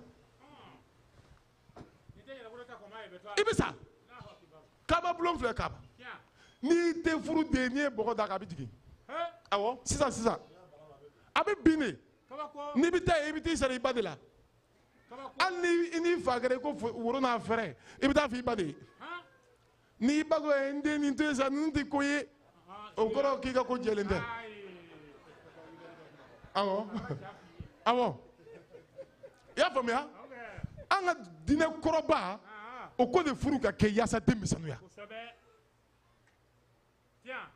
Ni tɛ yɛlɛbolo ta kɔma ye bɛ to a i bɛ sa Allahu Akbar. kaba bulon filɛ kaba Tiɲɛ. n'i tɛ furu den n'i ye bɔgɔ da kan a bɛ jigin Hɛ? awɔ sisan sisan a bɛ bin de Kabako. n'i bɛ taa yen i bɛ t'i sara i ba de la Kabako. hali ni i n'i fa kɛra i ko fo- woro n'a fɛrɛ i bɛ taa fɔ i ba de ye Hã? n'i ba ko ye n den nin to yen sa nin tɛ ko ye o kɔrɔ k'i ka ko jɛlen tɛ Ayi. awɔ awɔ i y'a faamuya Ok. an ka diinɛ kɔrɔba Ah, ah. o ko de furu ka kɛ yaasa den bɛ sanuya Kosɛbɛ. Tiɲɛ.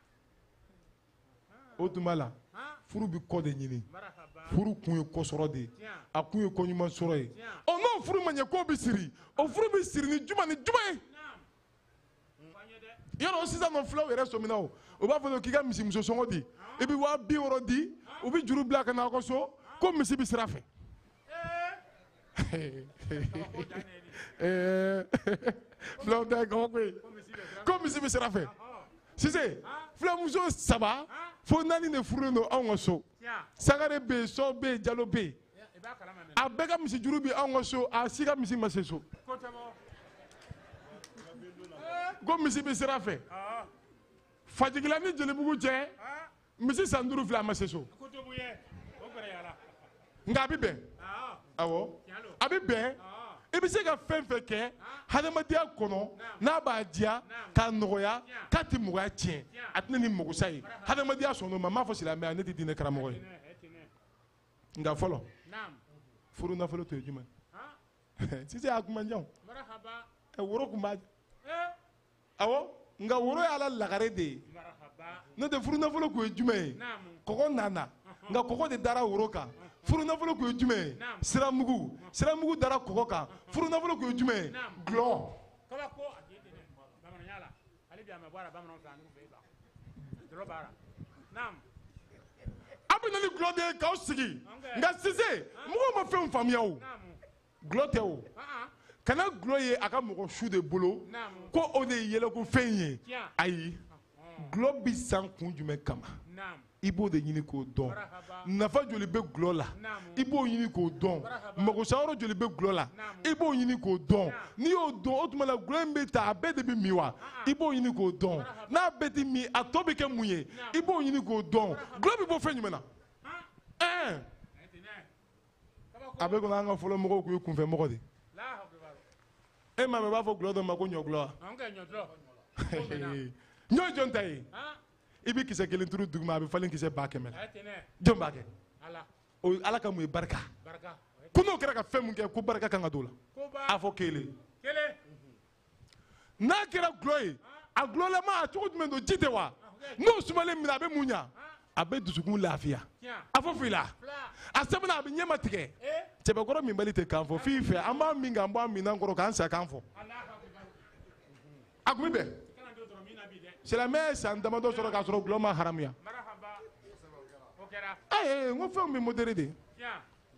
o tuma la Hã? furu bɛ kɔ de ɲini Marahaba. furu kun ye kɔsɔrɔ de ye Tiɲɛ. a kun ye kɔɲuman sɔrɔ ye Tiɲɛ. ɔ n'o furu ma ɲɛ k'o bɛ siri o furu bɛ siri ni juma ni juma ye Naam. Fɔ an ye dɛ. yɔrɔ sisan nɔ filaw yɛrɛ sɔmina o o b'a fɔ de k'i ka misimuso sɔngɔ di i bɛ waa bi wɔɔrɔ di u bɛ juru bila ka na aw ka so ko misi bɛ sira fɛ Ee. Kabako dan ne ni. ɛɛ filaw ta ye kabako ye Ko misi bɛ sira. ko misi bɛ sira fɛ Ɔ. sise filamuso saba fo naani de furulen don anw ka so Tiɲɛ. sangare bɛ yen sɔ bɛ yen jalo bɛ yen I b'a kalama mɛnɛ. a bɛɛ ka misi juru bɛ anw ka so a si ka misi ma se so Ko tɛ bɔ. ko misi bɛ sira fɛ Ɔ. fajigila ni jelibugu cɛ Ah. misi san duuru filɛ a ma se so Ko to bu ye. O gbɛrɛ yala. nka a bɛ bɛn Ɔ. awɔ Tiɲɛ lo. a bɛ bɛn Ɔ. i bɛ se ka fɛn fɛn kɛ hadamadenya kɔnɔ n'a b'a diya k'a nɔgɔya k'a tɛ mɔgɔya tiɲɛ a tɛna ni magosa ye hadamadenya sɔnn'o ma n m'a fɔ silamɛya ne tɛ diinɛ karamɔgɔ ye Tinɛ, ɛ tinɛ. nka fɔlɔ Naam. furu nafolo tun ye jumɛn Hã? sisan a kun man jan Marahaba. ɛ woro kun b'a Eh. awɔ nka woro y'ala lagare de ye Marahaba. n'o tɛ furu nafolo kun ye jumɛn ye Naam. kɔgɔ nana nka kɔgɔ de dara woro kan furu nafolo kun ye jumɛn ye Naam. siramugu siramugu dara kɔgɔ kan furu nafolo kun ye jumɛn ye Naam. gulɔ Kabako a tɛ tinɛ. Bamananya la. Ale bi a ma bɔ a la bamananw fɛ ani fɛ e ba. Dɔrɔ b'a la. Naam. a bɛ na ni gulɔ de ye k'aw sigi nka sise mɔgɔw ma fɛnw faamuya o Naam. gulɔ tɛ o Ah ah. kana gulɔ ye a ka mɔgɔ su de bolo Naam. ko o de ye yɛlɛko fɛn ye Tiɲɛ. ayi gulɔ bi san kun jumɛn kama Naam. i b'o de ɲini k'o dɔn Marahaba. nafa joli bɛ gulɔ la Naam. i b'o ɲini k'o dɔn Marahaba. magosayɔrɔ joli bɛ gulɔ la Naam. i b'o ɲini k'o dɔn Naam. n'i y'o dɔn o tuma na gulɔ in bɛ ta a bɛɛ de bɛ min wa i b'o ɲini k'o dɔn Marahaba. n'a bɛɛ tɛ min a tɔ bɛ kɛ mun ye i b'o ɲini k'o dɔn gulɔ bɛ bɔ fɛn jumɛn na Hã? ɛɛ Ɛ tinɛ. Kabako. a bɛ kɔnɔ an ka fɔlɔ mɔgɔw kun ye kunfɛ mɔgɔ de Allahu Akbar. e maa mɛ b'a fɔ gulɔ dɔ ma ko ɲɔ gulɔ An kɛ ɲɔdɔn. ɲɔ ye jɔn ta ye Hã? i bɛ kisɛ kelen turu duguma a bɛ falen kisɛ ba kɛmɛ la Ɛ tinɛ. jɔn b'a kɛ Ala. o ye ala ka mun ye barika Barika. ko n'o kɛra ka fɛn mun kɛ ko barika kan ka don o la Ko ba. a fɔ kelen Kelen. n'a kɛra gulɔ ye a gulɔlama a cogo jumɛn don ji tɛ wa n'o sumalen minɛ a bɛ mun ɲa a bɛ dusukun lafiya Tiɲɛ. a fɔ f'i la Fila. a sɛbɛnna a bɛ ɲɛma tigɛ Eh. cɛbɛkɔrɔ min bali tɛ kan fɔ f'i fɛ an b'a min k'an bɔ an minan kɔrɔ k'an sa kan fɔ Allahu Akbar. a kun bɛ bɛn Kana don dɔrɔn min na bi dɛ. silamɛ ye san damadɔ sɔrɔ k'a sɔrɔ gulɔ ma haramuya Marahaba. O kɛra. ayi n ko fɛnw bɛ modéré de Tiɲɛ.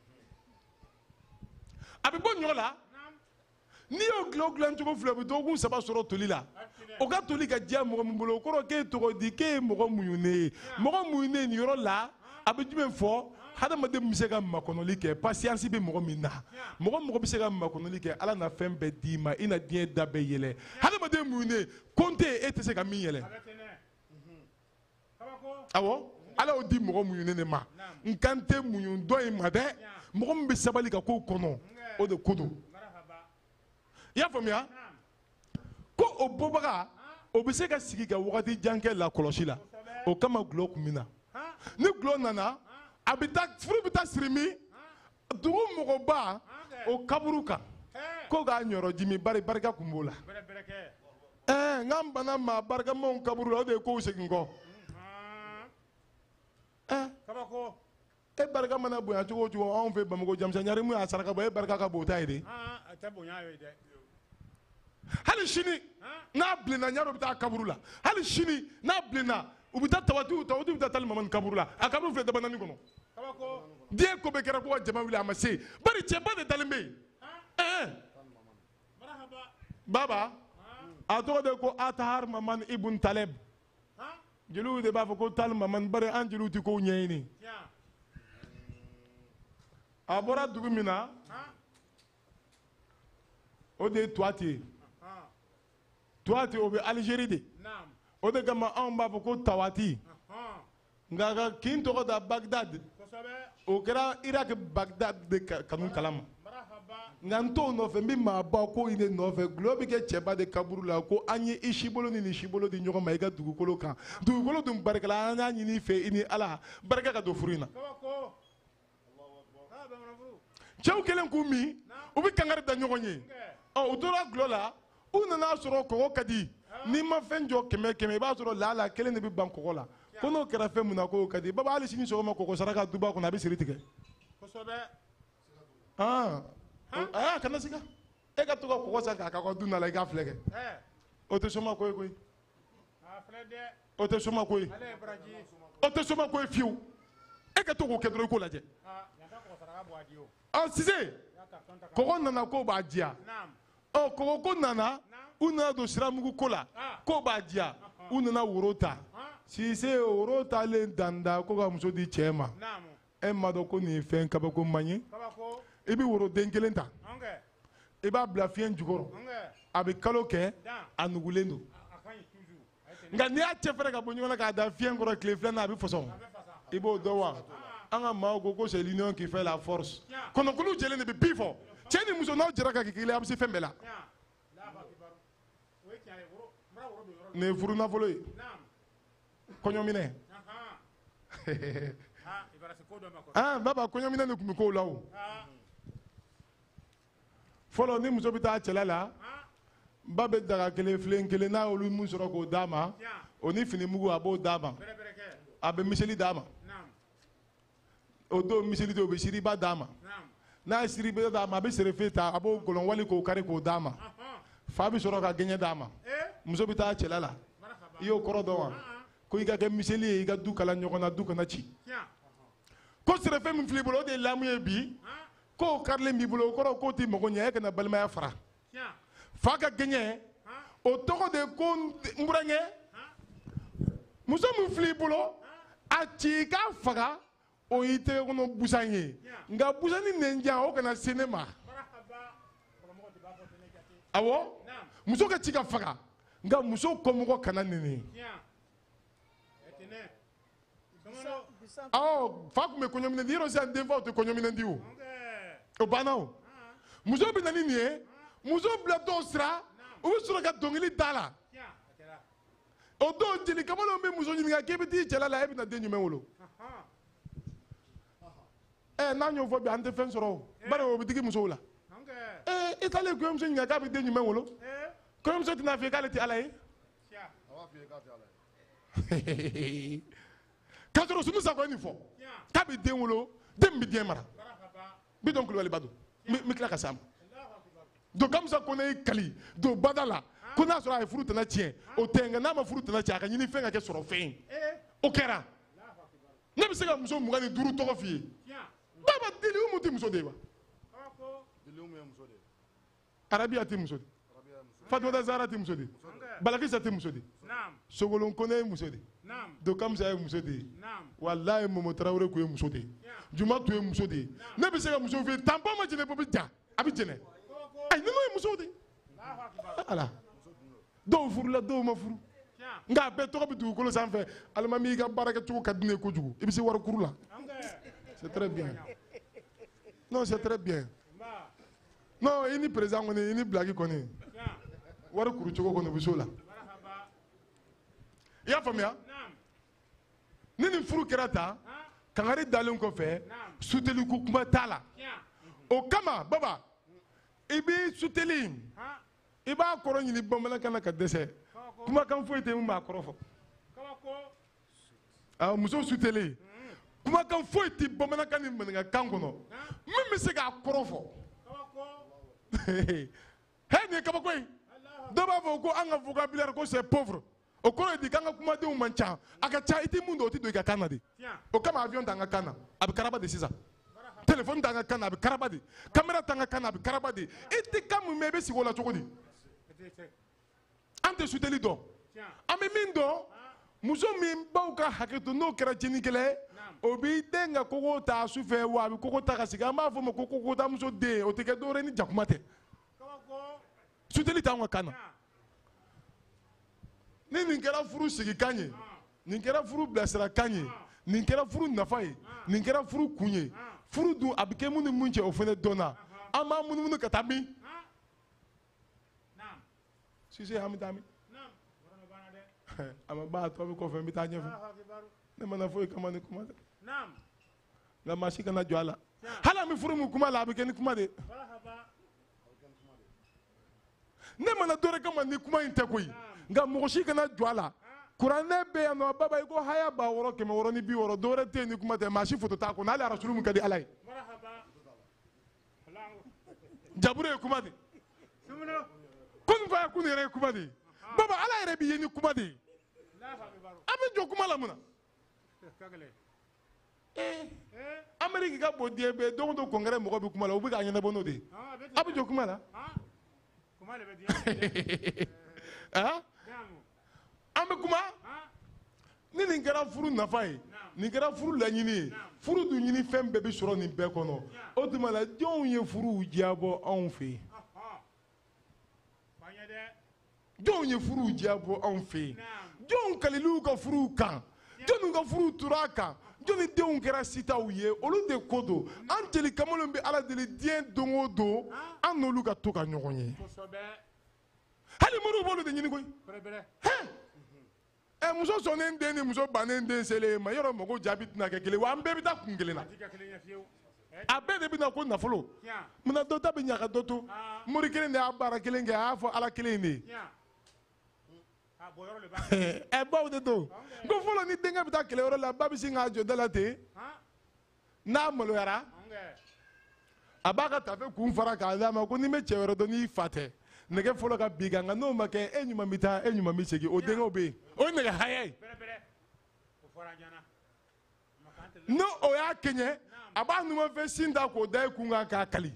a bɛ bɔ ɲɔ la Naam. n'i y'o gulɔ dilan cogo filɛ o bɛ dɔgɔkun saba sɔrɔ toli la o ka toli ka diya mɔgɔ min bolo o kɔrɔ k'e tɔgɔ di k'e ye mɔgɔ muɲunen ye mɔgɔ muɲunen nin yɔrɔ la a bɛ jumɛn fɔ hadamaden bɛ se ka makɔnɔli kɛ patience bɛ mɔgɔ min na mɔgɔ mɔgɔ bɛ se ka makɔnɔli kɛ ala na fɛn bɛɛ d'i ma i na diɲɛ da bɛɛ yɛlɛ hadamaden muɲunen konte e tɛ se ka min yɛlɛ A bɛ tinɛ. Kabako. awɔ ala y'o di mɔgɔ muɲunen de ma n kan tɛ muɲu dɔ in ma dɛ mɔgɔ min bɛ sabali ka kow kɔnɔ o de ko don Marahaba. i y'a faamuya Naam. ko o bɔbaga o bɛ se ka sigi ka wagati jan kɛ lakɔlɔsi la o kama gulɔ kun bɛ na Hã? ni gulɔ nana a bɛ taa furu bɛ taa siri min dugu mɔgɔba o kaburu kan Ɛ. ko k'a ɲɔrɔ jimi bari barika kun b'o la Bɛrɛ bɛrɛ kɛ. ɛɛ n k'an bana maa barikamaw kaburu la o de ye kow segin kɔ Hã? ɛɛ Kabako. e barika mana bonya cogo o cogo anw fɛ bamakɔ jamisɛnyari mun y'a saraka bɔ e barika ka bon o ta ye de Hã? A tɛ bonya ye dɛ. hali sini n'a bilenna ɲaro bɛ taa kaburu la hali sini n'a bilenna u bɛ taa tawatiw tawatiw bɛ taa tali mamani kaburu la a kaburu filɛ dabanani kɔnɔ Kabako. diɲɛ ko bɛɛ kɛra ko ka jama wuli a ma se bari cɛba de dalen bɛ yen ɛɛ Marahaba. baba a tɔgɔ de ko atahar mamani ibun taleb Hã? jeliw de b'a fɔ ko tali mamani bari an jeliw tɛ kow ɲɛɲini Tiɲɛ. a bɔra dugu min na o de ye Tuwati ye. Tuwati o bɛ Alizeri de. O de kama anw b'a fɔ ko Tawati. Nka ka kin tɔgɔ da Bagdad o kɛra Iraki Bagdad de kanu kalama. Nka n t'o nɔfɛ n bɛ maaba ko in de nɔfɛ gulo bɛ kɛ cɛba de kaburu la ko an ye i sibolo ni nin sibolo di ɲɔgɔn ma i ka dugukolo kan dugukolo dun barikala an y'a ɲini i fɛ i ni Ala barika ka don furu in na. Cɛw kelen k'u min u bɛ kangari da ɲɔgɔn ye ɔ u tora gulo la u nana sɔrɔ kɔgɔ ka di n'i ma fɛn jɔ kɛmɛ kɛmɛ i b'a sɔrɔ laala kelen de bɛ ban kɔgɔ la ko n'o kɛra fɛn mun na k'o ka di baba hali sini sɔgɔma kɔgɔ saraka duba kɔnɔ a bɛ siri tigɛ. Aa kana siga e ka to ka kɔgɔ san k'a ka dun na la i ka filɛ kɛ o tɛ soma ko ye koyi o tɛ soma ko ye o tɛ soma ko ye fiyewu e ka to k'o kɛ dɔrɔn i k'o lajɛ ɔ Sise kɔgɔ nana k'o b'a diya ɔ kɔgɔ ko nana u nana don siramugu ko la k'o b'a diya u nana woro ta Sise woro talen danda ko ka muso di cɛ ma e ma dɔn ko nin ye fɛn kabako man ye i bɛ woro den kelen ta i b'a bila fiɲɛ jukɔrɔ a bɛ kalo kɛ a nugulen don nka n'i y'a cɛ fɛrɛ ka bɔ ɲɔgɔn na k'a da fiɲɛ kɔrɔ tile filanan a bɛ fɔsɔn i b'o dɔn wa an ka maaw ko ko c'est l'union qui fait la force kɔnɔkulu jɛlen de bɛ bi fɔ cɛ ni muso n'aw jɛra ka kɛ kelen a bɛ se fɛn bɛɛ la nin ye furu nafolo ye kɔɲɔminɛ ah baba kɔɲɔminɛ de tun bɛ k'o la o fɔlɔ ni muso bɛ taa cɛla la ba bɛ daga kelen filen kelen n'a y'olu mun sɔrɔ k'o d'a ma o ni fini mugu a b'o d'a ma a bɛ miseli d'a ma o don miseli de o bɛ siriba d'a ma n'a ye siriba d'a ma a bɛ serefe ta a b'o gɔlɔn wali k'o kari k'o d'a ma fa bɛ sɔrɔ ka gɛɲɛ d'a ma muso bɛ taa cɛla la i y'o kɔrɔ dɔn wa ko i ka kɛ miseli ye i ka du kala ɲɔgɔn na du kana ci ko serefe min filɛ i bolo o de ye lamu ye bi k'o karilen b'i bolo o kɔrɔ k'o t'i mago ɲɛ e kana balimaya fara fa ka gɛɲɛ o tɔgɔ de ko n burankɛ muso min filɛ i bolo a ci i ka faga o y'i tɛgɛ kɔnɔ busan ye nka busan ni nɛnjan o kana se ne ma awɔ muso ka ci ka faga nka muso kɔmɔgɔ kana nɛnɛ awɔ fa tun bɛ kɔɲɔminɛ di yɔrɔ sisan denfaw tɛ kɔɲɔminɛ di o o banna o muso bɛ na ni nin ye muso bilatɔ sira u bɛ sɔrɔ ka dɔnkili da la o don jeli kamalenw bɛ muso ɲininka k'e bɛ t'i cɛla la e bɛ na den jumɛn wolo ɛ n'an y'o fɔ bi an tɛ fɛn sɔrɔ o bari o bɛ digi musow la ɛ i taalen kɔɲɔmuso ɲininka k'a bɛ den jumɛn wolo kɔɲɔmuso tɛna f'i ye k'ale tɛ ala ye k'a sɔrɔ sunu sakɔ ye nin fɔ k'a bɛ den wolo den min bɛ den mara bitɔn kulubali ba don n bɛ tila ka s'a ma don kamisa ko ne ye kali don bada la ko n'a sɔrɔ a ye furu tana tiɲɛ o tɛ nka n'a ma furu tana tiɲɛ a ka ɲini fɛn ka kɛ sɔrɔ fɛn ye o kɛra ne bɛ se ka muso mugan ni duuru tɔgɔ f'i ye baba deli umu tɛ muso de ye wa arabiya tɛ muso de fatumata zahara tɛ muso de balakisa tɛ muso de sogolon kone ye muso de don kamisa ye muso de ye walayi momo tarawele tun ye muso de ye juma tun ye muso de ye ne bɛ se ka muso f'i ye tanpɔn ma jɛnɛ bɔ bɛ ja a bɛ jɛnɛ ayi ninnu ye musow de ye ala dɔw furula dɔw ma furu nka a bɛɛ tɔgɔ bɛ dugukolo sanfɛ alimami i ka baara kɛcogo ka di ne ye kojugu i bɛ se warikuru la c'est très bien non c'est très bien non i ni président kɔni i ni bilaki kɔni warikuru cogo kɔni u bɛ se o la i y'a faamuya ni nin furu kɛra tan kangari dalen kɔfɛ suteliku kuma t'a la o kama baba i b'i suteli i b'a kɔrɔ ɲini bamanankan na ka dɛsɛ kumakan foyi tɛ min b'a kɔrɔ fɔ awɔ muso suteli kumakan foyi tɛ bamanankan ni maninkakan kɔnɔ min bɛ se k'a kɔrɔ fɔ hɛ nin ye kabako ye dɔw b'a fɔ ko an ka vocabulaire ko c'est pauvre o kɔrɔ ye di k'an ka kumadenw man ca a ka ca i tɛ mun dɔn o tɛ don i ka kan na de o kama avion t'an ka kan na a bɛ karaba de sisan téléphone t'an ka kan na a bɛ karaba de caméra t'an ka kan na a bɛ karaba de i tɛ kan mun mɛn i bɛ sigi o la cogo di an tɛ suteli dɔn an bɛ min dɔn muso min baw ka hakɛ to n'o kɛra tiɲɛnikɛla ye o b'i den ka kogo ta su fɛ wa a bɛ kogo ta ka sigi an b'a fɔ o ma ko kogotamuso den o tɛ kɛ dɔwɛrɛ ni jakuma tɛ suteli t'anw ka kan na ni nin kɛra furu sigikan ye nin kɛra furu bilasirakan ye nin kɛra furu nafa ye nin kɛra furu kun ye furu dun a bɛ kɛ mun ni mun cɛ o fana dɔnna an b'a munumunu ka taa min sise hami taa min a ma ban a tɔ bɛ kɔfɛ n bɛ taa ɲɛfɛ ne mana foyi kama ni kuma tɛ nka maa si kana jɔ a la hali an bɛ furu mun kuma la a bɛ kɛ ni kuma de ne mana dɔ kama ni kuma in tɛ koyi nka mɔgɔ si kana jɔ a la kuranɛ bɛ yan nɔ baba i ko haya ba wɔɔrɔ kɛmɛ wɔɔrɔ ni bi wɔɔrɔ dɔwɛrɛ tɛ yen ni kuma tɛ maa si foto t'a kɔnɔ hali arasuru min ka di ala ye jaburu ye kuma de ko nin fa ye kun yɛrɛ ye kuma de baba ala yɛrɛ b'i ye ni kuma de ye an bɛ jɔ kuma la mun na ameriki ka bon diɲɛ bɛɛ don o don kɔnkɛrɛ mɔgɔ bɛ kuma la u bɛ k'a ɲɛnabɔ n'o de ye a bɛ jɔ kuma la an bɛ kuma ni nin kɛra furu nafa ye nin kɛra furu laɲini ye furu dun ɲini fɛn bɛɛ bɛ sɔrɔ nin bɛɛ kɔnɔ o tuma la jɔnw ye furuw diyabɔ anw fɛ yen jɔnw ye furuw diyabɔ anw fɛ yen jɔnw kaliliw ka furuw kan jɔnw ka furuw tora a kan jɔnni denw kɛra sitaw ye olu de ko don an jeli kamalenw bɛ ala deli diɲɛ don o don an n'olu ka to ka ɲɔgɔn ye hali moriw b'olu de ɲini koyi ɛ muso sɔnnen den ni muso bannen den selen ma yɔrɔ mɔgɔw jaabi tɛna kɛ kelen wa an bɛɛ bɛ taa kun kelen na a bɛɛ de bɛ na ko nafolo munna dɔ ta bɛ ɲa ka dɔ to mori kelen de y'a baara kelen kɛ a y'a fɔ ala kelen de ye ɛ baw de don ko fɔlɔ ni denkɛ bɛ taa kɛlɛyɔrɔ la ba bɛ sin k'a jɔ da la ten n'a maloyara a b'a ka tafe kun fara k'a d'a ma ko ni n bɛ cɛ wɛrɛ dɔn n'i fa tɛ nɛgɛ fɔlɔ ka bin kan nka n'o ma kɛ e ɲuman bɛ taa e ɲuman bɛ segin o denkɛw bɛ yen o ye nɛgɛ haya ye n'o o y'a kɛɲɛ a b'a numanfɛn sin da k'o da e kun kan k'a kali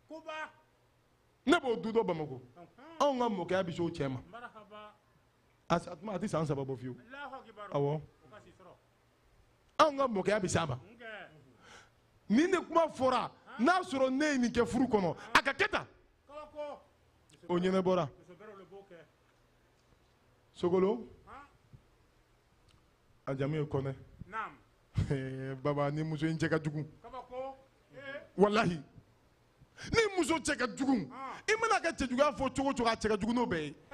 ne b'o du dɔ bamakɔ anw ka mɔkɛya bɛ se o cɛ ma a tuma a tɛ san saba bɔ fiyewu awɔ anw ka mɔkɛya bɛ s'a ma ni ne kuma fɔra n'a sɔrɔ ne ye nin kɛ furu kɔnɔ a ka kɛ tan o ɲɛnabɔra sogolo a jamu ye kɔnɛ baba ni muso in cɛ ka jugu walahi ni muso cɛ ka jugu i mana kɛ cɛjuguya fɔ cogo o cogo a cɛ ka jugu n'o bɛɛ ye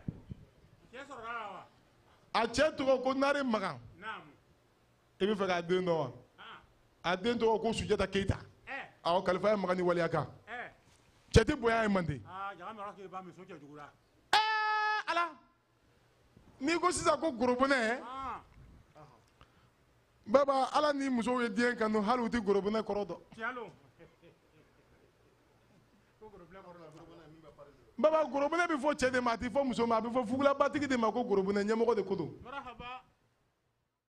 a cɛ tɔgɔ ko nare magan i bɛ fɛ k'a den dɔn wa a den tɔgɔ ko sujata keyita awɔ kalifa ye magan ni waleya kan cɛ tɛ bonya ye mande ala n'i ko sisan ko gorobinɛ baba ala ni musow ye diɲɛ kanu hali u tɛ gorobinɛ kɔrɔ dɔn baba gorobinɛ bɛ fɔ cɛ de ma a tɛ fɔ muso ma a bɛ fɔ fugulabatigi de ma ko gorobinɛ ɲɛmɔgɔ de ko don